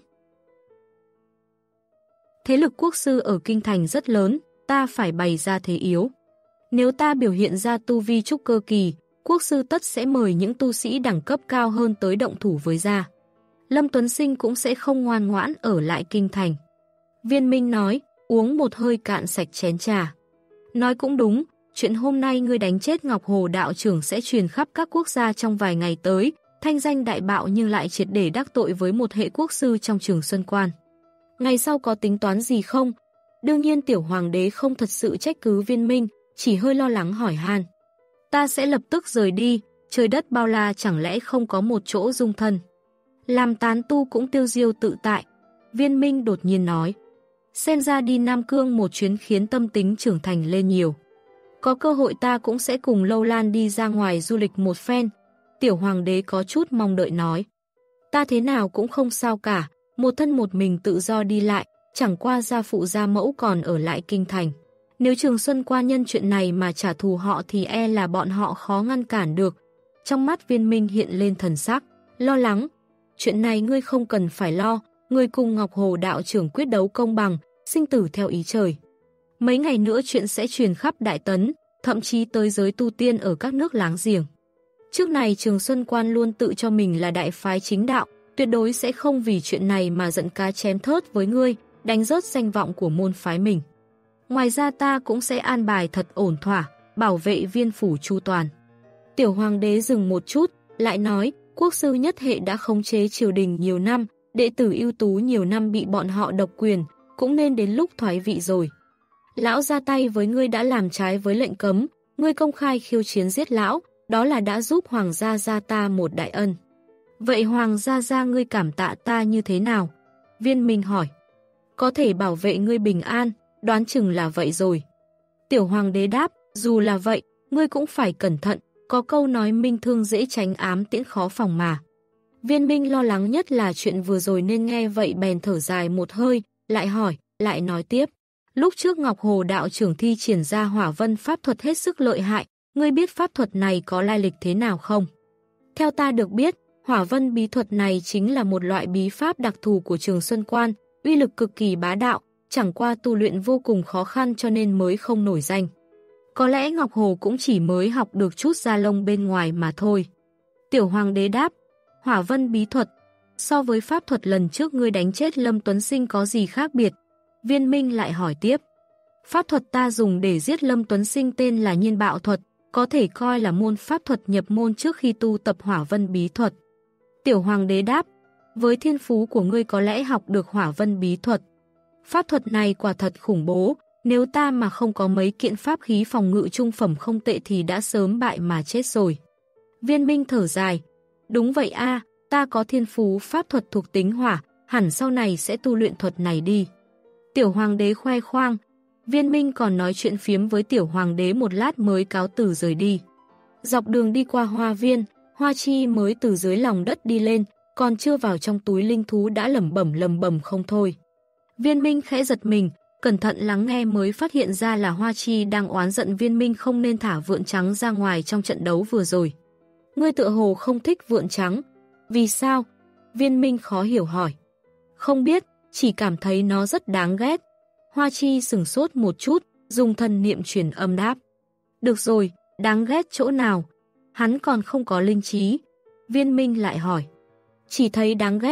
Thế lực quốc sư ở kinh thành rất lớn, ta phải bày ra thế yếu. Nếu ta biểu hiện ra tu vi trúc cơ kỳ, quốc sư tất sẽ mời những tu sĩ đẳng cấp cao hơn tới động thủ với gia. Lâm Tuấn Sinh cũng sẽ không ngoan ngoãn ở lại kinh thành. Viên Minh nói, uống một hơi cạn sạch chén trà. Nói cũng đúng, chuyện hôm nay ngươi đánh chết Ngọc Hồ đạo trưởng sẽ truyền khắp các quốc gia trong vài ngày tới, thanh danh đại bạo nhưng lại triệt để đắc tội với một hệ quốc sư trong Trường Xuân Quan. Ngày sau có tính toán gì không? Đương nhiên tiểu hoàng đế không thật sự trách cứ Viên Minh, chỉ hơi lo lắng hỏi han. Ta sẽ lập tức rời đi, trời đất bao la chẳng lẽ không có một chỗ dung thân. Làm tán tu cũng tiêu diêu tự tại. Viên Minh đột nhiên nói. Xem ra đi Nam Cương một chuyến khiến tâm tính trưởng thành lên nhiều. Có cơ hội ta cũng sẽ cùng Lâu Lan đi ra ngoài du lịch một phen. Tiểu hoàng đế có chút mong đợi nói. Ta thế nào cũng không sao cả, một thân một mình tự do đi lại, chẳng qua gia phụ gia mẫu còn ở lại kinh thành. Nếu Trường Xuân Quan nhân chuyện này mà trả thù họ thì e là bọn họ khó ngăn cản được. Trong mắt Viên Minh hiện lên thần sắc, lo lắng. Chuyện này ngươi không cần phải lo, ngươi cùng Ngọc Hồ đạo trưởng quyết đấu công bằng, sinh tử theo ý trời. Mấy ngày nữa chuyện sẽ truyền khắp Đại Tấn, thậm chí tới giới tu tiên ở các nước láng giềng. Trước này Trường Xuân Quan luôn tự cho mình là đại phái chính đạo, tuyệt đối sẽ không vì chuyện này mà giận cá chém thớt với ngươi, đánh rớt danh vọng của môn phái mình. Ngoài ra ta cũng sẽ an bài thật ổn thỏa, bảo vệ viên phủ chu toàn. Tiểu hoàng đế dừng một chút, lại nói, quốc sư nhất hệ đã khống chế triều đình nhiều năm, đệ tử ưu tú nhiều năm bị bọn họ độc quyền, cũng nên đến lúc thoái vị rồi. Lão ra tay với ngươi đã làm trái với lệnh cấm, ngươi công khai khiêu chiến giết lão, đó là đã giúp hoàng gia gia ta một đại ân. Vậy hoàng gia gia ngươi cảm tạ ta như thế nào? Viên Minh hỏi. Có thể bảo vệ ngươi bình an, đoán chừng là vậy rồi. Tiểu hoàng đế đáp, dù là vậy, ngươi cũng phải cẩn thận, có câu nói minh thương dễ tránh ám tiễn khó phòng mà. Viên Minh lo lắng nhất là chuyện vừa rồi nên nghe vậy bèn thở dài một hơi, lại hỏi, lại nói tiếp. Lúc trước Ngọc Hồ đạo trưởng thi triển ra hỏa vân pháp thuật hết sức lợi hại, ngươi biết pháp thuật này có lai lịch thế nào không? Theo ta được biết, hỏa vân bí thuật này chính là một loại bí pháp đặc thù của Trường Xuân Quan, uy lực cực kỳ bá đạo, chẳng qua tu luyện vô cùng khó khăn cho nên mới không nổi danh. Có lẽ Ngọc Hồ cũng chỉ mới học được chút da lông bên ngoài mà thôi. Tiểu hoàng đế đáp, hỏa vân bí thuật, so với pháp thuật lần trước ngươi đánh chết Lâm Tuấn Sinh có gì khác biệt? Viên Minh lại hỏi tiếp. Pháp thuật ta dùng để giết Lâm Tuấn Sinh tên là nhiên bạo thuật, có thể coi là môn pháp thuật nhập môn trước khi tu tập hỏa vân bí thuật. Tiểu hoàng đế đáp, với thiên phú của ngươi có lẽ học được hỏa vân bí thuật. Pháp thuật này quả thật khủng bố, nếu ta mà không có mấy kiện pháp khí phòng ngự trung phẩm không tệ thì đã sớm bại mà chết rồi. Viên Minh thở dài, đúng vậy a, ta có thiên phú pháp thuật thuộc tính hỏa, hẳn sau này sẽ tu luyện thuật này đi. Tiểu hoàng đế khoe khoang, Viên Minh còn nói chuyện phiếm với tiểu hoàng đế một lát mới cáo từ rời đi. Dọc đường đi qua hoa viên, Hoa Chi mới từ dưới lòng đất đi lên, còn chưa vào trong túi linh thú đã lẩm bẩm lẩm bẩm không thôi. Viên Minh khẽ giật mình, cẩn thận lắng nghe mới phát hiện ra là Hoa Chi đang oán giận Viên Minh không nên thả vượn trắng ra ngoài trong trận đấu vừa rồi. Ngươi tựa hồ không thích vượn trắng. Vì sao? Viên Minh khó hiểu hỏi. Không biết, chỉ cảm thấy nó rất đáng ghét. Hoa Chi sửng sốt một chút, dùng thần niệm truyền âm đáp. Được rồi, đáng ghét chỗ nào? Hắn còn không có linh trí. Viên Minh lại hỏi. Chỉ thấy đáng ghét,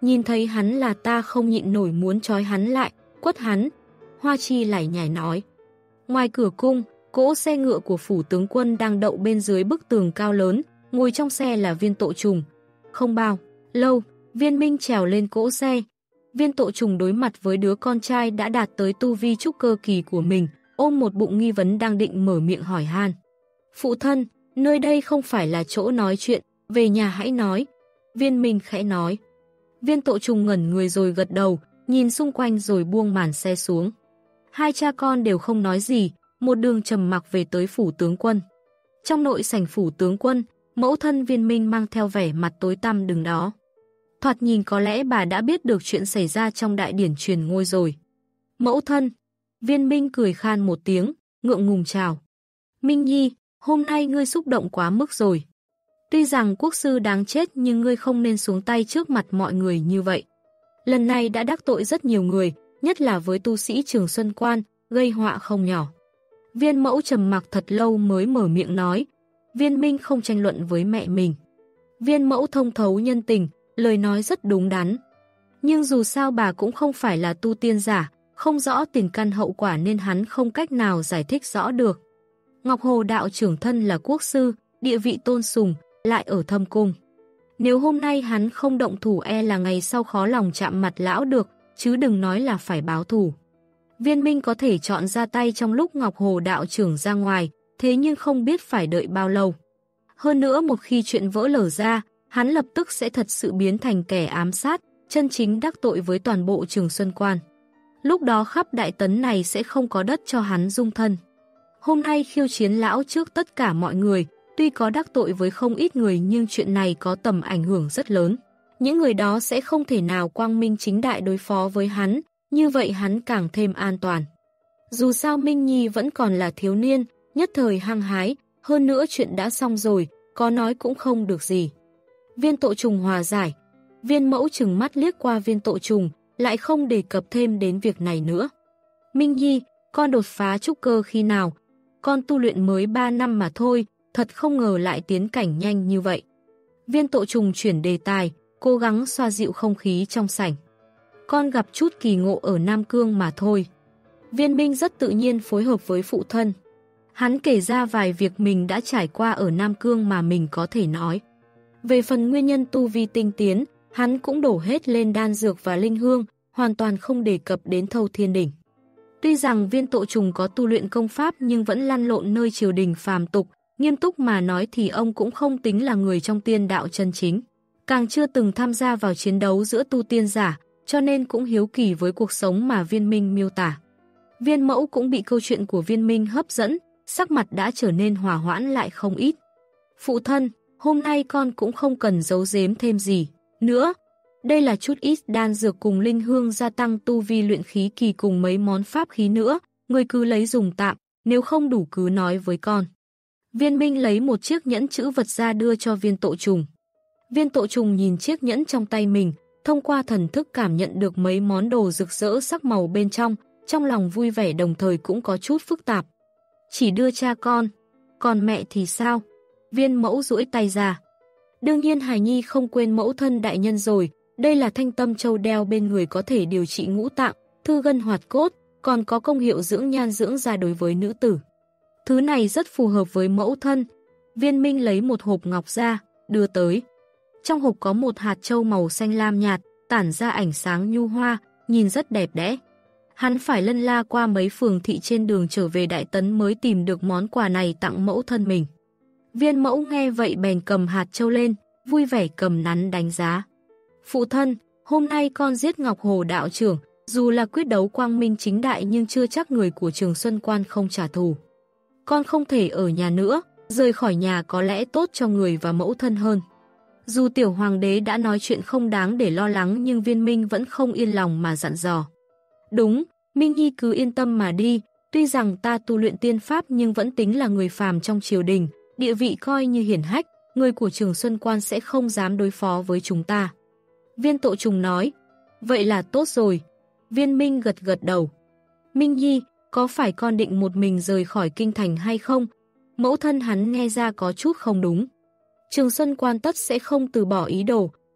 Nhìn thấy hắn là ta không nhịn nổi muốn trói hắn lại, quất hắn. Hoa Chi lải nhải nói. Ngoài cửa cung, cỗ xe ngựa của phủ tướng quân đang đậu bên dưới bức tường cao lớn, ngồi trong xe là Viên Tộ Trùng. Không bao lâu, Viên Minh trèo lên cỗ xe. Viên Tộ Trùng đối mặt với đứa con trai đã đạt tới tu vi trúc cơ kỳ của mình, ôm một bụng nghi vấn đang định mở miệng hỏi han. Phụ thân, nơi đây không phải là chỗ nói chuyện, về nhà hãy nói. Viên Minh khẽ nói. Viên Tộ Trùng ngẩn người rồi gật đầu, nhìn xung quanh rồi buông màn xe xuống. Hai cha con đều không nói gì, một đường trầm mặc về tới phủ tướng quân. Trong nội sảnh phủ tướng quân, mẫu thân Viên Minh mang theo vẻ mặt tối tăm đứng đó. Thoạt nhìn có lẽ bà đã biết được chuyện xảy ra trong đại điển truyền ngôi rồi. Mẫu thân, Viên Minh cười khan một tiếng, ngượng ngùng chào. Minh Nhi, hôm nay ngươi xúc động quá mức rồi. Tuy rằng quốc sư đáng chết nhưng ngươi không nên xuống tay trước mặt mọi người như vậy. Lần này đã đắc tội rất nhiều người, nhất là với tu sĩ Trường Xuân Quan, gây họa không nhỏ. Viên mẫu trầm mặc thật lâu mới mở miệng nói. Viên Minh không tranh luận với mẹ mình. Viên mẫu thông thấu nhân tình, lời nói rất đúng đắn. Nhưng dù sao bà cũng không phải là tu tiên giả, không rõ tiền căn hậu quả nên hắn không cách nào giải thích rõ được. Ngọc Hồ đạo trưởng thân là quốc sư, địa vị tôn sùng, lại ở thâm cung. Nếu hôm nay hắn không động thủ e là ngày sau khó lòng chạm mặt lão được, chứ đừng nói là phải báo thù. Viên Minh có thể chọn ra tay trong lúc Ngọc Hồ đạo trưởng ra ngoài, thế nhưng không biết phải đợi bao lâu. Hơn nữa một khi chuyện vỡ lở ra, hắn lập tức sẽ thật sự biến thành kẻ ám sát, chân chính đắc tội với toàn bộ Trường Xuân Quan. Lúc đó khắp đại tấn này sẽ không có đất cho hắn dung thân. Hôm nay khiêu chiến lão trước tất cả mọi người, tuy có đắc tội với không ít người nhưng chuyện này có tầm ảnh hưởng rất lớn. Những người đó sẽ không thể nào quang minh chính đại đối phó với hắn, như vậy hắn càng thêm an toàn. Dù sao Minh Nhi vẫn còn là thiếu niên, nhất thời hăng hái, hơn nữa chuyện đã xong rồi, có nói cũng không được gì. Viên Tộ Trùng hòa giải. Viên mẫu trừng mắt liếc qua Viên Tộ Trùng, lại không đề cập thêm đến việc này nữa. Minh Nhi, con đột phá trúc cơ khi nào? Con tu luyện mới ba năm mà thôi, thật không ngờ lại tiến cảnh nhanh như vậy. Viên Tộ Trùng chuyển đề tài, cố gắng xoa dịu không khí trong sảnh. Con gặp chút kỳ ngộ ở Nam Cương mà thôi. Viên Minh rất tự nhiên phối hợp với phụ thân. Hắn kể ra vài việc mình đã trải qua ở Nam Cương mà mình có thể nói. Về phần nguyên nhân tu vi tinh tiến, hắn cũng đổ hết lên đan dược và linh hương, hoàn toàn không đề cập đến Thâu Thiên Đỉnh. Tuy rằng Viên Tộ Trùng có tu luyện công pháp nhưng vẫn lăn lộn nơi triều đình phàm tục, nghiêm túc mà nói thì ông cũng không tính là người trong tiên đạo chân chính. Càng chưa từng tham gia vào chiến đấu giữa tu tiên giả, cho nên cũng hiếu kỳ với cuộc sống mà Viên Minh miêu tả. Viên mẫu cũng bị câu chuyện của Viên Minh hấp dẫn, sắc mặt đã trở nên hòa hoãn lại không ít. Phụ thân, hôm nay con cũng không cần giấu giếm thêm gì nữa. Đây là chút ít đan dược cùng linh hương gia tăng tu vi luyện khí kỳ cùng mấy món pháp khí nữa, người cứ lấy dùng tạm, nếu không đủ cứ nói với con. Viên Minh lấy một chiếc nhẫn chữ vật ra đưa cho Viên Tộ Trùng. Viên Tộ Trùng nhìn chiếc nhẫn trong tay mình, thông qua thần thức cảm nhận được mấy món đồ rực rỡ sắc màu bên trong, trong lòng vui vẻ đồng thời cũng có chút phức tạp. Chỉ đưa cha con, còn mẹ thì sao? Viên mẫu duỗi tay ra. Đương nhiên hài nhi không quên mẫu thân đại nhân rồi, đây là thanh tâm châu đeo bên người có thể điều trị ngũ tạng, thư gân hoạt cốt, còn có công hiệu dưỡng nhan dưỡng da đối với nữ tử. Thứ này rất phù hợp với mẫu thân. Viên Minh lấy một hộp ngọc ra, đưa tới. Trong hộp có một hạt châu màu xanh lam nhạt, tản ra ánh sáng nhu hoa, nhìn rất đẹp đẽ. Hắn phải lân la qua mấy phường thị trên đường trở về Đại Tấn mới tìm được món quà này tặng mẫu thân mình. Viên mẫu nghe vậy bèn cầm hạt châu lên, vui vẻ cầm nắn đánh giá. Phụ thân, hôm nay con giết Ngọc Hồ đạo trưởng, dù là quyết đấu quang minh chính đại nhưng chưa chắc người của Trường Xuân Quan không trả thù. Con không thể ở nhà nữa, rời khỏi nhà có lẽ tốt cho người và mẫu thân hơn. Dù tiểu hoàng đế đã nói chuyện không đáng để lo lắng nhưng Viên Minh vẫn không yên lòng mà dặn dò. Đúng, Minh Nhi cứ yên tâm mà đi, tuy rằng ta tu luyện tiên pháp nhưng vẫn tính là người phàm trong triều đình, địa vị coi như hiển hách, người của Trường Xuân Quan sẽ không dám đối phó với chúng ta. Viên Tộ Trùng nói, vậy là tốt rồi. Viên Minh gật gật đầu. Minh Nhi, có phải con định một mình rời khỏi kinh thành hay không? Mẫu thân hắn nghe ra có chút không đúng. Trường Xuân Quan tất sẽ không từ bỏ ý đồ,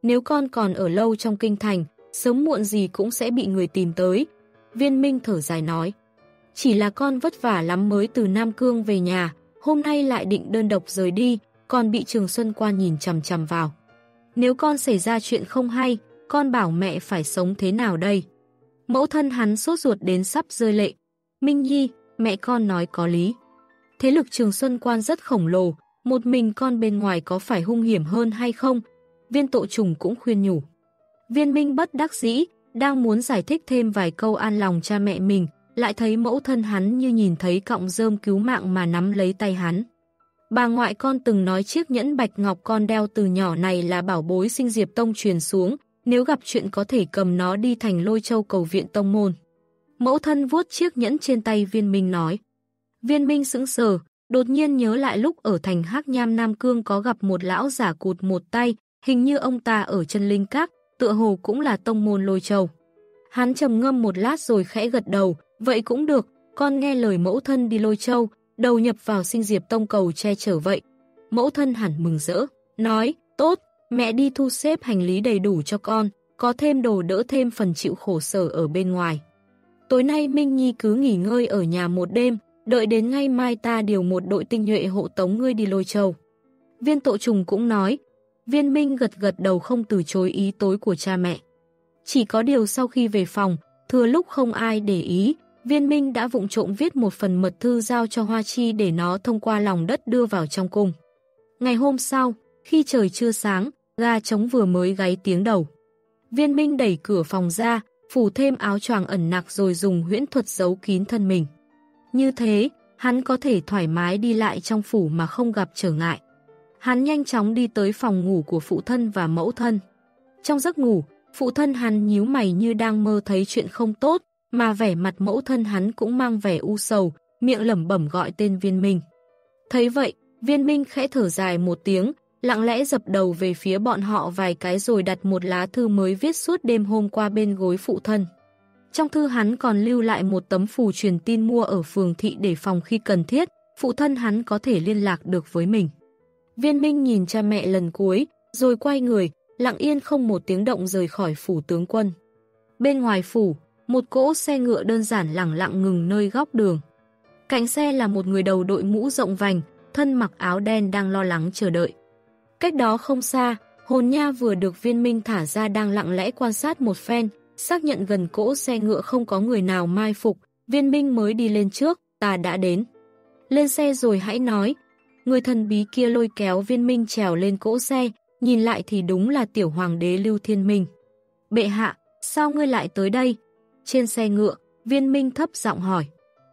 nếu con còn ở lâu trong kinh thành, sớm muộn gì cũng sẽ bị người tìm tới. Viên Minh thở dài nói, chỉ là con vất vả lắm mới từ Nam Cương về nhà, hôm nay lại định đơn độc rời đi, còn bị Trường Xuân Quan nhìn chằm chằm vào. Nếu con xảy ra chuyện không hay, con bảo mẹ phải sống thế nào đây? Mẫu thân hắn sốt ruột đến sắp rơi lệ. Minh Nhi, mẹ con nói có lý. Thế lực Trường Xuân Quan rất khổng lồ, một mình con bên ngoài có phải hung hiểm hơn hay không? Viên Tộ Trùng cũng khuyên nhủ. Viên Minh bất đắc dĩ, đang muốn giải thích thêm vài câu an lòng cha mẹ mình, lại thấy mẫu thân hắn như nhìn thấy cọng rơm cứu mạng mà nắm lấy tay hắn. Bà ngoại con từng nói chiếc nhẫn bạch ngọc con đeo từ nhỏ này là bảo bối sinh Diệp Tông truyền xuống, nếu gặp chuyện có thể cầm nó đi thành Lôi Châu cầu viện tông môn. Mẫu thân vuốt chiếc nhẫn trên tay Viên Minh nói. Viên Minh sững sờ, đột nhiên nhớ lại lúc ở thành Hắc Nham Nam Cương có gặp một lão giả cụt một tay, hình như ông ta ở Chân Linh Các, tựa hồ cũng là tông môn Lôi Châu. Hắn trầm ngâm một lát rồi khẽ gật đầu, vậy cũng được, con nghe lời mẫu thân đi Lôi Châu, đầu nhập vào sinh Diệp Tông cầu che chở vậy. Mẫu thân hẳn mừng rỡ, nói, tốt, mẹ đi thu xếp hành lý đầy đủ cho con, có thêm đồ đỡ thêm phần chịu khổ sở ở bên ngoài. Tối nay Minh Nhi cứ nghỉ ngơi ở nhà một đêm, đợi đến ngày mai ta điều một đội tinh nhuệ hộ tống ngươi đi Lôi Châu. Viên Tộ Trùng cũng nói, Viên Minh gật gật đầu không từ chối ý tối của cha mẹ. Chỉ có điều sau khi về phòng, thừa lúc không ai để ý, Viên Minh đã vụng trộm viết một phần mật thư giao cho Hoa Chi để nó thông qua lòng đất đưa vào trong cung. Ngày hôm sau, khi trời chưa sáng, gà trống vừa mới gáy tiếng đầu. Viên Minh đẩy cửa phòng ra, phủ thêm áo choàng ẩn nặc rồi dùng huyễn thuật giấu kín thân mình. Như thế, hắn có thể thoải mái đi lại trong phủ mà không gặp trở ngại. Hắn nhanh chóng đi tới phòng ngủ của phụ thân và mẫu thân. Trong giấc ngủ, phụ thân hắn nhíu mày như đang mơ thấy chuyện không tốt, mà vẻ mặt mẫu thân hắn cũng mang vẻ u sầu, miệng lẩm bẩm gọi tên Viên Minh. Thấy vậy, Viên Minh khẽ thở dài một tiếng, lặng lẽ dập đầu về phía bọn họ vài cái rồi đặt một lá thư mới viết suốt đêm hôm qua bên gối phụ thân. Trong thư hắn còn lưu lại một tấm phù truyền tin mua ở phường thị để phòng khi cần thiết, phụ thân hắn có thể liên lạc được với mình. Viên Minh nhìn cha mẹ lần cuối, rồi quay người, lặng yên không một tiếng động rời khỏi phủ tướng quân. Bên ngoài phủ, một cỗ xe ngựa đơn giản lẳng lặng ngừng nơi góc đường. Cạnh xe là một người đầu đội mũ rộng vành, thân mặc áo đen đang lo lắng chờ đợi. Cách đó không xa, Hồn Nha vừa được Viên Minh thả ra đang lặng lẽ quan sát một phen, xác nhận gần cỗ xe ngựa không có người nào mai phục, Viên Minh mới đi lên trước, ta đã đến. Lên xe rồi hãy nói. Người thần bí kia lôi kéo Viên Minh trèo lên cỗ xe, nhìn lại thì đúng là tiểu hoàng đế Lưu Thiên Minh. Bệ hạ, sao ngươi lại tới đây? Trên xe ngựa, Viên Minh thấp giọng hỏi.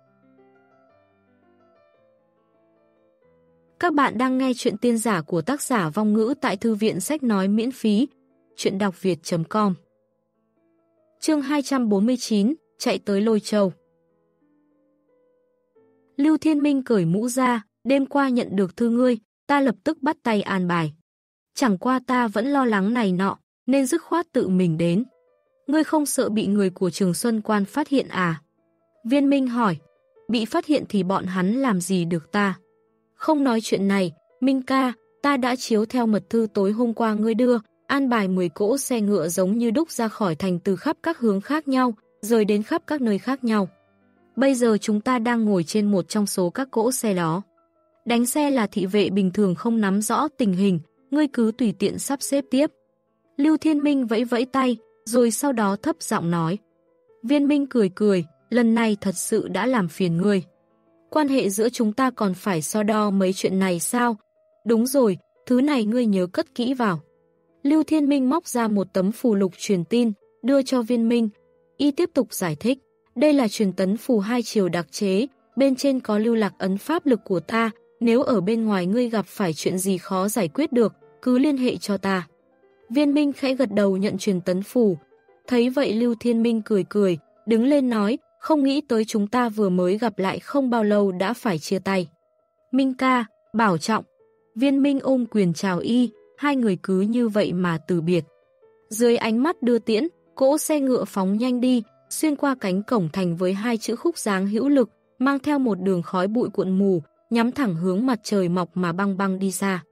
Các bạn đang nghe chuyện tiên giả của tác giả Vong Ngữ tại Thư viện Sách Nói miễn phí. Chuyện đọc việt chấm com. Chương hai trăm bốn mươi chín, chạy tới Lôi Châu. Lưu Thiên Minh cởi mũ ra, đêm qua nhận được thư ngươi, ta lập tức bắt tay an bài. Chẳng qua ta vẫn lo lắng này nọ, nên dứt khoát tự mình đến. Ngươi không sợ bị người của Trường Xuân Quan phát hiện à? Viên Minh hỏi, bị phát hiện thì bọn hắn làm gì được ta? Không nói chuyện này, Minh ca, ta đã chiếu theo mật thư tối hôm qua ngươi đưa, an bài mười cỗ xe ngựa giống như đúc ra khỏi thành từ khắp các hướng khác nhau, rời đến khắp các nơi khác nhau. Bây giờ chúng ta đang ngồi trên một trong số các cỗ xe đó. Đánh xe là thị vệ bình thường không nắm rõ tình hình, ngươi cứ tùy tiện sắp xếp tiếp. Lưu Thiên Minh vẫy vẫy tay, rồi sau đó thấp giọng nói. Viên Minh cười cười, lần này thật sự đã làm phiền ngươi. Quan hệ giữa chúng ta còn phải so đo mấy chuyện này sao? Đúng rồi, thứ này ngươi nhớ cất kỹ vào. Lưu Thiên Minh móc ra một tấm phù lục truyền tin, đưa cho Viên Minh. Y tiếp tục giải thích, đây là truyền tấn phù hai chiều đặc chế, bên trên có lưu lạc ấn pháp lực của ta, nếu ở bên ngoài ngươi gặp phải chuyện gì khó giải quyết được, cứ liên hệ cho ta. Viên Minh khẽ gật đầu nhận truyền tấn phù. Thấy vậy Lưu Thiên Minh cười cười, đứng lên nói, không nghĩ tới chúng ta vừa mới gặp lại không bao lâu đã phải chia tay. Minh ca, bảo trọng. Viên Minh ôm quyền chào y, hai người cứ như vậy mà từ biệt. Dưới ánh mắt đưa tiễn, cỗ xe ngựa phóng nhanh đi, xuyên qua cánh cổng thành với hai chữ khúc dáng hữu lực, mang theo một đường khói bụi cuộn mù, nhắm thẳng hướng mặt trời mọc mà băng băng đi xa.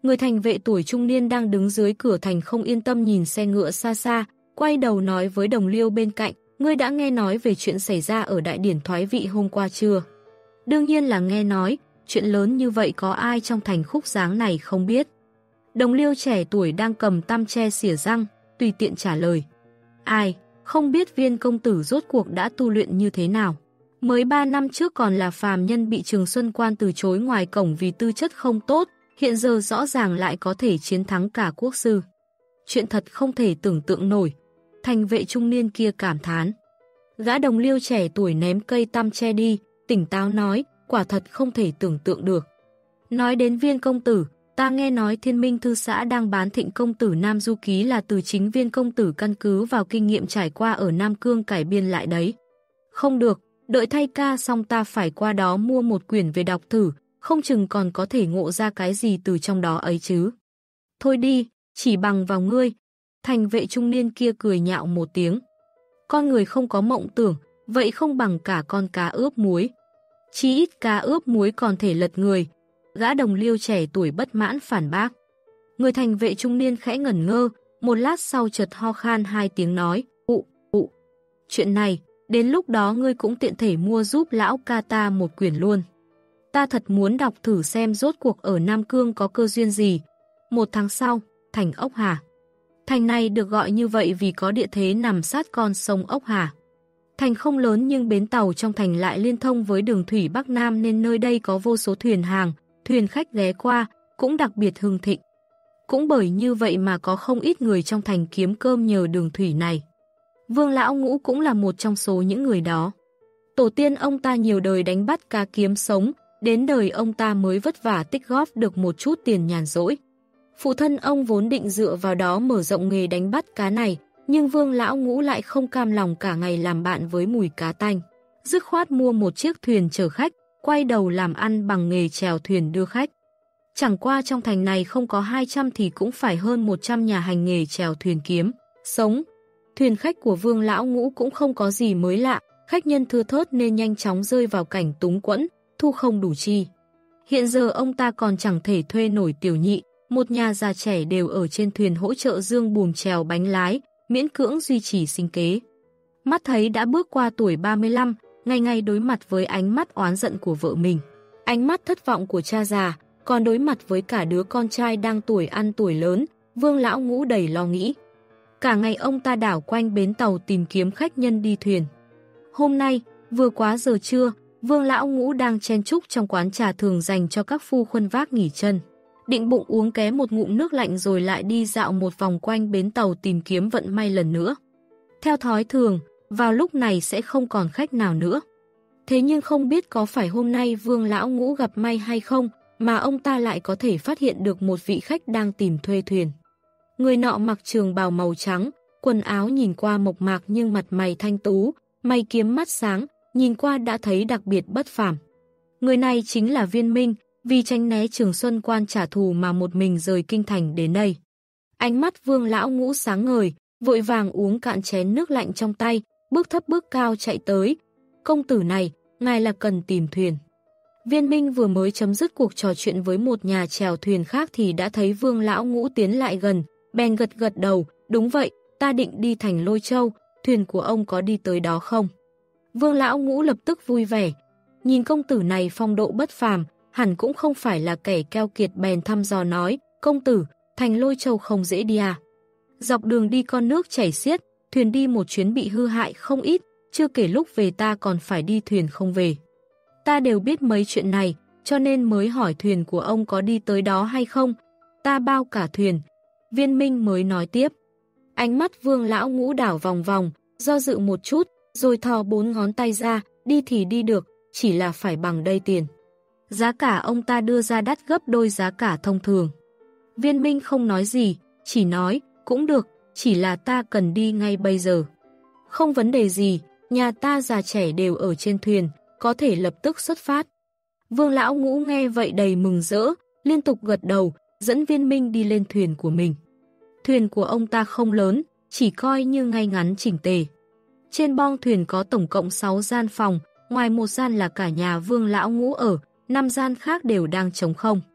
Người thành vệ tuổi trung niên đang đứng dưới cửa thành không yên tâm nhìn xe ngựa xa xa, quay đầu nói với đồng liêu bên cạnh, ngươi đã nghe nói về chuyện xảy ra ở đại điển thoái vị hôm qua chưa? Đương nhiên là nghe nói, chuyện lớn như vậy có ai trong thành Khúc Giáng này không biết. Đồng liêu trẻ tuổi đang cầm tăm tre xỉa răng, tùy tiện trả lời. Ai, không biết Viên công tử rốt cuộc đã tu luyện như thế nào. Mới ba năm trước còn là phàm nhân bị Trường Xuân Quan từ chối ngoài cổng vì tư chất không tốt, hiện giờ rõ ràng lại có thể chiến thắng cả quốc sư. Chuyện thật không thể tưởng tượng nổi. Thành vệ trung niên kia cảm thán. Gã đồng liêu trẻ tuổi ném cây tăm tre đi, tỉnh táo nói, quả thật không thể tưởng tượng được. Nói đến Viên công tử, ta nghe nói Thiên Minh Thư xã đang bán Thịnh công tử Nam Du Ký là từ chính Viên công tử căn cứ vào kinh nghiệm trải qua ở Nam Cương cải biên lại đấy. Không được, đợi thay ca xong ta phải qua đó mua một quyển về đọc thử, không chừng còn có thể ngộ ra cái gì từ trong đó ấy chứ. Thôi đi, chỉ bằng vào ngươi. Thành vệ trung niên kia cười nhạo một tiếng. Con người không có mộng tưởng, vậy không bằng cả con cá ướp muối. Chí ít cá ướp muối còn thể lật người. Gã đồng liêu trẻ tuổi bất mãn phản bác. Người thành vệ trung niên khẽ ngẩn ngơ, một lát sau chợt ho khan hai tiếng nói, ụ, ụ. Chuyện này, đến lúc đó ngươi cũng tiện thể mua giúp lão ca ta một quyển luôn. Ta thật muốn đọc thử xem rốt cuộc ở Nam Cương có cơ duyên gì. Một tháng sau, thành Ốc Hà. Thành này được gọi như vậy vì có địa thế nằm sát con sông Ốc Hà. Thành không lớn nhưng bến tàu trong thành lại liên thông với đường thủy Bắc Nam nên nơi đây có vô số thuyền hàng, thuyền khách ghé qua, cũng đặc biệt hưng thịnh. Cũng bởi như vậy mà có không ít người trong thành kiếm cơm nhờ đường thủy này. Vương Lão Ngũ cũng là một trong số những người đó. Tổ tiên ông ta nhiều đời đánh bắt cá kiếm sống, đến đời ông ta mới vất vả tích góp được một chút tiền nhàn rỗi. Phụ thân ông vốn định dựa vào đó mở rộng nghề đánh bắt cá này, nhưng Vương Lão Ngũ lại không cam lòng cả ngày làm bạn với mùi cá tanh. Dứt khoát mua một chiếc thuyền chở khách, quay đầu làm ăn bằng nghề chèo thuyền đưa khách. Chẳng qua trong thành này không có hai trăm thì cũng phải hơn một trăm nhà hành nghề chèo thuyền kiếm, sống. Thuyền khách của Vương Lão Ngũ cũng không có gì mới lạ, khách nhân thưa thớt nên nhanh chóng rơi vào cảnh túng quẫn, thu không đủ chi. Hiện giờ ông ta còn chẳng thể thuê nổi tiểu nhị, một nhà già trẻ đều ở trên thuyền hỗ trợ dương buồm chèo bánh lái, miễn cưỡng duy trì sinh kế. Mắt thấy đã bước qua tuổi ba mươi lăm, ngày ngày đối mặt với ánh mắt oán giận của vợ mình, ánh mắt thất vọng của cha già, còn đối mặt với cả đứa con trai đang tuổi ăn tuổi lớn, Vương Lão Ngũ đầy lo nghĩ. Cả ngày ông ta đảo quanh bến tàu tìm kiếm khách nhân đi thuyền. Hôm nay, vừa quá giờ trưa, Vương Lão Ngũ đang chen chúc trong quán trà thường dành cho các phu khuân vác nghỉ chân. Định bụng uống ké một ngụm nước lạnh rồi lại đi dạo một vòng quanh bến tàu tìm kiếm vận may lần nữa. Theo thói thường, vào lúc này sẽ không còn khách nào nữa. Thế nhưng không biết có phải hôm nay Vương Lão Ngũ gặp may hay không, mà ông ta lại có thể phát hiện được một vị khách đang tìm thuê thuyền. Người nọ mặc trường bào màu trắng, quần áo nhìn qua mộc mạc nhưng mặt mày thanh tú, mày kiếm mắt sáng, nhìn qua đã thấy đặc biệt bất phàm. Người này chính là Viên Minh, vì tránh né Trường Xuân Quan trả thù mà một mình rời kinh thành đến đây. Ánh mắt Vương Lão Ngũ sáng ngời, vội vàng uống cạn chén nước lạnh trong tay, bước thấp bước cao chạy tới. Công tử này, ngài là cần tìm thuyền. Viên Minh vừa mới chấm dứt cuộc trò chuyện với một nhà chèo thuyền khác thì đã thấy Vương Lão Ngũ tiến lại gần, bèn gật gật đầu, đúng vậy, ta định đi thành Lôi Châu, thuyền của ông có đi tới đó không? Vương Lão Ngũ lập tức vui vẻ, nhìn công tử này phong độ bất phàm, hẳn cũng không phải là kẻ keo kiệt, bèn thăm dò nói, công tử, thành Lôi Châu không dễ đi à? Dọc đường đi con nước chảy xiết, thuyền đi một chuyến bị hư hại không ít, chưa kể lúc về ta còn phải đi thuyền không về. Ta đều biết mấy chuyện này, cho nên mới hỏi thuyền của ông có đi tới đó hay không, ta bao cả thuyền. Viên Minh mới nói tiếp. Ánh mắt Vương Lão Ngũ đảo vòng vòng, do dự một chút, rồi thò bốn ngón tay ra, đi thì đi được, chỉ là phải bằng đây tiền. Giá cả ông ta đưa ra đắt gấp đôi giá cả thông thường. Viên Minh không nói gì, chỉ nói, cũng được, chỉ là ta cần đi ngay bây giờ. Không vấn đề gì, nhà ta già trẻ đều ở trên thuyền, có thể lập tức xuất phát. Vương Lão Ngũ nghe vậy đầy mừng rỡ, liên tục gật đầu, dẫn Viên Minh đi lên thuyền của mình. Thuyền của ông ta không lớn, chỉ coi như ngay ngắn chỉnh tề. Trên bong thuyền có tổng cộng sáu gian phòng, ngoài một gian là cả nhà Vương Lão Ngũ ở, năm gian khác đều đang trống không.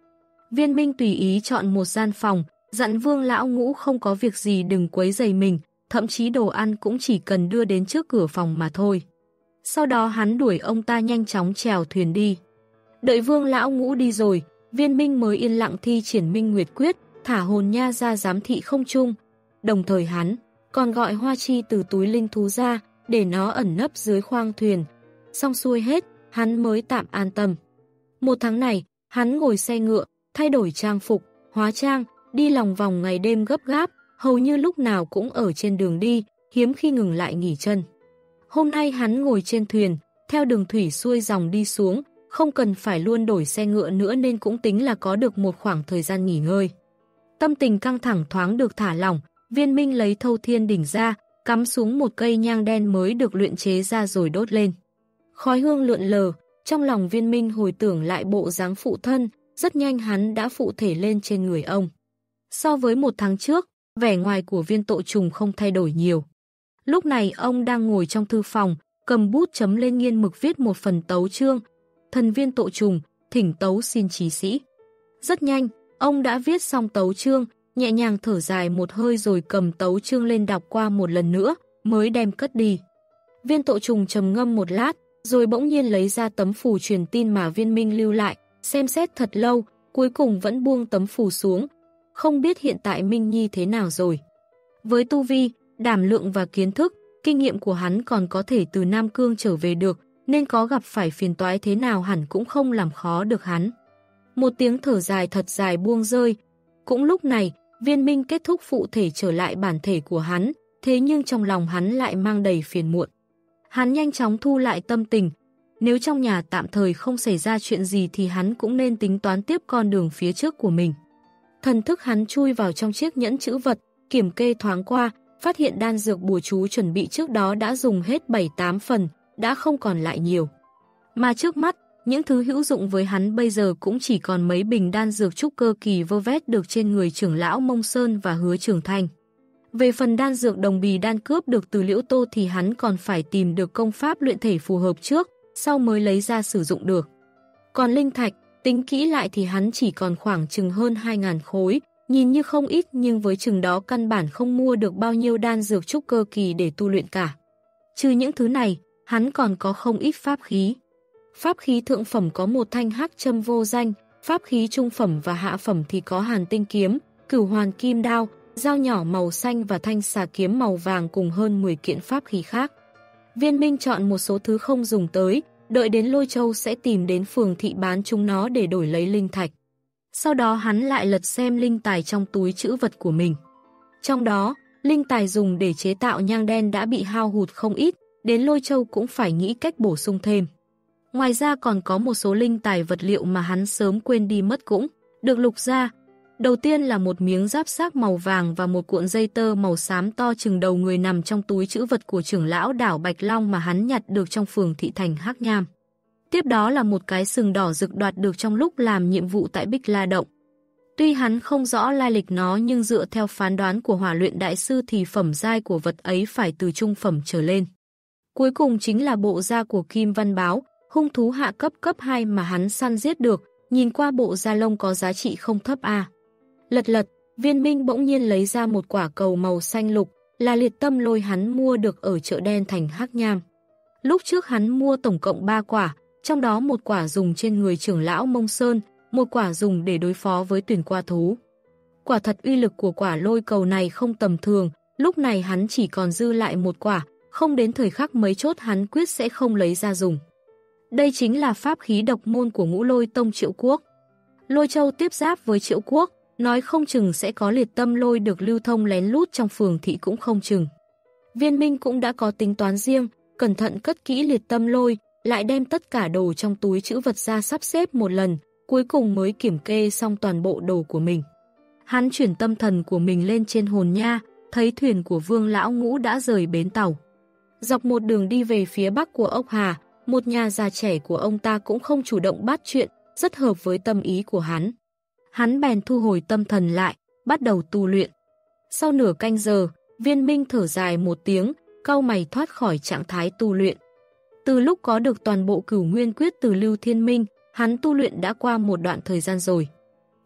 Viên Minh tùy ý chọn một gian phòng, dặn Vương lão ngũ không có việc gì đừng quấy rầy mình, thậm chí đồ ăn cũng chỉ cần đưa đến trước cửa phòng mà thôi. Sau đó hắn đuổi ông ta nhanh chóng chèo thuyền đi. Đợi Vương lão ngũ đi rồi, Viên Minh mới yên lặng thi triển Minh Nguyệt Quyết, thả hồn nha ra giám thị không trung. Đồng thời hắn còn gọi Hoa Chi từ túi linh thú ra, để nó ẩn nấp dưới khoang thuyền. Xong xuôi hết, hắn mới tạm an tâm. Một tháng này, hắn ngồi xe ngựa, thay đổi trang phục, hóa trang, đi lòng vòng ngày đêm gấp gáp, hầu như lúc nào cũng ở trên đường đi, hiếm khi ngừng lại nghỉ chân. Hôm nay hắn ngồi trên thuyền, theo đường thủy xuôi dòng đi xuống, không cần phải luôn đổi xe ngựa nữa nên cũng tính là có được một khoảng thời gian nghỉ ngơi. Tâm tình căng thẳng thoáng được thả lỏng, Viên Minh lấy Thâu Thiên Đỉnh ra, cắm xuống một cây nhang đen mới được luyện chế ra rồi đốt lên. Khói hương lượn lờ, trong lòng Viên Minh hồi tưởng lại bộ dáng phụ thân, rất nhanh hắn đã phụ thể lên trên người ông. So với một tháng trước, vẻ ngoài của Viên Tộ Trùng không thay đổi nhiều. Lúc này ông đang ngồi trong thư phòng, cầm bút chấm lên nghiên mực viết một phần tấu chương. Thần Viên Tộ Trùng, thỉnh tấu xin trí sĩ. Rất nhanh, ông đã viết xong tấu chương, nhẹ nhàng thở dài một hơi rồi cầm tấu chương lên đọc qua một lần nữa, mới đem cất đi. Viên Tộ Trùng trầm ngâm một lát, rồi bỗng nhiên lấy ra tấm phù truyền tin mà Viên Minh lưu lại, xem xét thật lâu, cuối cùng vẫn buông tấm phù xuống. Không biết hiện tại Minh Nhi thế nào rồi. Với tu vi, đảm lượng và kiến thức, kinh nghiệm của hắn còn có thể từ Nam Cương trở về được, nên có gặp phải phiền toái thế nào hẳn cũng không làm khó được hắn. Một tiếng thở dài thật dài buông rơi. Cũng lúc này, Viên Minh kết thúc phụ thể trở lại bản thể của hắn, thế nhưng trong lòng hắn lại mang đầy phiền muộn. Hắn nhanh chóng thu lại tâm tình. Nếu trong nhà tạm thời không xảy ra chuyện gì thì hắn cũng nên tính toán tiếp con đường phía trước của mình. Thần thức hắn chui vào trong chiếc nhẫn chữ vật, kiểm kê thoáng qua, phát hiện đan dược bùa chú chuẩn bị trước đó đã dùng hết bảy tám phần, đã không còn lại nhiều. Mà trước mắt, những thứ hữu dụng với hắn bây giờ cũng chỉ còn mấy bình đan dược trúc cơ kỳ vơ vét được trên người trưởng lão Mông Sơn và Hứa Trường Thanh. Về phần đan dược đồng bì đan cướp được từ Liễu Tô thì hắn còn phải tìm được công pháp luyện thể phù hợp trước, sau mới lấy ra sử dụng được. Còn linh thạch, tính kỹ lại thì hắn chỉ còn khoảng chừng hơn hai nghìn khối, nhìn như không ít nhưng với chừng đó căn bản không mua được bao nhiêu đan dược trúc cơ kỳ để tu luyện cả. Trừ những thứ này, hắn còn có không ít pháp khí. Pháp khí thượng phẩm có một thanh hắc châm vô danh, pháp khí trung phẩm và hạ phẩm thì có hàn tinh kiếm, cửu hoàn kim đao, dao nhỏ màu xanh và thanh xà kiếm màu vàng cùng hơn mười kiện pháp khí khác. Viên Minh chọn một số thứ không dùng tới, đợi đến Lôi Châu sẽ tìm đến phường thị bán chúng nó để đổi lấy linh thạch. Sau đó hắn lại lật xem linh tài trong túi trữ vật của mình. Trong đó, linh tài dùng để chế tạo nhang đen đã bị hao hụt không ít, đến Lôi Châu cũng phải nghĩ cách bổ sung thêm. Ngoài ra còn có một số linh tài vật liệu mà hắn sớm quên đi mất cũng được lục ra. Đầu tiên là một miếng giáp xác màu vàng và một cuộn dây tơ màu xám to chừng đầu người nằm trong túi trữ vật của trưởng lão đảo Bạch Long mà hắn nhặt được trong phường thị thành Hắc Nham. Tiếp đó là một cái sừng đỏ rực đoạt được trong lúc làm nhiệm vụ tại Bích La Động. Tuy hắn không rõ lai lịch nó nhưng dựa theo phán đoán của hỏa luyện đại sư thì phẩm giai của vật ấy phải từ trung phẩm trở lên. Cuối cùng chính là bộ da của Kim Văn Báo, hung thú hạ cấp cấp hai mà hắn săn giết được, nhìn qua bộ da lông có giá trị không thấp à. Lật lật, Viên Minh bỗng nhiên lấy ra một quả cầu màu xanh lục, là liệt tâm lôi hắn mua được ở chợ đen thành Hắc Nham. Lúc trước hắn mua tổng cộng ba quả, trong đó một quả dùng trên người trưởng lão Mông Sơn, một quả dùng để đối phó với tuyển qua thú. Quả thật uy lực của quả lôi cầu này không tầm thường, lúc này hắn chỉ còn dư lại một quả, không đến thời khắc mấy chốt hắn quyết sẽ không lấy ra dùng. Đây chính là pháp khí độc môn của Ngũ Lôi Tông Triệu Quốc. Lôi Châu tiếp giáp với Triệu Quốc, nói không chừng sẽ có liệt tâm lôi được lưu thông lén lút trong phường thị cũng không chừng. Viên Minh cũng đã có tính toán riêng, cẩn thận cất kỹ liệt tâm lôi, lại đem tất cả đồ trong túi trữ vật ra sắp xếp một lần, cuối cùng mới kiểm kê xong toàn bộ đồ của mình. Hắn chuyển tâm thần của mình lên trên hồn nha, thấy thuyền của Vương Lão Ngũ đã rời bến tàu. Dọc một đường đi về phía bắc của Ốc Hà, một nhà già trẻ của ông ta cũng không chủ động bắt chuyện, rất hợp với tâm ý của hắn. Hắn bèn thu hồi tâm thần lại, bắt đầu tu luyện. Sau nửa canh giờ, Viên Minh thở dài một tiếng, cau mày thoát khỏi trạng thái tu luyện. Từ lúc có được toàn bộ Cửu Nguyên Quyết từ Lưu Thiên Minh, hắn tu luyện đã qua một đoạn thời gian rồi.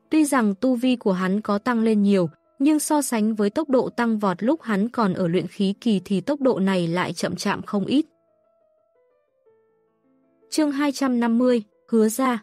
Tuy rằng tu vi của hắn có tăng lên nhiều, nhưng so sánh với tốc độ tăng vọt lúc hắn còn ở luyện khí kỳ thì tốc độ này lại chậm chạm không ít. Chương hai trăm năm mươi, Hứa Ra.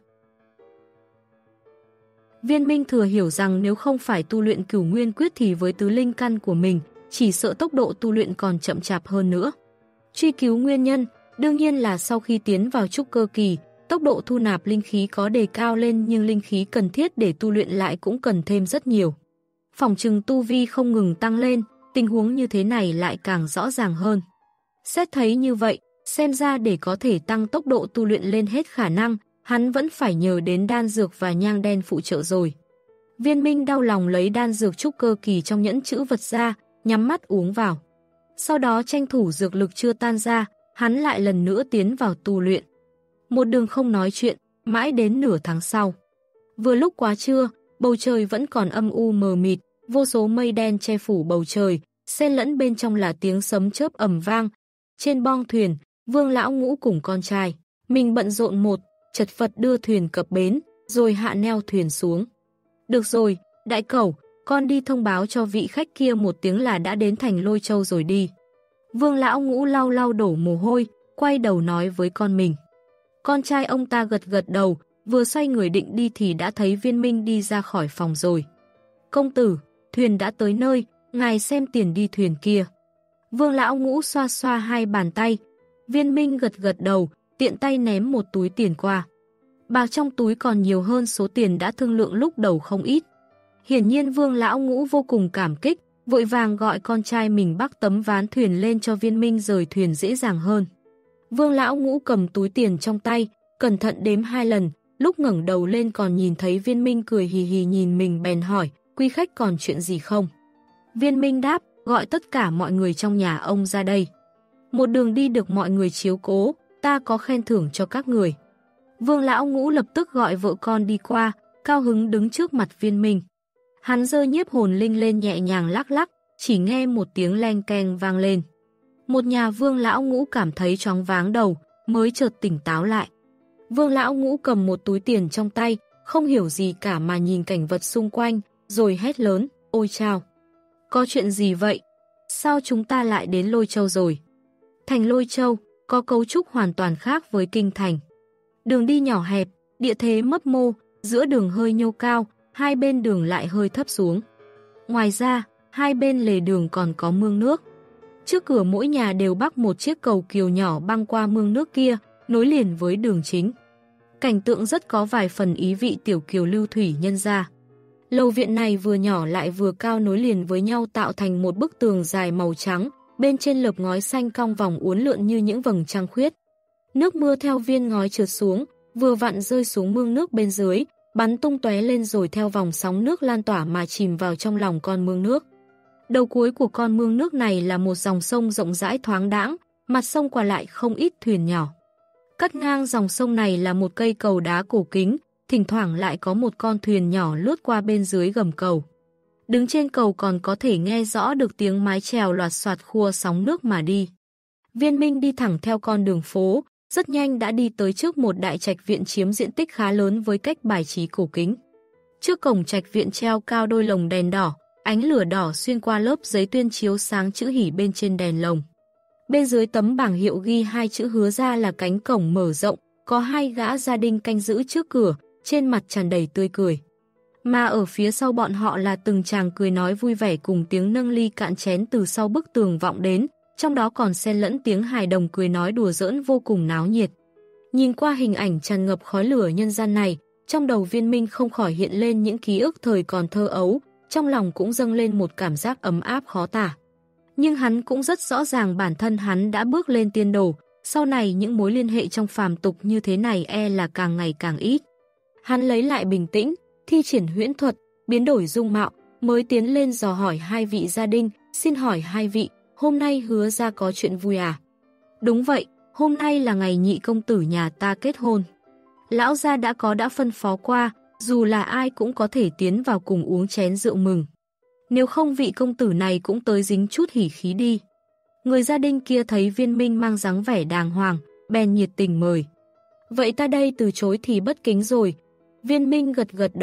Viên Minh Thừa hiểu rằng nếu không phải tu luyện Cửu Nguyên Quyết thì với tứ linh căn của mình, chỉ sợ tốc độ tu luyện còn chậm chạp hơn nữa. Truy cứu nguyên nhân, đương nhiên là sau khi tiến vào trúc cơ kỳ, tốc độ thu nạp linh khí có đề cao lên nhưng linh khí cần thiết để tu luyện lại cũng cần thêm rất nhiều. Phỏng chừng tu vi không ngừng tăng lên, tình huống như thế này lại càng rõ ràng hơn. Xét thấy như vậy, xem ra để có thể tăng tốc độ tu luyện lên hết khả năng, hắn vẫn phải nhờ đến đan dược và nhang đen phụ trợ rồi. Viên Minh đau lòng lấy đan dược trúc cơ kỳ trong nhẫn chữ vật ra, nhắm mắt uống vào. Sau đó tranh thủ dược lực chưa tan ra, hắn lại lần nữa tiến vào tu luyện. Một đường không nói chuyện, mãi đến nửa tháng sau. Vừa lúc quá trưa, bầu trời vẫn còn âm u mờ mịt, vô số mây đen che phủ bầu trời, xen lẫn bên trong là tiếng sấm chớp ầm vang. Trên bong thuyền, Vương Lão Ngũ cùng con trai, mình bận rộn một, chật vật đưa thuyền cập bến, rồi hạ neo thuyền xuống. Được rồi, đại cẩu, con đi thông báo cho vị khách kia một tiếng là đã đến thành Lôi Châu rồi đi. Vương Lão Ngũ lau lau đổ mồ hôi, quay đầu nói với con mình. Con trai ông ta gật gật đầu, vừa xoay người định đi thì đã thấy Viên Minh đi ra khỏi phòng rồi. Công tử, thuyền đã tới nơi, ngài xem tiền đi thuyền kia. Vương Lão Ngũ xoa xoa hai bàn tay. Viên Minh gật gật đầu, tiện tay ném một túi tiền qua. Bạc trong túi còn nhiều hơn số tiền đã thương lượng lúc đầu không ít. Hiển nhiên Vương Lão Ngũ vô cùng cảm kích, vội vàng gọi con trai mình bắc tấm ván thuyền lên cho Viên Minh rời thuyền dễ dàng hơn. Vương Lão Ngũ cầm túi tiền trong tay, cẩn thận đếm hai lần, lúc ngẩng đầu lên còn nhìn thấy Viên Minh cười hì hì nhìn mình bèn hỏi, quý khách còn chuyện gì không? Viên Minh đáp, gọi tất cả mọi người trong nhà ông ra đây. Một đường đi được mọi người chiếu cố, ta có khen thưởng cho các người. Vương Lão Ngũ lập tức gọi vợ con đi qua, cao hứng đứng trước mặt Viên Minh. Hắn giơ nhiếp hồn linh lên nhẹ nhàng lắc lắc, chỉ nghe một tiếng leng keng vang lên. Một nhà Vương Lão Ngũ cảm thấy choáng váng đầu, mới chợt tỉnh táo lại. Vương Lão Ngũ cầm một túi tiền trong tay, không hiểu gì cả mà nhìn cảnh vật xung quanh, rồi hét lớn, ôi chao! Có chuyện gì vậy? Sao chúng ta lại đến Lôi Châu rồi? Thành Lôi Châu có cấu trúc hoàn toàn khác với kinh thành. Đường đi nhỏ hẹp, địa thế mấp mô, giữa đường hơi nhô cao, hai bên đường lại hơi thấp xuống. Ngoài ra, hai bên lề đường còn có mương nước. Trước cửa mỗi nhà đều bắc một chiếc cầu kiều nhỏ băng qua mương nước kia, nối liền với đường chính. Cảnh tượng rất có vài phần ý vị tiểu kiều lưu thủy nhân ra. Lầu viện này vừa nhỏ lại vừa cao nối liền với nhau tạo thành một bức tường dài màu trắng, bên trên lợp ngói xanh cong vòng uốn lượn như những vầng trăng khuyết. Nước mưa theo viên ngói trượt xuống, vừa vặn rơi xuống mương nước bên dưới, bắn tung tóe lên rồi theo vòng sóng nước lan tỏa mà chìm vào trong lòng con mương nước. Đầu cuối của con mương nước này là một dòng sông rộng rãi thoáng đãng, mặt sông qua lại không ít thuyền nhỏ. Cắt ngang dòng sông này là một cây cầu đá cổ kính, thỉnh thoảng lại có một con thuyền nhỏ lướt qua bên dưới gầm cầu. Đứng trên cầu còn có thể nghe rõ được tiếng mái chèo loạt soạt khua sóng nước mà đi. Viên Minh đi thẳng theo con đường phố, rất nhanh đã đi tới trước một đại trạch viện chiếm diện tích khá lớn với cách bài trí cổ kính. Trước cổng trạch viện treo cao đôi lồng đèn đỏ, ánh lửa đỏ xuyên qua lớp giấy tuyên chiếu sáng chữ hỉ bên trên đèn lồng. Bên dưới tấm bảng hiệu ghi hai chữ Hứa Ra là cánh cổng mở rộng, có hai gã gia đình canh giữ trước cửa, trên mặt tràn đầy tươi cười. Mà ở phía sau bọn họ là từng chàng cười nói vui vẻ cùng tiếng nâng ly cạn chén từ sau bức tường vọng đến, trong đó còn xen lẫn tiếng hài đồng cười nói đùa giỡn vô cùng náo nhiệt. Nhìn qua hình ảnh tràn ngập khói lửa nhân gian này, trong đầu Viên Minh không khỏi hiện lên những ký ức thời còn thơ ấu, trong lòng cũng dâng lên một cảm giác ấm áp khó tả. Nhưng hắn cũng rất rõ ràng bản thân hắn đã bước lên tiên đồ, sau này những mối liên hệ trong phàm tục như thế này e là càng ngày càng ít. Hắn lấy lại bình tĩnh, thi triển huyễn thuật, biến đổi dung mạo, mới tiến lên dò hỏi hai vị gia đình, xin hỏi hai vị, hôm nay Hứa Ra có chuyện vui à? Đúng vậy, hôm nay là ngày nhị công tử nhà ta kết hôn. Lão gia đã có đã phân phó qua, dù là ai cũng có thể tiến vào cùng uống chén rượu mừng. Nếu không vị công tử này cũng tới dính chút hỉ khí đi. Người gia đình kia thấy Viên Minh mang dáng vẻ đàng hoàng, bèn nhiệt tình mời. Vậy ta đây từ chối thì bất kính rồi. Viên Minh gật gật đầu,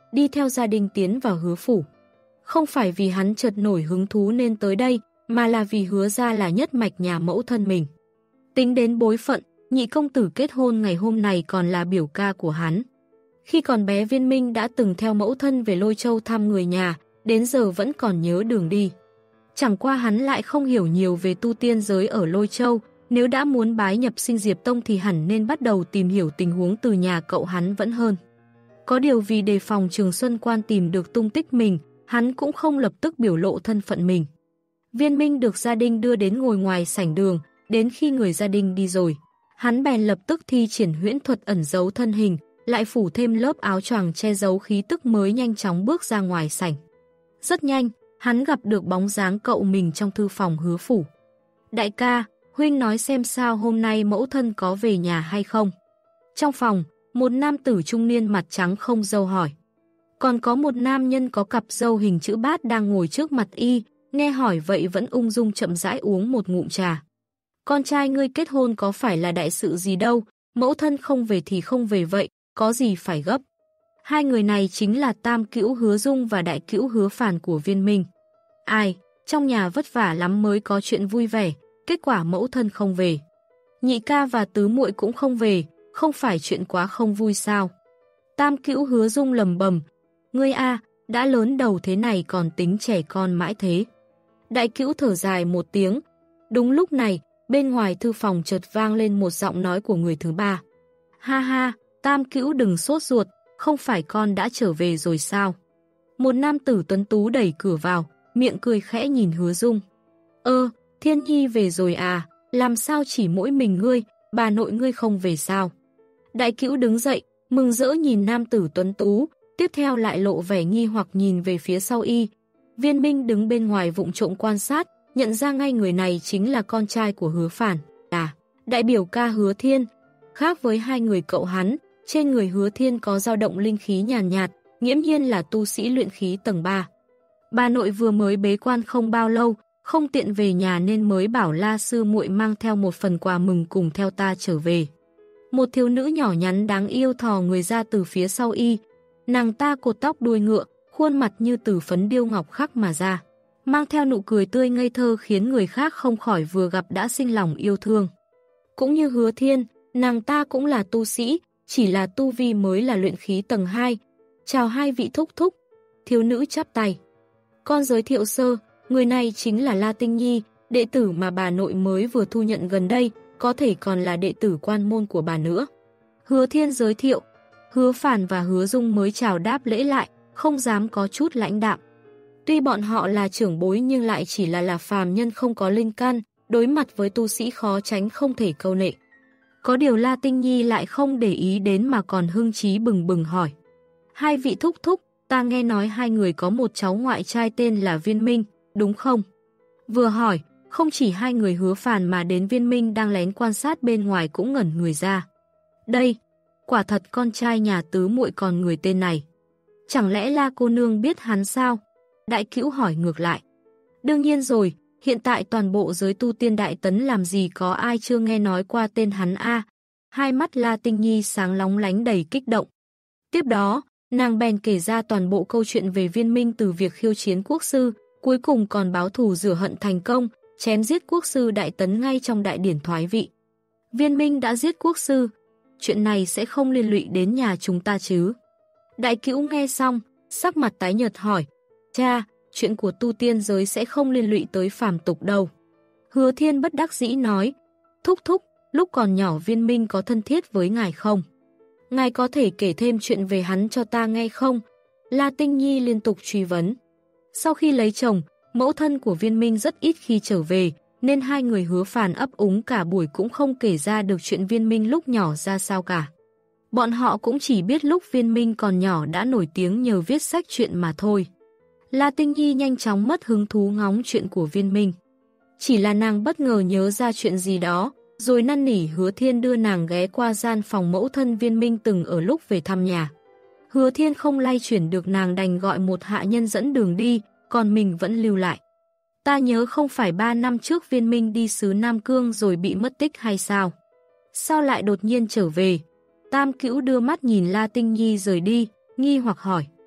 đi theo gia đình tiến vào Hứa phủ. Không phải vì hắn chợt nổi hứng thú nên tới đây, mà là vì Hứa gia là nhất mạch nhà mẫu thân mình. Tính đến bối phận, nhị công tử kết hôn ngày hôm này còn là biểu ca của hắn. Khi còn bé Viên Minh đã từng theo mẫu thân về Lôi Châu thăm người nhà, đến giờ vẫn còn nhớ đường đi. Chẳng qua hắn lại không hiểu nhiều về tu tiên giới ở Lôi Châu, nếu đã muốn bái nhập Sinh Diệp Tông thì hẳn nên bắt đầu tìm hiểu tình huống từ nhà cậu hắn vẫn hơn. Có điều vì đề phòng Trường Xuân Quan tìm được tung tích mình, hắn cũng không lập tức biểu lộ thân phận mình. Viên Minh được gia đình đưa đến ngồi ngoài sảnh đường, đến khi người gia đình đi rồi, hắn bèn lập tức thi triển huyễn thuật ẩn giấu thân hình, lại phủ thêm lớp áo choàng che giấu khí tức mới nhanh chóng bước ra ngoài sảnh. Rất nhanh, hắn gặp được bóng dáng cậu mình trong thư phòng Hứa phủ. Đại ca, huynh nói xem sao hôm nay mẫu thân có về nhà hay không? Trong phòng, một nam tử trung niên mặt trắng không râu hỏi. Còn có một nam nhân có cặp râu hình chữ bát đang ngồi trước mặt y, nghe hỏi vậy vẫn ung dung chậm rãi uống một ngụm trà. Con trai ngươi kết hôn có phải là đại sự gì đâu, mẫu thân không về thì không về vậy, có gì phải gấp. Hai người này chính là tam cữu Hứa Dung và đại cữu Hứa Phàn của Viên Minh. Ai, trong nhà vất vả lắm mới có chuyện vui vẻ, kết quả mẫu thân không về. Nhị ca và tứ muội cũng không về, không phải chuyện quá không vui sao? Tam cữu Hứa Dung lầm bầm, ngươi a, đã lớn đầu thế này còn tính trẻ con mãi thế. Đại cữu thở dài một tiếng. Đúng lúc này, bên ngoài thư phòng chợt vang lên một giọng nói của người thứ ba. Ha ha, tam cữu đừng sốt ruột, không phải con đã trở về rồi sao? Một nam tử tuấn tú đẩy cửa vào, miệng cười khẽ nhìn Hứa Dung. Ơ, Thiên Nhi về rồi à, làm sao chỉ mỗi mình ngươi, bà nội ngươi không về sao? Đại cữu đứng dậy, mừng rỡ nhìn nam tử tuấn tú, tiếp theo lại lộ vẻ nghi hoặc nhìn về phía sau y. Viên Minh đứng bên ngoài vụng trộm quan sát, nhận ra ngay người này chính là con trai của Hứa Phàn, à, đại biểu ca Hứa Thiên. Khác với hai người cậu hắn, trên người Hứa Thiên có dao động linh khí nhàn nhạt, nhạt, nghiễm nhiên là tu sĩ luyện khí tầng ba. Bà nội vừa mới bế quan không bao lâu, không tiện về nhà nên mới bảo La sư muội mang theo một phần quà mừng cùng theo ta trở về. Một thiếu nữ nhỏ nhắn đáng yêu thò người ra từ phía sau y, nàng ta cột tóc đuôi ngựa, khuôn mặt như từ phấn điêu ngọc khắc mà ra, mang theo nụ cười tươi ngây thơ khiến người khác không khỏi vừa gặp đã sinh lòng yêu thương. Cũng như Hứa Thiên, nàng ta cũng là tu sĩ, chỉ là tu vi mới là luyện khí tầng hai. Chào hai vị thúc thúc. Thiếu nữ chắp tay. Con giới thiệu sơ, người này chính là La Tinh Nhi, đệ tử mà bà nội mới vừa thu nhận gần đây, có thể còn là đệ tử quan môn của bà nữa. Hứa Thiên giới thiệu. Hứa Phàn và Hứa Dung mới chào đáp lễ lại, không dám có chút lãnh đạm. Tuy bọn họ là trưởng bối nhưng lại chỉ là là phàm nhân không có linh căn, đối mặt với tu sĩ khó tránh không thể câu nệ. Có điều La Tinh Nhi lại không để ý đến mà còn hưng trí bừng bừng hỏi. Hai vị thúc thúc, ta nghe nói hai người có một cháu ngoại trai tên là Viên Minh, đúng không? Vừa hỏi, không chỉ hai người Hứa Phàn mà đến Viên Minh đang lén quan sát bên ngoài cũng ngẩn người ra. Đây, quả thật con trai nhà tứ muội còn người tên này. Chẳng lẽ La cô nương biết hắn sao? Đại cữu hỏi ngược lại. Đương nhiên rồi, hiện tại toàn bộ giới tu tiên đại tấn làm gì có ai chưa nghe nói qua tên hắn a. Hai mắt La Tinh Nhi sáng lóng lánh đầy kích động. Tiếp đó, nàng bèn kể ra toàn bộ câu chuyện về Viên Minh từ việc khiêu chiến quốc sư, cuối cùng còn báo thù rửa hận thành công, chém giết quốc sư đại tấn ngay trong đại điển thoái vị. Viên Minh đã giết quốc sư, chuyện này sẽ không liên lụy đến nhà chúng ta chứ? Đại cữu nghe xong, sắc mặt tái nhợt hỏi, cha, chuyện của tu tiên giới sẽ không liên lụy tới phàm tục đâu. Hứa Thiên bất đắc dĩ nói, thúc thúc, lúc còn nhỏ Viên Minh có thân thiết với ngài không? Ngài có thể kể thêm chuyện về hắn cho ta nghe không? La Tinh Nhi liên tục truy vấn. Sau khi lấy chồng, mẫu thân của Viên Minh rất ít khi trở về, nên hai người Hứa Phàn ấp úng cả buổi cũng không kể ra được chuyện Viên Minh lúc nhỏ ra sao cả. Bọn họ cũng chỉ biết lúc Viên Minh còn nhỏ đã nổi tiếng nhờ viết sách chuyện mà thôi. La Tinh Nhi nhanh chóng mất hứng thú ngóng chuyện của Viên Minh. Chỉ là nàng bất ngờ nhớ ra chuyện gì đó, rồi năn nỉ Hứa Thiên đưa nàng ghé qua gian phòng mẫu thân Viên Minh từng ở lúc về thăm nhà. Hứa Thiên không lay chuyển được nàng đành gọi một hạ nhân dẫn đường đi, còn mình vẫn lưu lại. Ta nhớ không phải ba năm trước Viên Minh đi xứ Nam Cương rồi bị mất tích hay sao? Sao lại đột nhiên trở về? Tam cữu đưa mắt nhìn La Tinh Nhi rời đi, nghi hoặc hỏi.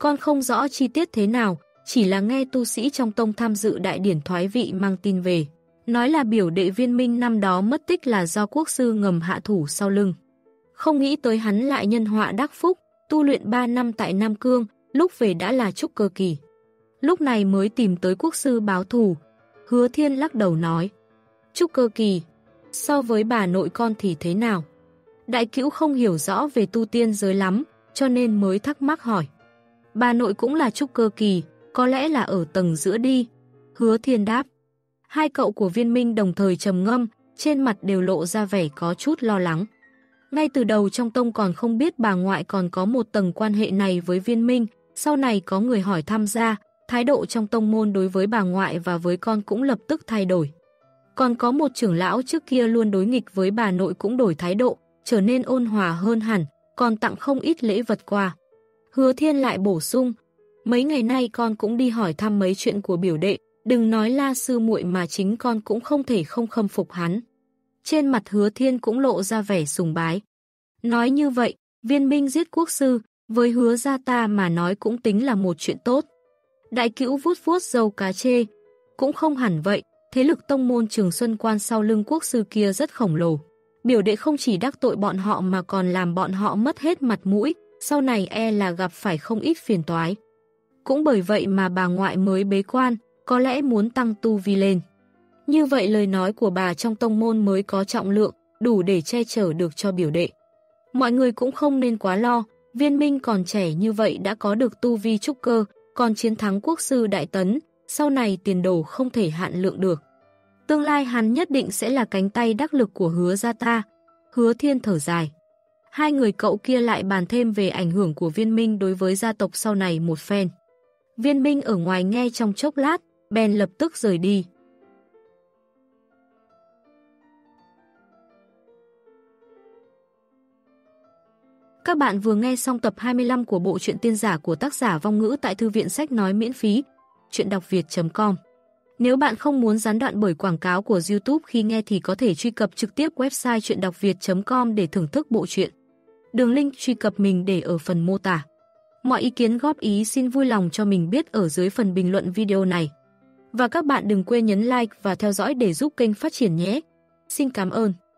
Con không rõ chi tiết thế nào, chỉ là nghe tu sĩ trong tông tham dự đại điển thoái vị mang tin về. Nói là biểu đệ Viên Minh năm đó mất tích là do quốc sư ngầm hạ thủ sau lưng. Không nghĩ tới hắn lại nhân họa đắc phúc, tu luyện ba năm tại Nam Cương, lúc về đã là trúc cơ kỳ. Lúc này mới tìm tới quốc sư báo thù. Hứa Thiên lắc đầu nói, trúc cơ kỳ, so với bà nội con thì thế nào? Đại Cữu không hiểu rõ về tu tiên giới lắm, cho nên mới thắc mắc hỏi. Bà nội cũng là trúc cơ kỳ, có lẽ là ở tầng giữa đi. Hứa Thiên đáp. Hai cậu của Viên Minh đồng thời trầm ngâm, trên mặt đều lộ ra vẻ có chút lo lắng. Ngay từ đầu trong tông còn không biết bà ngoại còn có một tầng quan hệ này với Viên Minh, sau này có người hỏi thăm ra, thái độ trong tông môn đối với bà ngoại và với con cũng lập tức thay đổi. Còn có một trưởng lão trước kia luôn đối nghịch với bà nội cũng đổi thái độ, trở nên ôn hòa hơn hẳn, còn tặng không ít lễ vật qua. Hứa Thiên lại bổ sung, mấy ngày nay con cũng đi hỏi thăm mấy chuyện của biểu đệ, đừng nói La sư muội mà chính con cũng không thể không khâm phục hắn. Trên mặt Hứa Thiên cũng lộ ra vẻ sùng bái. Nói như vậy, Viên Minh giết quốc sư, với Hứa gia ta mà nói cũng tính là một chuyện tốt. Đại Cữu vuốt vuốt râu cá chê, cũng không hẳn vậy, thế lực tông môn Trường Xuân Quan sau lưng quốc sư kia rất khổng lồ. Biểu đệ không chỉ đắc tội bọn họ mà còn làm bọn họ mất hết mặt mũi, sau này e là gặp phải không ít phiền toái. Cũng bởi vậy mà bà ngoại mới bế quan, có lẽ muốn tăng tu vi lên. Như vậy lời nói của bà trong tông môn mới có trọng lượng, đủ để che chở được cho biểu đệ. Mọi người cũng không nên quá lo, Viên Minh còn trẻ như vậy đã có được tu vi trúc cơ, còn chiến thắng quốc sư Đại Tấn, sau này tiền đồ không thể hạn lượng được. Tương lai hắn nhất định sẽ là cánh tay đắc lực của Hứa gia ta. Hứa Thiên thở dài. Hai người cậu kia lại bàn thêm về ảnh hưởng của Viên Minh đối với gia tộc sau này một phen. Viên Minh ở ngoài nghe trong chốc lát, bèn lập tức rời đi. Các bạn vừa nghe xong tập hai mươi lăm của bộ truyện tiên giả của tác giả Vong Ngữ tại Thư viện Sách Nói miễn phí, truyện đọc việt chấm com. Nếu bạn không muốn gián đoạn bởi quảng cáo của YouTube khi nghe thì có thể truy cập trực tiếp website truyện đọc việt chấm com để thưởng thức bộ truyện. Đường link truy cập mình để ở phần mô tả. Mọi ý kiến góp ý xin vui lòng cho mình biết ở dưới phần bình luận video này. Và các bạn đừng quên nhấn like và theo dõi để giúp kênh phát triển nhé. Xin cảm ơn.